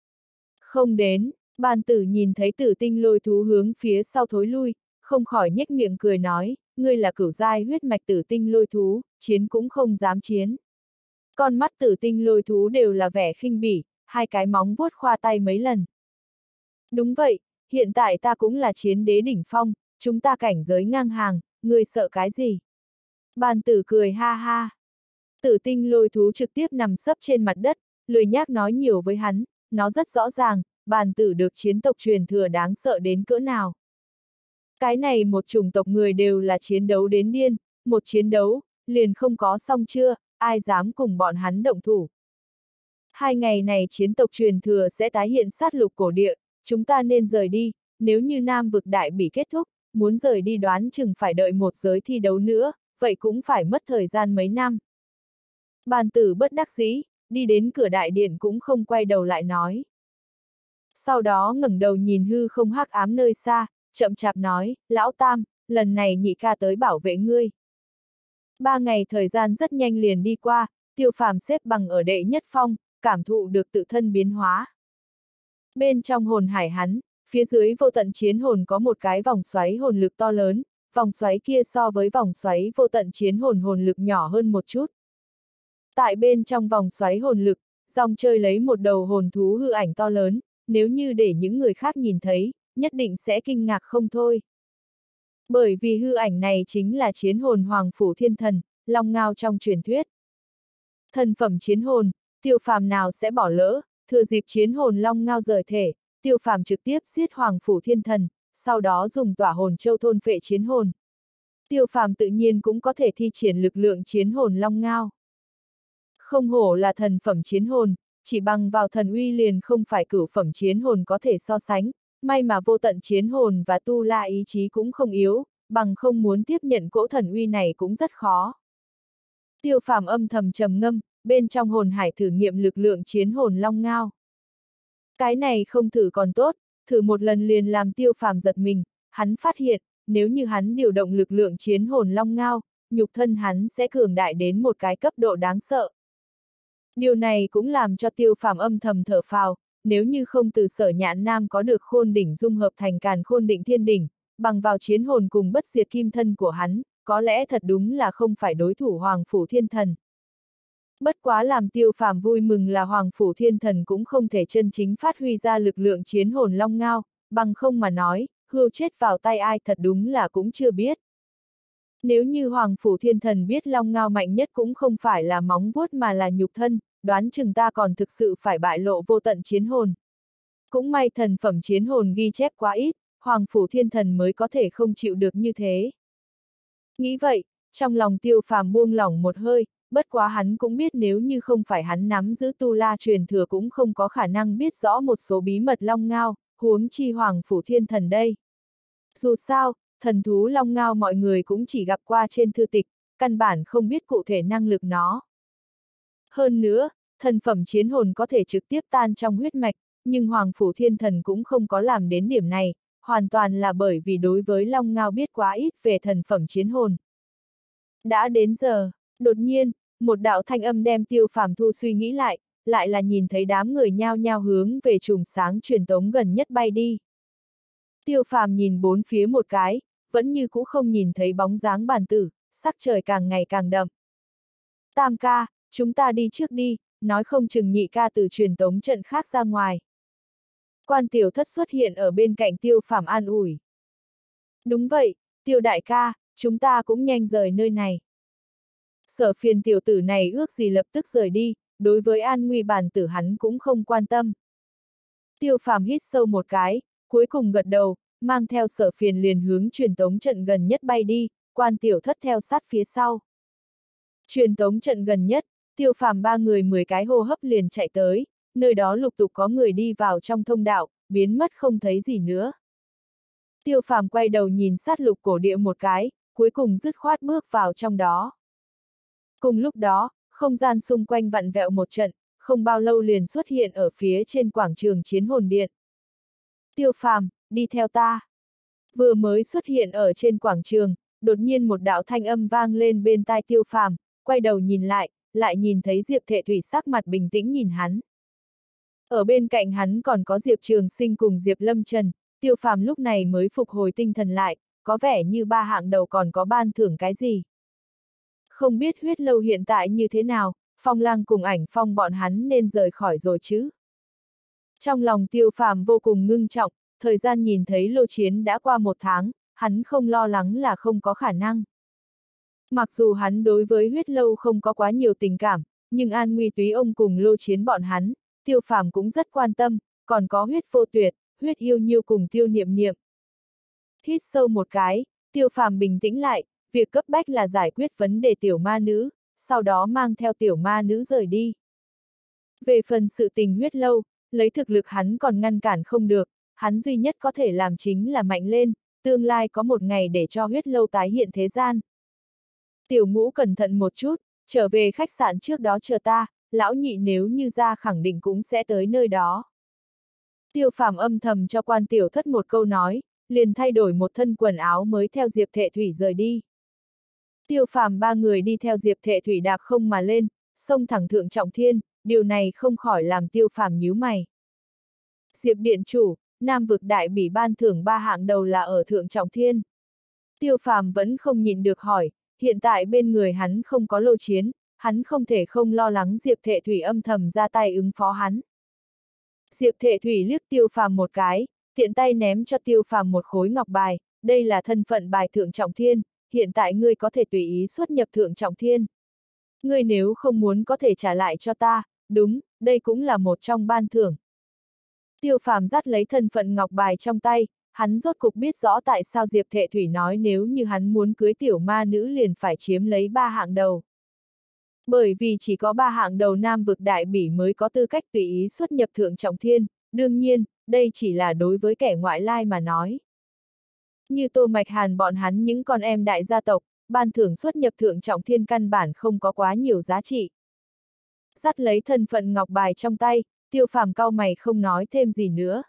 Không đến, bàn tử nhìn thấy Tử Tinh lôi thú hướng phía sau thối lui, không khỏi nhếch miệng cười nói, ngươi là cửu giai huyết mạch Tử Tinh lôi thú, chiến cũng không dám chiến. Con mắt Tử Tinh lôi thú đều là vẻ khinh bỉ, hai cái móng vuốt khoa tay mấy lần. Đúng vậy, hiện tại ta cũng là chiến đế đỉnh phong, chúng ta cảnh giới ngang hàng, ngươi sợ cái gì? Bàn tử cười ha ha. Tử Tinh lôi thú trực tiếp nằm sấp trên mặt đất, lười nhác nói nhiều với hắn, nó rất rõ ràng, bàn tử được chiến tộc truyền thừa đáng sợ đến cỡ nào. Cái này một chủng tộc người đều là chiến đấu đến điên, một chiến đấu, liền không có xong chưa, ai dám cùng bọn hắn động thủ. 2 ngày này chiến tộc truyền thừa sẽ tái hiện sát lục cổ địa, chúng ta nên rời đi, nếu như Nam vực đại bỉ kết thúc, muốn rời đi đoán chừng phải đợi một giới thi đấu nữa, vậy cũng phải mất thời gian mấy năm. Bàn tử bất đắc dĩ, đi đến cửa đại điện cũng không quay đầu lại nói. Sau đó ngẩng đầu nhìn hư không hắc ám nơi xa, chậm chạp nói, lão tam, lần này nhị ca tới bảo vệ ngươi. 3 ngày thời gian rất nhanh liền đi qua, Tiêu Phàm xếp bằng ở đệ nhất phong, cảm thụ được tự thân biến hóa. Bên trong hồn hải hắn, phía dưới vô tận chiến hồn có một cái vòng xoáy hồn lực to lớn, vòng xoáy kia so với vòng xoáy vô tận chiến hồn hồn lực nhỏ hơn một chút. Tại bên trong vòng xoáy hồn lực, dòng chơi lấy một đầu hồn thú hư ảnh to lớn, nếu như để những người khác nhìn thấy, nhất định sẽ kinh ngạc không thôi. Bởi vì hư ảnh này chính là chiến hồn Hoàng Phủ Thiên Thần, Long Ngao trong truyền thuyết. Thần phẩm chiến hồn, Tiêu Phàm nào sẽ bỏ lỡ, thừa dịp chiến hồn Long Ngao rời thể, Tiêu Phàm trực tiếp giết Hoàng Phủ Thiên Thần, sau đó dùng tỏa hồn châu thôn phệ chiến hồn. Tiêu Phàm tự nhiên cũng có thể thi triển lực lượng chiến hồn Long Ngao. Không hổ là thần phẩm chiến hồn, chỉ bằng vào thần uy liền không phải cửu phẩm chiến hồn có thể so sánh, may mà vô tận chiến hồn và tu la ý chí cũng không yếu, bằng không muốn tiếp nhận cỗ thần uy này cũng rất khó. Tiêu Phàm âm thầm trầm ngâm, bên trong hồn hải thử nghiệm lực lượng chiến hồn Long Ngao. Cái này không thử còn tốt, thử một lần liền làm Tiêu Phàm giật mình, hắn phát hiện, nếu như hắn điều động lực lượng chiến hồn Long Ngao, nhục thân hắn sẽ cường đại đến một cái cấp độ đáng sợ. Điều này cũng làm cho Tiêu Phàm âm thầm thở phào, nếu như không từ Sở Nhạn Nam có được khôn đỉnh dung hợp thành càn khôn định thiên đỉnh, bằng vào chiến hồn cùng bất diệt kim thân của hắn, có lẽ thật đúng là không phải đối thủ Hoàng Phủ Thiên Thần. Bất quá làm Tiêu Phàm vui mừng là Hoàng Phủ Thiên Thần cũng không thể chân chính phát huy ra lực lượng chiến hồn Long Ngao, bằng không mà nói, hươu chết vào tay ai thật đúng là cũng chưa biết. Nếu như Hoàng Phủ Thiên Thần biết Long Ngao mạnh nhất cũng không phải là móng vuốt mà là nhục thân, đoán chừng ta còn thực sự phải bại lộ vô tận chiến hồn. Cũng may thần phẩm chiến hồn ghi chép quá ít, Hoàng Phủ Thiên Thần mới có thể không chịu được như thế. Nghĩ vậy, trong lòng Tiêu Phàm buông lỏng một hơi, bất quá hắn cũng biết nếu như không phải hắn nắm giữ tu la truyền thừa cũng không có khả năng biết rõ một số bí mật Long Ngao, huống chi Hoàng Phủ Thiên Thần đây. Dù sao, thần thú Long Ngao mọi người cũng chỉ gặp qua trên thư tịch, căn bản không biết cụ thể năng lực nó. Hơn nữa, thần phẩm chiến hồn có thể trực tiếp tan trong huyết mạch, nhưng Hoàng Phủ Thiên Thần cũng không có làm đến điểm này, hoàn toàn là bởi vì đối với Long Ngao biết quá ít về thần phẩm chiến hồn. Đã đến giờ, đột nhiên, một đạo thanh âm đem Tiêu Phàm thu suy nghĩ lại là nhìn thấy đám người nhao nhao hướng về chùm sáng truyền tống gần nhất bay đi. Tiêu Phàm nhìn bốn phía một cái, vẫn như cũ không nhìn thấy bóng dáng Bàn Tử, sắc trời càng ngày càng đậm. Tam ca, chúng ta đi trước đi, nói không chừng nhị ca từ truyền tống trận khác ra ngoài. Quan Tiểu Thất xuất hiện ở bên cạnh Tiêu Phàm an ủi. Đúng vậy, Tiêu đại ca, chúng ta cũng nhanh rời nơi này. Sở Phiền tiểu tử này ước gì lập tức rời đi, đối với an nguy Bàn Tử hắn cũng không quan tâm. Tiêu Phàm hít sâu một cái, cuối cùng gật đầu, mang theo Sở Phiền liền hướng truyền tống trận gần nhất bay đi, Quan Tiểu Thất theo sát phía sau. Truyền tống trận gần nhất, Tiêu Phàm ba người 10 cái hô hấp liền chạy tới, nơi đó lục tục có người đi vào trong thông đạo, biến mất không thấy gì nữa. Tiêu Phàm quay đầu nhìn sát lục cổ địa một cái, cuối cùng dứt khoát bước vào trong đó. Cùng lúc đó, không gian xung quanh vặn vẹo một trận, không bao lâu liền xuất hiện ở phía trên quảng trường Chiến Hồn Điện. Tiêu Phàm, đi theo ta. Vừa mới xuất hiện ở trên quảng trường, đột nhiên một đạo thanh âm vang lên bên tai Tiêu Phàm, quay đầu nhìn lại nhìn thấy Diệp Thệ Thủy sắc mặt bình tĩnh nhìn hắn. Ở bên cạnh hắn còn có Diệp Trường Sinh cùng Diệp Lâm Trần, Tiêu Phàm lúc này mới phục hồi tinh thần lại, có vẻ như ba hạng đầu còn có ban thưởng cái gì. Không biết huyết lâu hiện tại như thế nào, Phong Lang cùng Ảnh Phong bọn hắn nên rời khỏi rồi chứ. Trong lòng Tiêu Phàm vô cùng ngưng trọng, thời gian nhìn thấy lô chiến đã qua 1 tháng, hắn không lo lắng là không có khả năng. Mặc dù hắn đối với huyết lâu không có quá nhiều tình cảm, nhưng an nguy túy ông cùng lô chiến bọn hắn, Tiêu Phàm cũng rất quan tâm, còn có huyết vô tuyệt, huyết yêu nhiêu cùng Tiêu Niệm Niệm. Hít sâu một cái, Tiêu Phàm bình tĩnh lại, việc cấp bách là giải quyết vấn đề tiểu ma nữ, sau đó mang theo tiểu ma nữ rời đi. Về phần sự tình huyết lâu, lấy thực lực hắn còn ngăn cản không được, hắn duy nhất có thể làm chính là mạnh lên, tương lai có một ngày để cho huyết lâu tái hiện thế gian. Tiểu Ngũ cẩn thận một chút, trở về khách sạn trước đó chờ ta, lão nhị nếu như ra khẳng định cũng sẽ tới nơi đó. Tiêu Phàm âm thầm cho Quan Tiểu Thất một câu nói, liền thay đổi một thân quần áo mới theo Diệp Thệ Thủy rời đi. Tiêu Phàm ba người đi theo Diệp Thệ Thủy đạp không mà lên, xông thẳng Thượng Trọng Thiên, điều này không khỏi làm Tiêu Phàm nhíu mày. Diệp Điện Chủ, Nam Vực Đại Bỉ ban thưởng 3 hạng đầu là ở Thượng Trọng Thiên. Tiêu Phàm vẫn không nhịn được hỏi, hiện tại bên người hắn không có lô chiến, hắn không thể không lo lắng Diệp Thệ Thủy âm thầm ra tay ứng phó hắn. Diệp Thệ Thủy liếc Tiêu Phàm một cái, tiện tay ném cho Tiêu Phàm một khối ngọc bài, đây là thân phận bài Thượng Trọng Thiên, hiện tại ngươi có thể tùy ý xuất nhập Thượng Trọng Thiên. Ngươi nếu không muốn có thể trả lại cho ta, đúng, đây cũng là một trong ban thưởng. Tiêu Phàm dắt lấy thân phận ngọc bài trong tay, hắn rốt cục biết rõ tại sao Diệp Thệ Thủy nói nếu như hắn muốn cưới tiểu ma nữ liền phải chiếm lấy 3 hạng đầu. Bởi vì chỉ có 3 hạng đầu Nam Vực Đại Bỉ mới có tư cách tùy ý xuất nhập Thượng Trọng Thiên, đương nhiên, đây chỉ là đối với kẻ ngoại lai mà nói. Như Tô Mạch Hàn bọn hắn những con em đại gia tộc, ban thưởng xuất nhập Thượng Trọng Thiên căn bản không có quá nhiều giá trị. Dắt lấy thân phận ngọc bài trong tay, Tiêu Phàm cau mày không nói thêm gì nữa.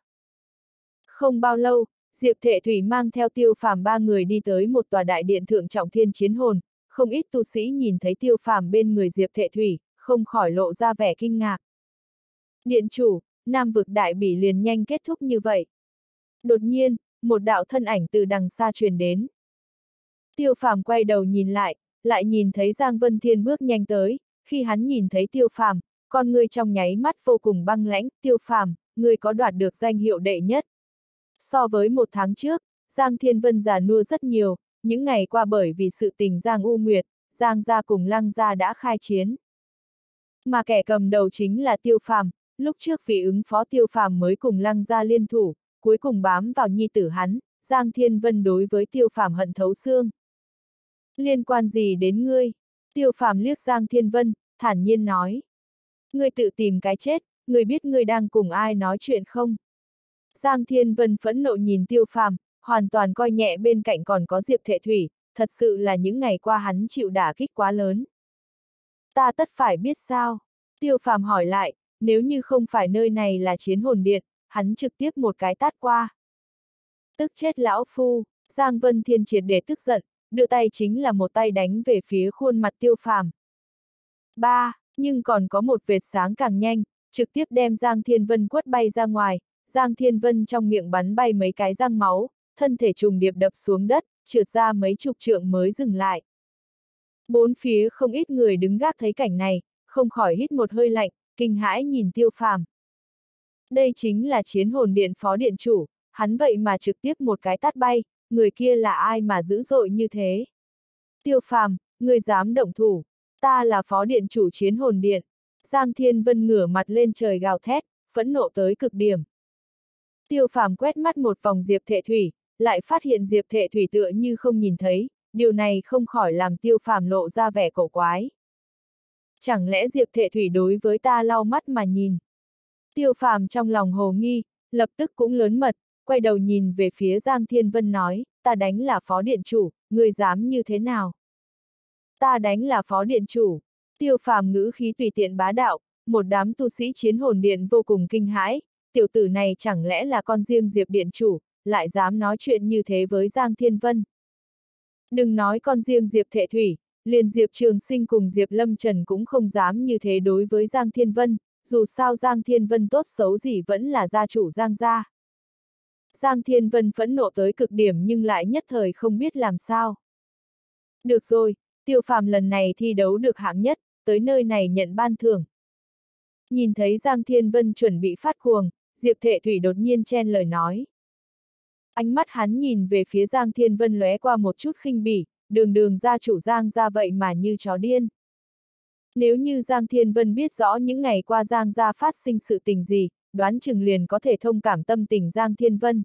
Không bao lâu, Diệp Thệ Thủy mang theo Tiêu Phàm ba người đi tới một tòa đại điện Thượng Trọng Thiên chiến hồn, không ít tu sĩ nhìn thấy Tiêu Phàm bên người Diệp Thệ Thủy, không khỏi lộ ra vẻ kinh ngạc. Điện chủ, Nam Vực Đại Bỉ liền nhanh kết thúc như vậy. Đột nhiên, một đạo thân ảnh từ đằng xa truyền đến. Tiêu Phàm quay đầu nhìn lại nhìn thấy Giang Vân Thiên bước nhanh tới, khi hắn nhìn thấy Tiêu Phàm, con người trong nháy mắt vô cùng băng lãnh, Tiêu Phàm, ngươi có đoạt được danh hiệu đệ nhất. So với 1 tháng trước, Giang Thiên Vân già nua rất nhiều, những ngày qua bởi vì sự tình Giang U Nguyệt, Giang gia cùng Lăng gia đã khai chiến. Mà kẻ cầm đầu chính là Tiêu Phàm, lúc trước vì ứng phó Tiêu Phàm mới cùng Lăng gia liên thủ, cuối cùng bám vào nhi tử hắn, Giang Thiên Vân đối với Tiêu Phàm hận thấu xương. Liên quan gì đến ngươi? Tiêu Phàm liếc Giang Thiên Vân, thản nhiên nói. Ngươi tự tìm cái chết, ngươi biết ngươi đang cùng ai nói chuyện không? Giang Thiên Vân phẫn nộ nhìn Tiêu Phàm, hoàn toàn coi nhẹ bên cạnh còn có Diệp Thệ Thủy, thật sự là những ngày qua hắn chịu đả kích quá lớn. Ta tất phải biết sao? Tiêu Phàm hỏi lại, nếu như không phải nơi này là Chiến Hồn Điện, hắn trực tiếp một cái tát qua. Tức chết lão phu, Giang Vân Thiên triệt để tức giận, đưa tay chính là một tay đánh về phía khuôn mặt Tiêu Phàm. Nhưng còn có một vệt sáng càng nhanh, trực tiếp đem Giang Thiên Vân quất bay ra ngoài, Giang Thiên Vân trong miệng bắn bay mấy cái răng máu, thân thể trùng điệp đập xuống đất, trượt ra mấy chục trượng mới dừng lại. Bốn phía không ít người đứng gác thấy cảnh này, không khỏi hít một hơi lạnh, kinh hãi nhìn Tiêu Phàm. Đây chính là Chiến Hồn Điện phó điện chủ, hắn vậy mà trực tiếp một cái tát bay, người kia là ai mà dữ dội như thế? Tiêu Phàm, ngươi dám động thủ, ta là phó điện chủ Chiến Hồn Điện. Giang Thiên Vân ngửa mặt lên trời gào thét, phẫn nộ tới cực điểm. Tiêu Phàm quét mắt một vòng Diệp Thệ Thủy, lại phát hiện Diệp Thệ Thủy tựa như không nhìn thấy, điều này không khỏi làm Tiêu Phàm lộ ra vẻ cổ quái. Chẳng lẽ Diệp Thệ Thủy đối với ta lau mắt mà nhìn? Tiêu Phàm trong lòng hồ nghi, lập tức cũng lớn mật, quay đầu nhìn về phía Giang Thiên Vân nói, ta đánh là phó điện chủ, ngươi dám như thế nào? Ta đánh là phó điện chủ. Tiêu Phàm ngữ khí tùy tiện bá đạo, một đám tu sĩ chiến hồn điện vô cùng kinh hãi, tiểu tử này chẳng lẽ là con riêng Diệp điện chủ, lại dám nói chuyện như thế với Giang Thiên Vân. Đừng nói con riêng Diệp Thệ Thủy, liền Diệp Trường Sinh cùng Diệp Lâm Trần cũng không dám như thế đối với Giang Thiên Vân, dù sao Giang Thiên Vân tốt xấu gì vẫn là gia chủ Giang gia. Giang Thiên Vân phẫn nộ tới cực điểm nhưng lại nhất thời không biết làm sao. Được rồi, Tiêu Phàm lần này thi đấu được hạng nhất, tới nơi này nhận ban thưởng. Nhìn thấy Giang Thiên Vân chuẩn bị phát cuồng, Diệp Thệ Thủy đột nhiên chen lời nói. Ánh mắt hắn nhìn về phía Giang Thiên Vân lóe qua một chút khinh bỉ, đường gia chủ Giang gia vậy mà như chó điên. Nếu như Giang Thiên Vân biết rõ những ngày qua Giang gia phát sinh sự tình gì, đoán chừng liền có thể thông cảm tâm tình Giang Thiên Vân.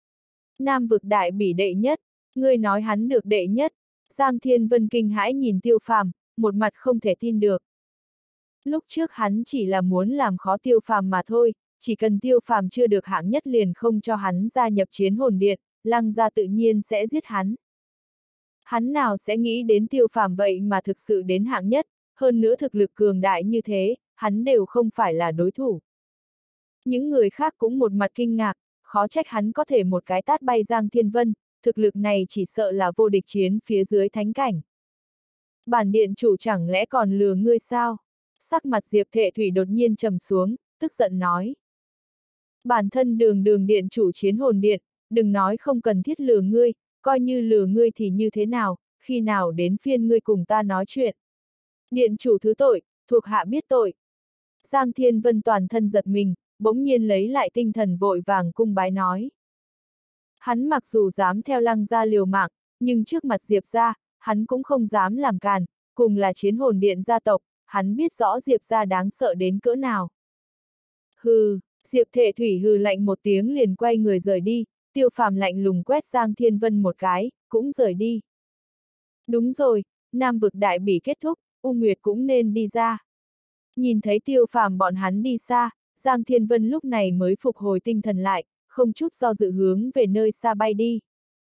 Nam vực đại bỉ đệ nhất, ngươi nói hắn được đệ nhất, Giang Thiên Vân kinh hãi nhìn Tiêu Phàm, một mặt không thể tin được. Lúc trước hắn chỉ là muốn làm khó Tiêu Phàm mà thôi, chỉ cần Tiêu Phàm chưa được hạng nhất liền không cho hắn gia nhập chiến hồn điện, Lăng gia tự nhiên sẽ giết hắn. Hắn nào sẽ nghĩ đến Tiêu Phàm vậy mà thực sự đến hạng nhất, hơn nữa thực lực cường đại như thế, hắn đều không phải là đối thủ. Những người khác cũng một mặt kinh ngạc, khó trách hắn có thể một cái tát bay Giang Thiên Vân, thực lực này chỉ sợ là vô địch chiến phía dưới thánh cảnh. Bản điện chủ chẳng lẽ còn lừa ngươi sao? Sắc mặt Diệp Thệ Thủy đột nhiên trầm xuống, tức giận nói. Bản thân đường điện chủ chiến hồn điện, đừng nói không cần thiết lừa ngươi, coi như lừa ngươi thì như thế nào, khi nào đến phiên ngươi cùng ta nói chuyện. Điện chủ thứ tội, thuộc hạ biết tội. Giang Thiên Vân toàn thân giật mình, bỗng nhiên lấy lại tinh thần vội vàng cung bái nói. Hắn mặc dù dám theo Lăng gia liều mạng, nhưng trước mặt Diệp gia, hắn cũng không dám làm càn, cùng là chiến hồn điện gia tộc, hắn biết rõ Diệp gia đáng sợ đến cỡ nào. Hừ, Diệp Thệ Thủy hừ lạnh một tiếng liền quay người rời đi, Tiêu Phàm lạnh lùng quét Giang Thiên Vân một cái, cũng rời đi. Đúng rồi, Nam vực đại bỉ kết thúc, U Nguyệt cũng nên đi ra. Nhìn thấy Tiêu Phàm bọn hắn đi xa, Giang Thiên Vân lúc này mới phục hồi tinh thần lại, không chút do dự hướng về nơi xa bay đi.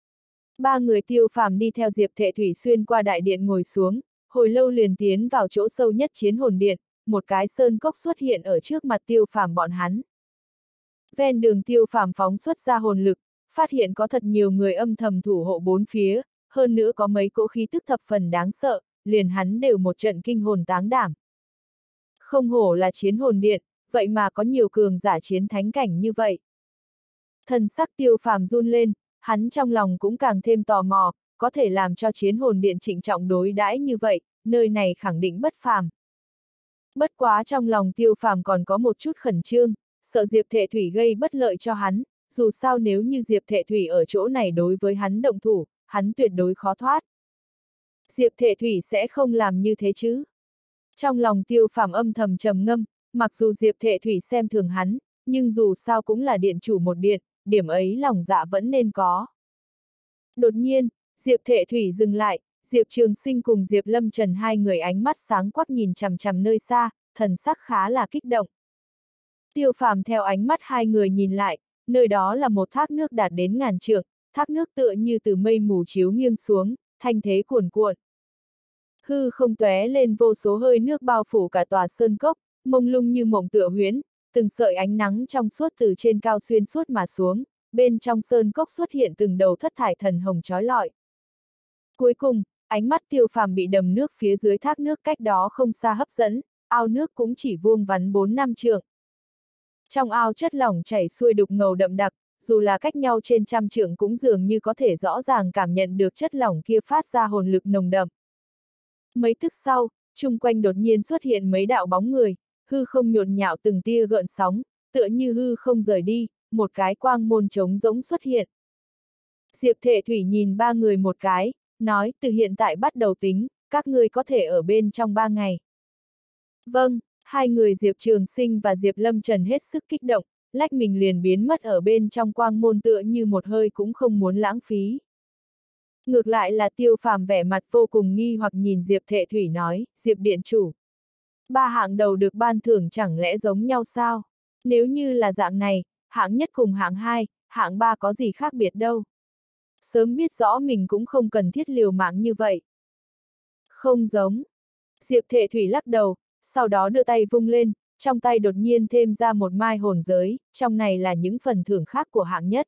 Ba người Tiêu Phàm đi theo Diệp Thệ Thủy xuyên qua đại điện ngồi xuống, hồi lâu liền tiến vào chỗ sâu nhất chiến hồn điện, một cái sơn cốc xuất hiện ở trước mặt Tiêu Phàm bọn hắn. Ven đường Tiêu Phàm phóng xuất ra hồn lực, phát hiện có thật nhiều người âm thầm thủ hộ bốn phía, hơn nữa có mấy cỗ khí tức thập phần đáng sợ, liền hắn đều một trận kinh hồn táng đảm. Không hổ là chiến hồn điện, vậy mà có nhiều cường giả chiến thánh cảnh như vậy. Thần sắc Tiêu Phàm run lên, hắn trong lòng cũng càng thêm tò mò, có thể làm cho chiến hồn điện trịnh trọng đối đãi như vậy, nơi này khẳng định bất phàm. Bất quá trong lòng Tiêu Phàm còn có một chút khẩn trương, sợ Diệp Thệ Thủy gây bất lợi cho hắn, dù sao nếu như Diệp Thệ Thủy ở chỗ này đối với hắn động thủ, hắn tuyệt đối khó thoát. Diệp Thệ Thủy sẽ không làm như thế chứ? Trong lòng Tiêu Phàm âm thầm trầm ngâm, mặc dù Diệp Thệ Thủy xem thường hắn, nhưng dù sao cũng là điện chủ một điện, điểm ấy lòng dạ vẫn nên có. Đột nhiên, Diệp Thệ Thủy dừng lại, Diệp Trường Sinh cùng Diệp Lâm Trần hai người ánh mắt sáng quắc nhìn chằm chằm nơi xa, thần sắc khá là kích động. Tiêu Phàm theo ánh mắt hai người nhìn lại, nơi đó là một thác nước đạt đến ngàn trượng, thác nước tựa như từ mây mù chiếu nghiêng xuống, thanh thế cuồn cuộn. Hư không tóe lên vô số hơi nước bao phủ cả tòa sơn cốc, mông lung như mộng tựa huyễn, từng sợi ánh nắng trong suốt từ trên cao xuyên suốt mà xuống, bên trong sơn cốc xuất hiện từng đầu thất thải thần hồng chói lọi. Cuối cùng, ánh mắt Tiêu Phàm bị đầm nước phía dưới thác nước cách đó không xa hấp dẫn, ao nước cũng chỉ vuông vắn 4-5 trượng. Trong ao chất lỏng chảy xuôi đục ngầu đậm đặc, dù là cách nhau trên trăm trượng cũng dường như có thể rõ ràng cảm nhận được chất lỏng kia phát ra hồn lực nồng đậm. Mấy tức sau, chung quanh đột nhiên xuất hiện mấy đạo bóng người, hư không nhộn nhạo từng tia gợn sóng, tựa như hư không rời đi, một cái quang môn trống rỗng xuất hiện. Diệp Thệ Thủy nhìn ba người một cái, nói từ hiện tại bắt đầu tính, các ngươi có thể ở bên trong 3 ngày. Vâng, hai người Diệp Trường Sinh và Diệp Lâm Trần hết sức kích động, lách mình liền biến mất ở bên trong quang môn tựa như một hơi cũng không muốn lãng phí. Ngược lại là Tiêu Phàm vẻ mặt vô cùng nghi hoặc nhìn Diệp Thệ Thủy nói, Diệp điện chủ. Ba hạng đầu được ban thưởng chẳng lẽ giống nhau sao? Nếu như là dạng này, hạng nhất cùng hạng hai, hạng ba có gì khác biệt đâu. Sớm biết rõ mình cũng không cần thiết liều mạng như vậy. Không giống. Diệp Thệ Thủy lắc đầu, sau đó đưa tay vung lên, trong tay đột nhiên thêm ra một mai hồn giới, trong này là những phần thưởng khác của hạng nhất.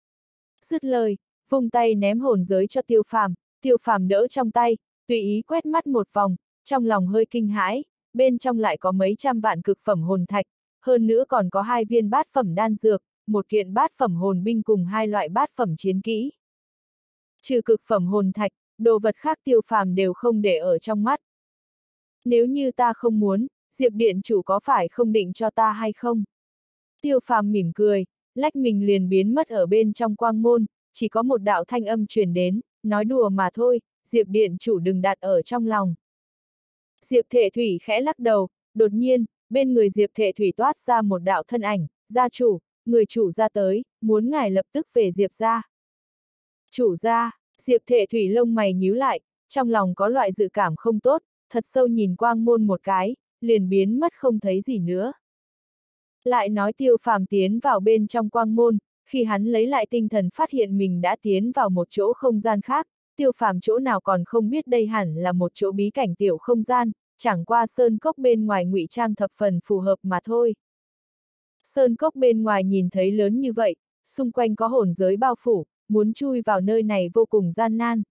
Dứt lời, vung tay ném hồn giới cho Tiêu Phàm đỡ trong tay, tùy ý quét mắt một vòng, trong lòng hơi kinh hãi, bên trong lại có mấy trăm vạn cực phẩm hồn thạch, hơn nữa còn có 2 viên bát phẩm đan dược, một kiện bát phẩm hồn binh cùng 2 loại bát phẩm chiến kỹ. Trừ cực phẩm hồn thạch, đồ vật khác Tiêu Phàm đều không để ở trong mắt. Nếu như ta không muốn, Diệp điện chủ có phải không định cho ta hay không? Tiêu Phàm mỉm cười, lách mình liền biến mất ở bên trong quang môn, chỉ có một đạo thanh âm truyền đến, nói đùa mà thôi, Diệp điện chủ đừng đặt ở trong lòng. Diệp Thệ Thủy khẽ lắc đầu, đột nhiên, bên người Diệp Thệ Thủy toát ra một đạo thân ảnh, gia chủ, người chủ gia tới, muốn ngài lập tức về Diệp gia. Chủ gia, Diệp Thệ Thủy lông mày nhíu lại, trong lòng có loại dự cảm không tốt, thật sâu nhìn quang môn một cái, liền biến mất không thấy gì nữa. Lại nói Tiêu Phàm tiến vào bên trong quang môn, khi hắn lấy lại tinh thần phát hiện mình đã tiến vào một chỗ không gian khác, Tiêu Phàm chỗ nào còn không biết đây hẳn là một chỗ bí cảnh tiểu không gian, chẳng qua sơn cốc bên ngoài ngụy trang thập phần phù hợp mà thôi. Sơn cốc bên ngoài nhìn thấy lớn như vậy, xung quanh có hồn giới bao phủ, muốn chui vào nơi này vô cùng gian nan.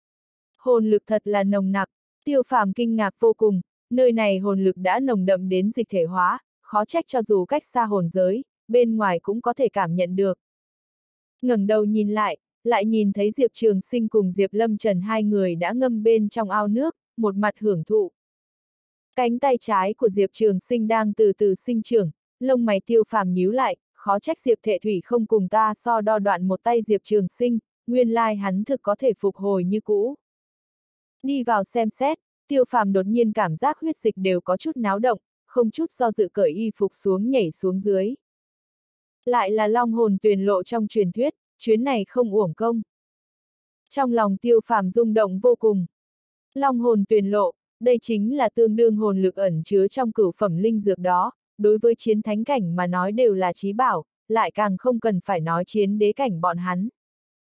Hồn lực thật là nồng nặc, Tiêu Phàm kinh ngạc vô cùng, nơi này hồn lực đã nồng đậm đến dịch thể hóa, khó trách cho dù cách xa hồn giới, bên ngoài cũng có thể cảm nhận được. Ngẩng đầu nhìn lại nhìn thấy Diệp Trường Sinh cùng Diệp Lâm Trần hai người đã ngâm bên trong ao nước, một mặt hưởng thụ. Cánh tay trái của Diệp Trường Sinh đang từ từ sinh trưởng, lông mày Tiêu Phàm nhíu lại, khó trách Diệp Thệ Thủy không cùng ta so đo đoạn một tay Diệp Trường Sinh, nguyên lai hắn thực có thể phục hồi như cũ. Đi vào xem xét, Tiêu Phàm đột nhiên cảm giác huyết dịch đều có chút náo động, không chút do dự cởi y phục xuống nhảy xuống dưới. Lại là long hồn tuyền lộ trong truyền thuyết, chuyến này không uổng công. Trong lòng Tiêu Phàm rung động vô cùng. Long hồn tuyền lộ, đây chính là tương đương hồn lực ẩn chứa trong cửu phẩm linh dược đó, đối với chiến thánh cảnh mà nói đều là chí bảo, lại càng không cần phải nói chiến đế cảnh bọn hắn.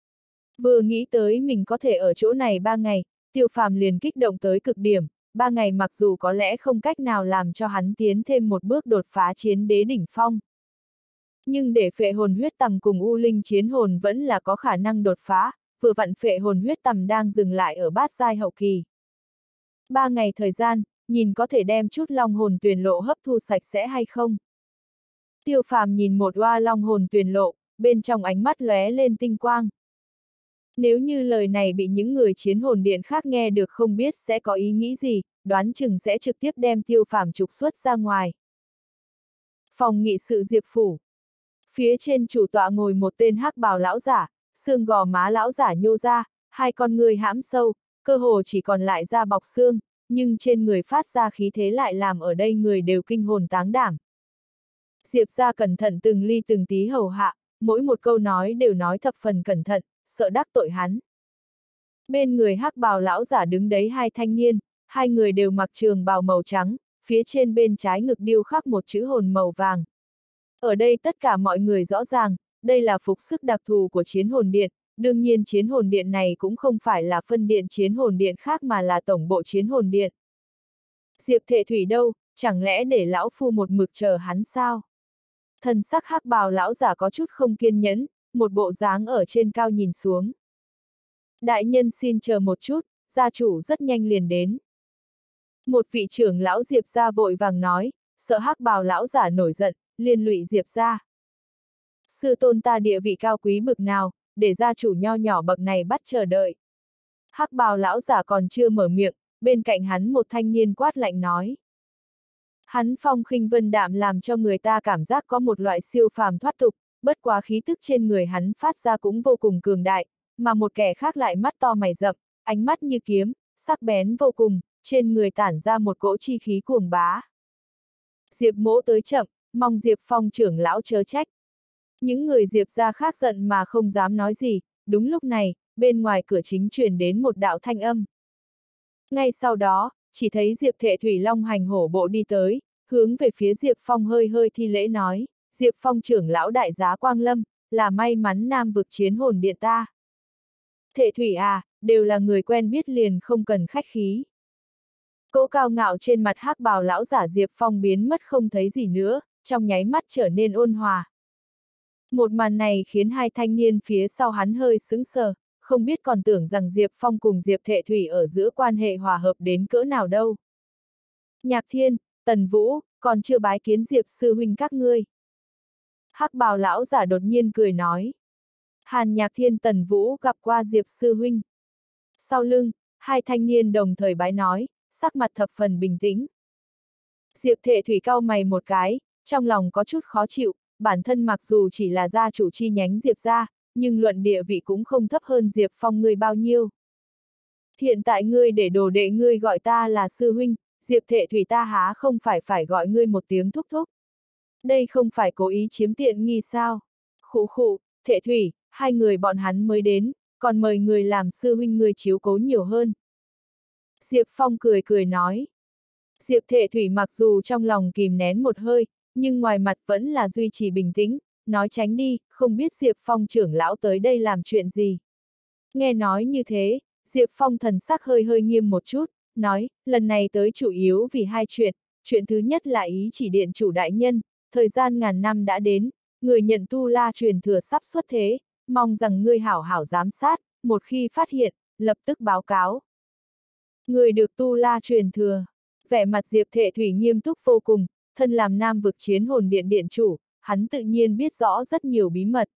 Vừa nghĩ tới mình có thể ở chỗ này 3 ngày, Tiêu Phàm liền kích động tới cực điểm, 3 ngày mặc dù có lẽ không cách nào làm cho hắn tiến thêm một bước đột phá chiến đế đỉnh phong. Nhưng để phệ hồn huyết tầm cùng U Linh chiến hồn vẫn là có khả năng đột phá, vừa vặn phệ hồn huyết tầm đang dừng lại ở bát giai hậu kỳ. 3 ngày thời gian, nhìn có thể đem chút long hồn tuyền lộ hấp thu sạch sẽ hay không. Tiêu Phàm nhìn một oa long hồn tuyền lộ, bên trong ánh mắt lóe lên tinh quang. Nếu như lời này bị những người chiến hồn điện khác nghe được không biết sẽ có ý nghĩ gì, đoán chừng sẽ trực tiếp đem Tiêu Phàm trục xuất ra ngoài. Phòng nghị sự Diệp Phủ. Phía trên chủ tọa ngồi một tên hắc bào lão giả, xương gò má lão giả nhô ra, hai con người hãm sâu, cơ hồ chỉ còn lại da bọc xương, nhưng trên người phát ra khí thế lại làm ở đây người đều kinh hồn táng đảm. Diệp ra cẩn thận từng ly từng tí hầu hạ, mỗi một câu nói đều nói thập phần cẩn thận, sợ đắc tội hắn. Bên người hắc bào lão giả đứng đấy hai thanh niên, hai người đều mặc trường bào màu trắng, phía trên bên trái ngực điêu khắc một chữ hồn màu vàng. Ở đây tất cả mọi người rõ ràng, đây là phục sức đặc thù của chiến hồn điện, đương nhiên chiến hồn điện này cũng không phải là phân điện chiến hồn điện khác mà là tổng bộ chiến hồn điện. Diệp Thệ Thủy đâu, chẳng lẽ để lão phu một mực chờ hắn sao? Thần sắc hắc bào lão giả có chút không kiên nhẫn, một bộ dáng ở trên cao nhìn xuống. Đại nhân xin chờ một chút, gia chủ rất nhanh liền đến. Một vị trưởng lão Diệp gia vội vàng nói, sợ hắc bào lão giả nổi giận, liên lụy Diệp gia. Sư tôn ta địa vị cao quý bực nào, để gia chủ nho nhỏ bậc này bắt chờ đợi. Hắc bào lão giả còn chưa mở miệng, bên cạnh hắn một thanh niên quát lạnh nói. Hắn phong khinh vân đạm làm cho người ta cảm giác có một loại siêu phàm thoát tục, bất quá khí tức trên người hắn phát ra cũng vô cùng cường đại, mà một kẻ khác lại mắt to mày rậm, ánh mắt như kiếm, sắc bén vô cùng, trên người tản ra một cỗ chi khí cuồng bá. Diệp mỗ tới chậm, mong Diệp Phong trưởng lão chớ trách. Những người Diệp gia khác giận mà không dám nói gì, đúng lúc này, bên ngoài cửa chính truyền đến một đạo thanh âm. Ngay sau đó, chỉ thấy Diệp Thệ Thủy long hành hổ bộ đi tới, hướng về phía Diệp Phong hơi hơi thi lễ nói, Diệp Phong trưởng lão đại giá Quang Lâm, là may mắn Nam vực chiến hồn điện ta. Thệ Thủy à, đều là người quen biết liền không cần khách khí. Cỗ cao ngạo trên mặt hắc bào lão giả Diệp Phong biến mất không thấy gì nữa, trong nháy mắt trở nên ôn hòa. Một màn này khiến hai thanh niên phía sau hắn hơi sững sờ, không biết còn tưởng rằng Diệp Phong cùng Diệp Thệ Thủy ở giữa quan hệ hòa hợp đến cỡ nào đâu. Nhạc Thiên, Tần Vũ, còn chưa bái kiến Diệp sư huynh các ngươi. Hắc bào lão giả đột nhiên cười nói. Hàn Nhạc Thiên Tần Vũ gặp qua Diệp sư huynh. Sau lưng, hai thanh niên đồng thời bái nói, sắc mặt thập phần bình tĩnh. Diệp Thệ Thủy cau mày một cái, trong lòng có chút khó chịu, bản thân mặc dù chỉ là gia chủ chi nhánh Diệp gia, nhưng luận địa vị cũng không thấp hơn Diệp Phong ngươi bao nhiêu. Hiện tại ngươi để đồ đệ ngươi gọi ta là sư huynh, Diệp Thệ Thủy ta há không phải gọi ngươi một tiếng thúc thúc. Đây không phải cố ý chiếm tiện nghi sao? Khụ khụ, Thệ Thủy, hai người bọn hắn mới đến, còn mời người làm sư huynh người chiếu cố nhiều hơn. Diệp Phong cười cười nói. Diệp Thệ Thủy mặc dù trong lòng kìm nén một hơi, nhưng ngoài mặt vẫn là duy trì bình tĩnh, nói tránh đi, không biết Diệp Phong trưởng lão tới đây làm chuyện gì. Nghe nói như thế, Diệp Phong thần sắc hơi hơi nghiêm một chút, nói, lần này tới chủ yếu vì hai chuyện, chuyện thứ nhất là ý chỉ điện chủ đại nhân, thời gian ngàn năm đã đến, người nhận tu la truyền thừa sắp xuất thế, mong rằng ngươi hảo hảo giám sát, một khi phát hiện, lập tức báo cáo. Người được tu la truyền thừa, vẻ mặt Diệp Thệ Thủy nghiêm túc vô cùng, thân làm Nam vực chiến hồn điện điện chủ, hắn tự nhiên biết rõ rất nhiều bí mật.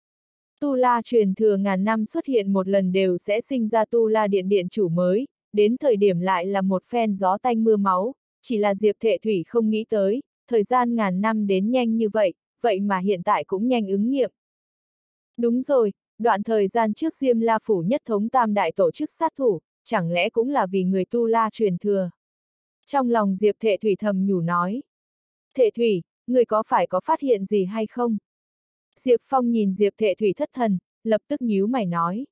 Tu la truyền thừa ngàn năm xuất hiện một lần đều sẽ sinh ra tu la điện điện chủ mới, đến thời điểm lại là một phen gió tanh mưa máu, chỉ là Diệp Thệ Thủy không nghĩ tới, thời gian ngàn năm đến nhanh như vậy, vậy mà hiện tại cũng nhanh ứng nghiệm. Đúng rồi, đoạn thời gian trước Diêm La Phủ nhất thống tam đại tổ chức sát thủ, chẳng lẽ cũng là vì người tu la truyền thừa. Trong lòng Diệp Thệ Thủy thầm nhủ nói. Thệ Thủy, người có phải có phát hiện gì hay không? Diệp Phong nhìn Diệp Thệ Thủy thất thần, lập tức nhíu mày nói.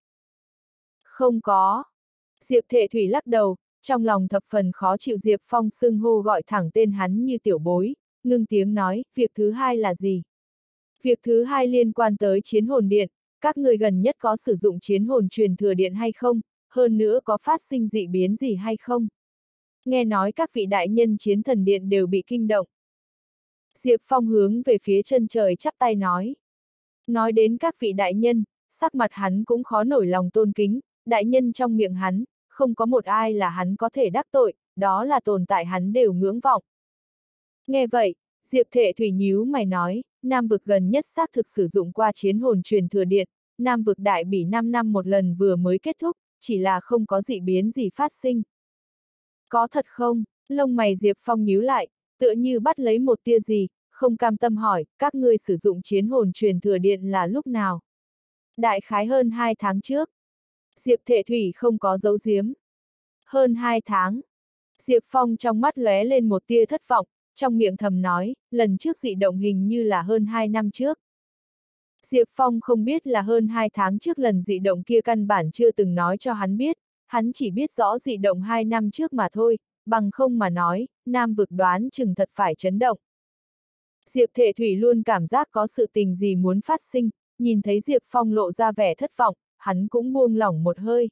Không có. Diệp Thệ Thủy lắc đầu, trong lòng thập phần khó chịu Diệp Phong xưng hô gọi thẳng tên hắn như tiểu bối, ngưng tiếng nói, việc thứ hai là gì? Việc thứ hai liên quan tới chiến hồn điện, các người gần nhất có sử dụng chiến hồn truyền thừa điện hay không, hơn nữa có phát sinh dị biến gì hay không? Nghe nói các vị đại nhân chiến thần điện đều bị kinh động. Diệp Phong hướng về phía chân trời chắp tay nói. Nói đến các vị đại nhân, sắc mặt hắn cũng khó nổi lòng tôn kính, đại nhân trong miệng hắn, không có một ai là hắn có thể đắc tội, đó là tồn tại hắn đều ngưỡng vọng. Nghe vậy, Diệp Thệ Thủy nhíu mày nói, Nam vực gần nhất xác thực sử dụng qua chiến hồn truyền thừa điện, Nam vực đại bỉ 5 năm một lần vừa mới kết thúc, chỉ là không có dị biến gì phát sinh. Có thật không? Lông mày Diệp Phong nhíu lại, tựa như bắt lấy một tia gì, không cam tâm hỏi, các ngươi sử dụng chiến hồn truyền thừa điện là lúc nào? Đại khái hơn 2 tháng trước. Diệp Thệ Thủy không có giấu giếm. Hơn 2 tháng. Diệp Phong trong mắt lóe lên một tia thất vọng, trong miệng thầm nói, lần trước dị động hình như là hơn 2 năm trước. Diệp Phong không biết là hơn 2 tháng trước lần dị động kia căn bản chưa từng nói cho hắn biết, hắn chỉ biết rõ dị động 2 năm trước mà thôi, bằng không mà nói, Nam vực đoán chừng thật phải chấn động. Diệp Thệ Thủy luôn cảm giác có sự tình gì muốn phát sinh, nhìn thấy Diệp Phong lộ ra vẻ thất vọng, hắn cũng buông lỏng một hơi.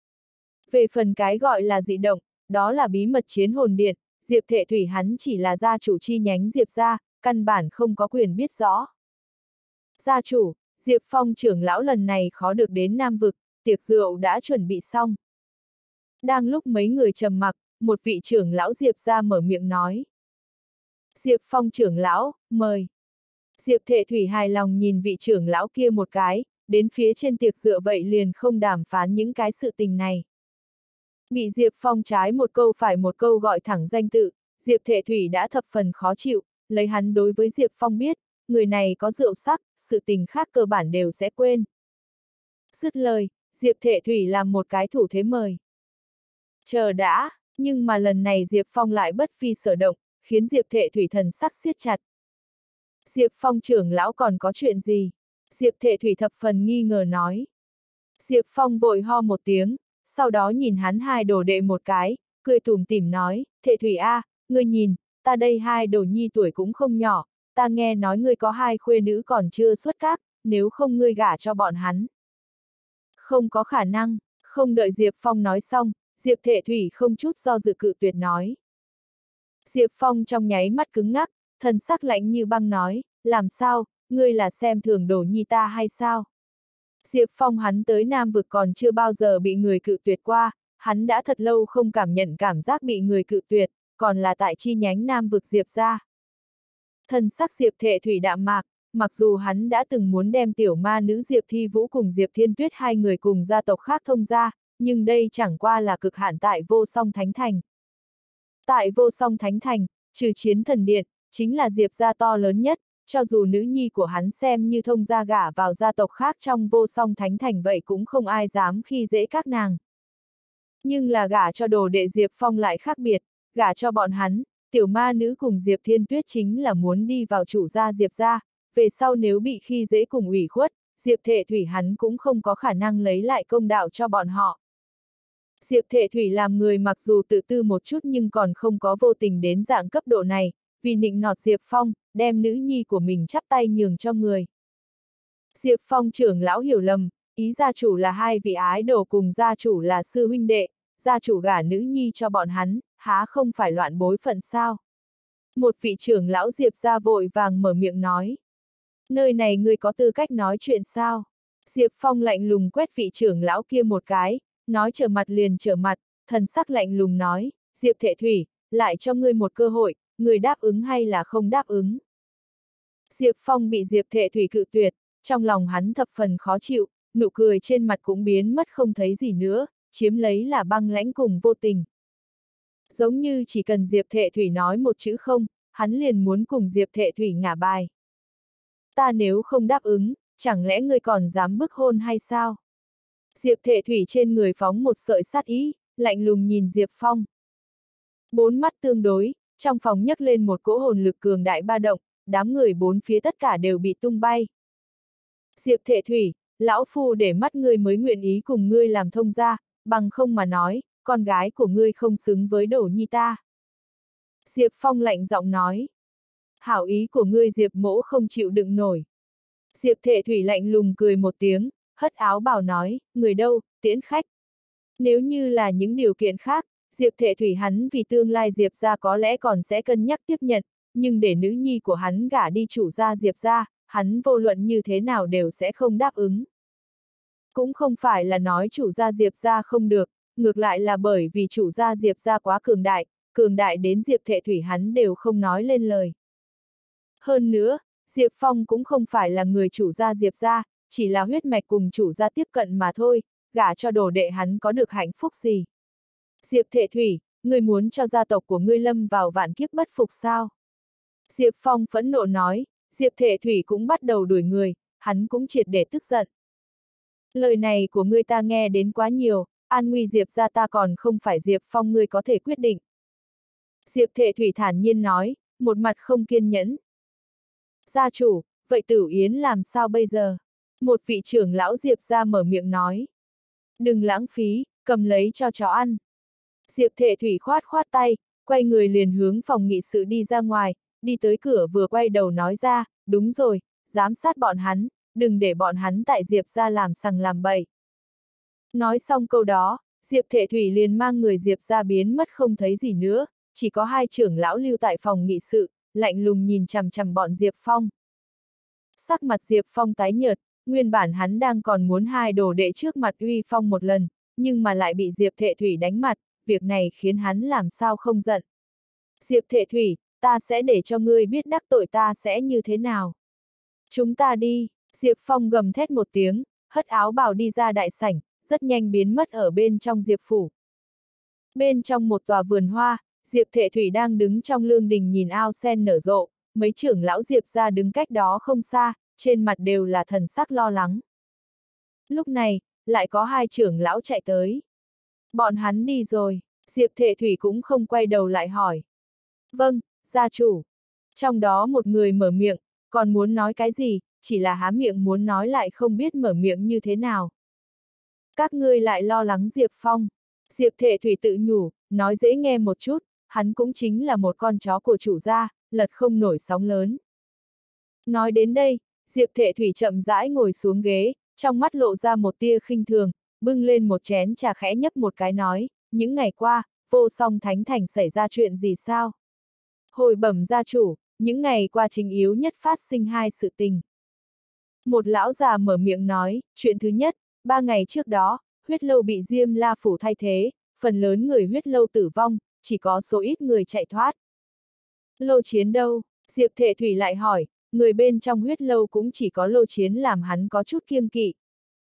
Về phần cái gọi là dị động, đó là bí mật chiến hồn điện, Diệp Thệ Thủy hắn chỉ là gia chủ chi nhánh Diệp gia, căn bản không có quyền biết rõ. Gia chủ, Diệp Phong trưởng lão lần này khó được đến Nam vực, tiệc rượu đã chuẩn bị xong. Đang lúc mấy người trầm mặc, một vị trưởng lão Diệp gia mở miệng nói. Diệp Phong trưởng lão, mời. Diệp Thệ Thủy hài lòng nhìn vị trưởng lão kia một cái, đến phía trên tiệc rượu vậy liền không đàm phán những cái sự tình này. Bị Diệp Phong trái một câu phải một câu gọi thẳng danh tự, Diệp Thệ Thủy đã thập phần khó chịu, lấy hắn đối với Diệp Phong biết, người này có rượu sắc, sự tình khác cơ bản đều sẽ quên. Dứt lời, Diệp Thệ Thủy làm một cái thủ thế mời. Chờ đã, nhưng mà lần này Diệp Phong lại bất phi sở động, khiến Diệp Thệ Thủy thần sắc siết chặt. Diệp Phong trưởng lão còn có chuyện gì? Diệp Thệ Thủy thập phần nghi ngờ nói. Diệp Phong vội ho một tiếng, sau đó nhìn hắn hai đồ đệ một cái, cười tủm tỉm nói, Thệ Thủy a, ngươi nhìn, ta đây hai đồ nhi tuổi cũng không nhỏ, ta nghe nói ngươi có hai khuê nữ còn chưa xuất các, nếu không ngươi gả cho bọn hắn. Không có khả năng, không đợi Diệp Phong nói xong, Diệp Thệ Thủy không chút do dự cự tuyệt nói. Diệp Phong trong nháy mắt cứng ngắc, thần sắc lạnh như băng nói, làm sao, ngươi là xem thường đồ nhi ta hay sao? Diệp Phong hắn tới Nam Vực còn chưa bao giờ bị người cự tuyệt qua, hắn đã thật lâu không cảm nhận cảm giác bị người cự tuyệt, còn là tại chi nhánh Nam Vực Diệp ra. Thần sắc Diệp Thệ Thủy đạm mạc, mặc dù hắn đã từng muốn đem tiểu ma nữ Diệp Thi Vũ cùng Diệp Thiên Tuyết hai người cùng gia tộc khác thông ra, nhưng đây chẳng qua là cực hạn tại Vô Song Thánh Thành. Tại Vô Song Thánh Thành, trừ Chiến Thần Điện, chính là Diệp gia to lớn nhất, cho dù nữ nhi của hắn xem như thông gia gả vào gia tộc khác trong Vô Song Thánh Thành vậy cũng không ai dám khi dễ các nàng. Nhưng là gả cho đồ đệ Diệp Phong lại khác biệt, gả cho bọn hắn, tiểu ma nữ cùng Diệp Thiên Tuyết chính là muốn đi vào chủ gia Diệp gia, về sau nếu bị khi dễ cùng ủy khuất, Diệp Thệ Thủy hắn cũng không có khả năng lấy lại công đạo cho bọn họ. Diệp Thệ Thủy làm người mặc dù tự tư một chút nhưng còn không có vô tình đến dạng cấp độ này, vì nịnh nọt Diệp Phong, đem nữ nhi của mình chắp tay nhường cho người. Diệp Phong trưởng lão hiểu lầm, ý gia chủ là hai vị ái đồ cùng gia chủ là sư huynh đệ, gia chủ gả nữ nhi cho bọn hắn, há không phải loạn bối phận sao? Một vị trưởng lão Diệp gia vội vàng mở miệng nói. Nơi này ngươi có tư cách nói chuyện sao? Diệp Phong lạnh lùng quét vị trưởng lão kia một cái, nói trở mặt liền trở mặt, thần sắc lạnh lùng nói, Diệp Thệ Thủy, lại cho ngươi một cơ hội, ngươi đáp ứng hay là không đáp ứng? Diệp Phong bị Diệp Thệ Thủy cự tuyệt, trong lòng hắn thập phần khó chịu, nụ cười trên mặt cũng biến mất không thấy gì nữa, chiếm lấy là băng lãnh cùng vô tình. Giống như chỉ cần Diệp Thệ Thủy nói một chữ không, hắn liền muốn cùng Diệp Thệ Thủy ngả bài. Ta nếu không đáp ứng, chẳng lẽ ngươi còn dám bức hôn hay sao? Diệp Thệ Thủy trên người phóng một sợi sát ý, lạnh lùng nhìn Diệp Phong. Bốn mắt tương đối, trong phòng nhấc lên một cỗ hồn lực cường đại ba động, đám người bốn phía tất cả đều bị tung bay. Diệp Thệ Thủy, lão phu để mắt ngươi mới nguyện ý cùng ngươi làm thông gia, bằng không mà nói, con gái của ngươi không xứng với đồ nhi ta. Diệp Phong lạnh giọng nói. Hảo ý của ngươi Diệp mỗ không chịu đựng nổi. Diệp Thệ Thủy lạnh lùng cười một tiếng, hất áo bào nói, người đâu, tiễn khách. Nếu như là những điều kiện khác, Diệp Thệ Thủy hắn vì tương lai Diệp gia có lẽ còn sẽ cân nhắc tiếp nhận, nhưng để nữ nhi của hắn gả đi chủ gia Diệp gia, hắn vô luận như thế nào đều sẽ không đáp ứng. Cũng không phải là nói chủ gia Diệp gia không được, ngược lại là bởi vì chủ gia Diệp gia quá cường đại đến Diệp Thệ Thủy hắn đều không nói lên lời. Hơn nữa, Diệp Phong cũng không phải là người chủ gia Diệp gia, chỉ là huyết mạch cùng chủ gia tiếp cận mà thôi, gả cho đồ đệ hắn có được hạnh phúc gì. Diệp Thệ Thủy, ngươi muốn cho gia tộc của ngươi lâm vào vạn kiếp bất phục sao? Diệp Phong phẫn nộ nói, Diệp Thệ Thủy cũng bắt đầu đuổi người, hắn cũng triệt để tức giận. Lời này của ngươi ta nghe đến quá nhiều, an nguy Diệp gia ta còn không phải Diệp Phong ngươi có thể quyết định. Diệp Thệ Thủy thản nhiên nói, một mặt không kiên nhẫn. Gia chủ, vậy Tử Yến làm sao bây giờ? Một vị trưởng lão Diệp gia mở miệng nói. Đừng lãng phí, cầm lấy cho chó ăn. Diệp Thệ Thủy khoát khoát tay, quay người liền hướng phòng nghị sự đi ra ngoài, đi tới cửa vừa quay đầu nói ra, đúng rồi, giám sát bọn hắn, đừng để bọn hắn tại Diệp gia làm sằng làm bậy. Nói xong câu đó, Diệp Thệ Thủy liền mang người Diệp gia biến mất không thấy gì nữa, chỉ có hai trưởng lão lưu tại phòng nghị sự, lạnh lùng nhìn chằm chằm bọn Diệp Phong. Sắc mặt Diệp Phong tái nhợt, nguyên bản hắn đang còn muốn hai đồ đệ trước mặt uy phong một lần, nhưng mà lại bị Diệp Thệ Thủy đánh mặt, việc này khiến hắn làm sao không giận. Diệp Thệ Thủy, ta sẽ để cho ngươi biết đắc tội ta sẽ như thế nào. Chúng ta đi, Diệp Phong gầm thét một tiếng, hất áo bào đi ra đại sảnh, rất nhanh biến mất ở bên trong Diệp phủ. Bên trong một tòa vườn hoa, Diệp Thệ Thủy đang đứng trong lương đình nhìn ao sen nở rộ, mấy trưởng lão Diệp gia đứng cách đó không xa, trên mặt đều là thần sắc lo lắng. Lúc này, lại có hai trưởng lão chạy tới. Bọn hắn đi rồi, Diệp Thệ Thủy cũng không quay đầu lại hỏi. Vâng, gia chủ. Trong đó một người mở miệng, còn muốn nói cái gì, chỉ là há miệng muốn nói lại không biết mở miệng như thế nào. Các ngươi lại lo lắng Diệp Phong. Diệp Thệ Thủy tự nhủ, nói dễ nghe một chút, hắn cũng chính là một con chó của chủ gia, lật không nổi sóng lớn. Nói đến đây, Diệp Thệ Thủy chậm rãi ngồi xuống ghế, trong mắt lộ ra một tia khinh thường, bưng lên một chén trà khẽ nhấp một cái nói, những ngày qua, Vô Song Thánh Thành xảy ra chuyện gì sao? Hồi bẩm gia chủ, những ngày qua chính yếu nhất phát sinh hai sự tình. Một lão già mở miệng nói, chuyện thứ nhất, 3 ngày trước đó, huyết lâu bị Diêm La Phủ thay thế, phần lớn người huyết lâu tử vong, chỉ có số ít người chạy thoát. Lô Chiến đâu? Diệp Thệ Thủy lại hỏi, người bên trong huyết lâu cũng chỉ có Lô Chiến làm hắn có chút kiêng kỵ.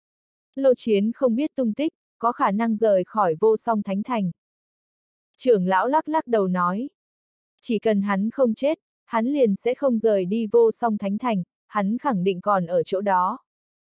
Lô Chiến không biết tung tích, có khả năng rời khỏi Vô Song Thánh Thành. Trưởng lão lắc lắc đầu nói, chỉ cần hắn không chết, hắn liền sẽ không rời đi Vô Song Thánh Thành, hắn khẳng định còn ở chỗ đó.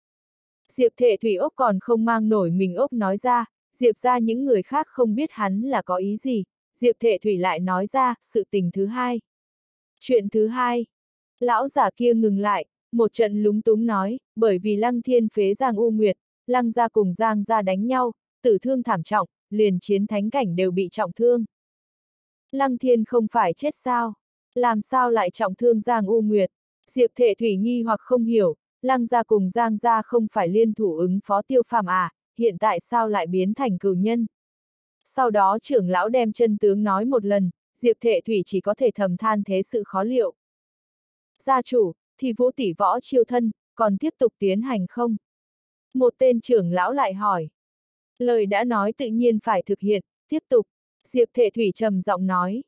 Diệp Thệ Thủy ốc còn không mang nổi mình ốc nói ra, Diệp ra những người khác không biết hắn là có ý gì, Diệp Thệ Thủy lại nói ra, sự tình thứ hai. Chuyện thứ hai, lão giả kia ngừng lại, một trận lúng túng nói, bởi vì Lăng Thiên phế Giang U Nguyệt, Lăng gia cùng Giang gia đánh nhau, tử thương thảm trọng, liền chiến thánh cảnh đều bị trọng thương. Lăng Thiên không phải chết sao? Làm sao lại trọng thương Giang U Nguyệt? Diệp Thệ Thủy nghi hoặc không hiểu, Lăng gia cùng Giang gia không phải liên thủ ứng phó Tiêu Phàm à, hiện tại sao lại biến thành cừu nhân? Sau đó trưởng lão đem chân tướng nói một lần, Diệp Thệ Thủy chỉ có thể thầm than thế sự khó liệu. Gia chủ, thì Vũ tỷ võ chiêu thân, còn tiếp tục tiến hành không? Một tên trưởng lão lại hỏi. Lời đã nói tự nhiên phải thực hiện, tiếp tục. Diệp Thệ Thủy trầm giọng nói.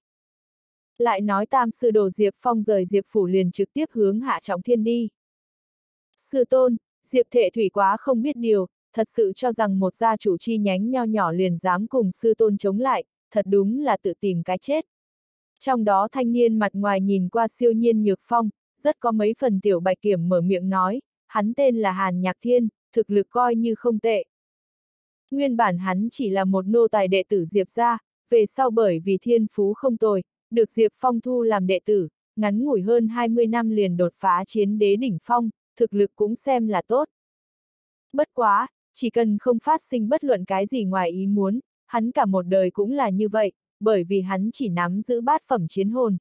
Lại nói tam sư đồ Diệp Phong rời Diệp Phủ liền trực tiếp hướng Hạ Trọng Thiên đi. Sư tôn, Diệp Thệ Thủy quá không biết điều, thật sự cho rằng một gia chủ chi nhánh nho nhỏ liền dám cùng sư tôn chống lại, thật đúng là tự tìm cái chết. Trong đó thanh niên mặt ngoài nhìn qua siêu nhiên nhược phong, rất có mấy phần tiểu bạch kiểm mở miệng nói, hắn tên là Hàn Nhạc Thiên, thực lực coi như không tệ. Nguyên bản hắn chỉ là một nô tài đệ tử Diệp gia, về sau bởi vì thiên phú không tồi, được Diệp Phong thu làm đệ tử, ngắn ngủi hơn 20 năm liền đột phá chiến đế đỉnh phong, thực lực cũng xem là tốt. Bất quá, chỉ cần không phát sinh bất luận cái gì ngoài ý muốn, hắn cả một đời cũng là như vậy, bởi vì hắn chỉ nắm giữ bát phẩm chiến hồn.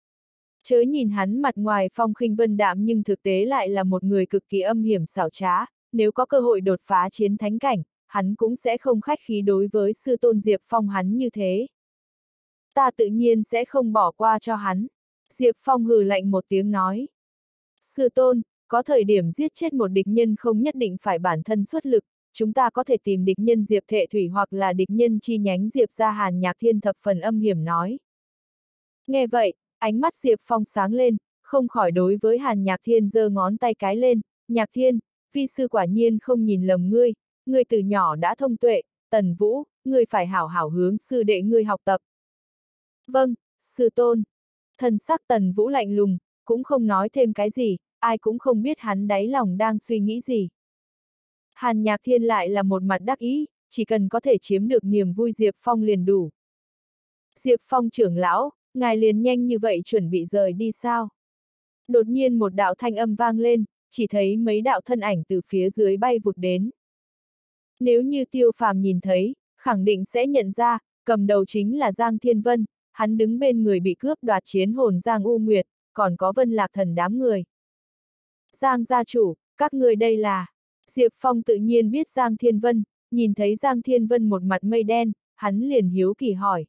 Chớ nhìn hắn mặt ngoài phong khinh vân đạm nhưng thực tế lại là một người cực kỳ âm hiểm xảo trá, nếu có cơ hội đột phá chiến thánh cảnh, hắn cũng sẽ không khách khí đối với sư tôn Diệp Phong hắn như thế. Ta tự nhiên sẽ không bỏ qua cho hắn. Diệp Phong hừ lạnh một tiếng nói. Sư tôn, có thời điểm giết chết một địch nhân không nhất định phải bản thân xuất lực, chúng ta có thể tìm địch nhân Diệp Thệ Thủy hoặc là địch nhân chi nhánh Diệp gia Hàn Nhạc Thiên thập phần âm hiểm nói. Nghe vậy, ánh mắt Diệp Phong sáng lên, không khỏi đối với Hàn Nhạc Thiên giơ ngón tay cái lên, Nhạc Thiên, vi sư quả nhiên không nhìn lầm ngươi, ngươi từ nhỏ đã thông tuệ, Tần Vũ, ngươi phải hảo hảo hướng sư đệ ngươi học tập. Vâng, sư tôn. Thần sắc Tần Vũ lạnh lùng, cũng không nói thêm cái gì, ai cũng không biết hắn đáy lòng đang suy nghĩ gì. Hàn Nhạc Thiên lại là một mặt đắc ý, chỉ cần có thể chiếm được niềm vui Diệp Phong liền đủ. Diệp Phong trưởng lão, ngài liền nhanh như vậy chuẩn bị rời đi sao? Đột nhiên một đạo thanh âm vang lên, chỉ thấy mấy đạo thân ảnh từ phía dưới bay vụt đến. Nếu như Tiêu Phàm nhìn thấy, khẳng định sẽ nhận ra, cầm đầu chính là Giang Thiên Vân, hắn đứng bên người bị cướp đoạt chiến hồn Giang U Nguyệt, còn có Vân Lạc Thần đám người. Giang gia chủ, các người đây là... Diệp Phong tự nhiên biết Giang Thiên Vân, nhìn thấy Giang Thiên Vân một mặt mây đen, hắn liền hiếu kỳ hỏi.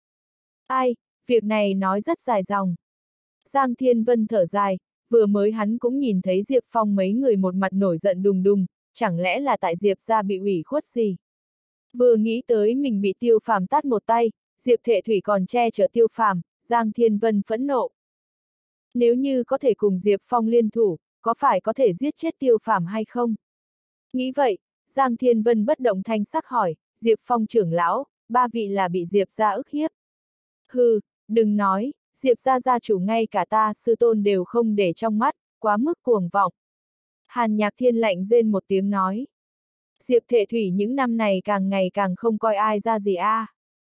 Ai, việc này nói rất dài dòng. Giang Thiên Vân thở dài, vừa mới hắn cũng nhìn thấy Diệp Phong mấy người một mặt nổi giận đùng đùng, chẳng lẽ là tại Diệp gia bị ủy khuất gì? Vừa nghĩ tới mình bị Tiêu Phàm tát một tay, Diệp Thệ Thủy còn che chở Tiêu Phàm, Giang Thiên Vân phẫn nộ. Nếu như có thể cùng Diệp Phong liên thủ, có phải có thể giết chết Tiêu Phàm hay không? Nghĩ vậy, Giang Thiên Vân bất động thanh sắc hỏi, Diệp Phong trưởng lão, ba vị là bị Diệp gia ức hiếp. Hừ, đừng nói, Diệp gia gia chủ ngay cả ta sư tôn đều không để trong mắt, quá mức cuồng vọng. Hàn Nhạc Thiên lạnh rên một tiếng nói. Diệp Thệ Thủy những năm này càng ngày càng không coi ai ra gì a.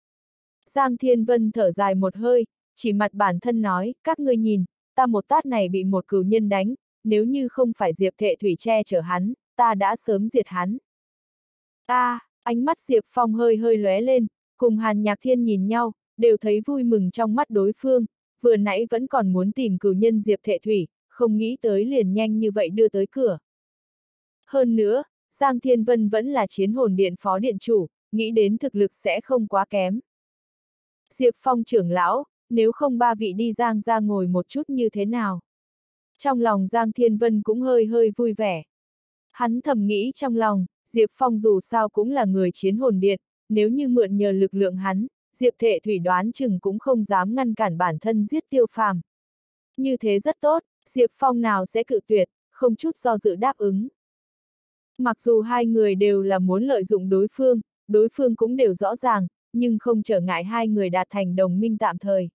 Giang Thiên Vân thở dài một hơi, chỉ mặt bản thân nói, các ngươi nhìn, ta một tát này bị một cừu nhân đánh, nếu như không phải Diệp Thệ Thủy che chở hắn, ta đã sớm diệt hắn. Ánh mắt Diệp Phong hơi hơi lóe lên, cùng Hàn Nhạc Thiên nhìn nhau, đều thấy vui mừng trong mắt đối phương, vừa nãy vẫn còn muốn tìm cửu nhân Diệp Thệ Thủy, không nghĩ tới liền nhanh như vậy đưa tới cửa. Hơn nữa, Giang Thiên Vân vẫn là chiến hồn điện phó điện chủ, nghĩ đến thực lực sẽ không quá kém. Diệp Phong trưởng lão, nếu không ba vị đi Giang ra ngồi một chút như thế nào? Trong lòng Giang Thiên Vân cũng hơi hơi vui vẻ. Hắn thầm nghĩ trong lòng, Diệp Phong dù sao cũng là người chiến hồn điện, nếu như mượn nhờ lực lượng hắn, Diệp Thệ Thủy đoán chừng cũng không dám ngăn cản bản thân giết Tiêu Phàm. Như thế rất tốt, Diệp Phong nào sẽ cự tuyệt, không chút do dự đáp ứng. Mặc dù hai người đều là muốn lợi dụng đối phương cũng đều rõ ràng, nhưng không trở ngại hai người đạt thành đồng minh tạm thời.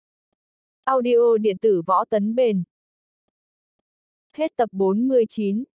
Audio điện tử Võ Tấn Bền. Hết tập 49.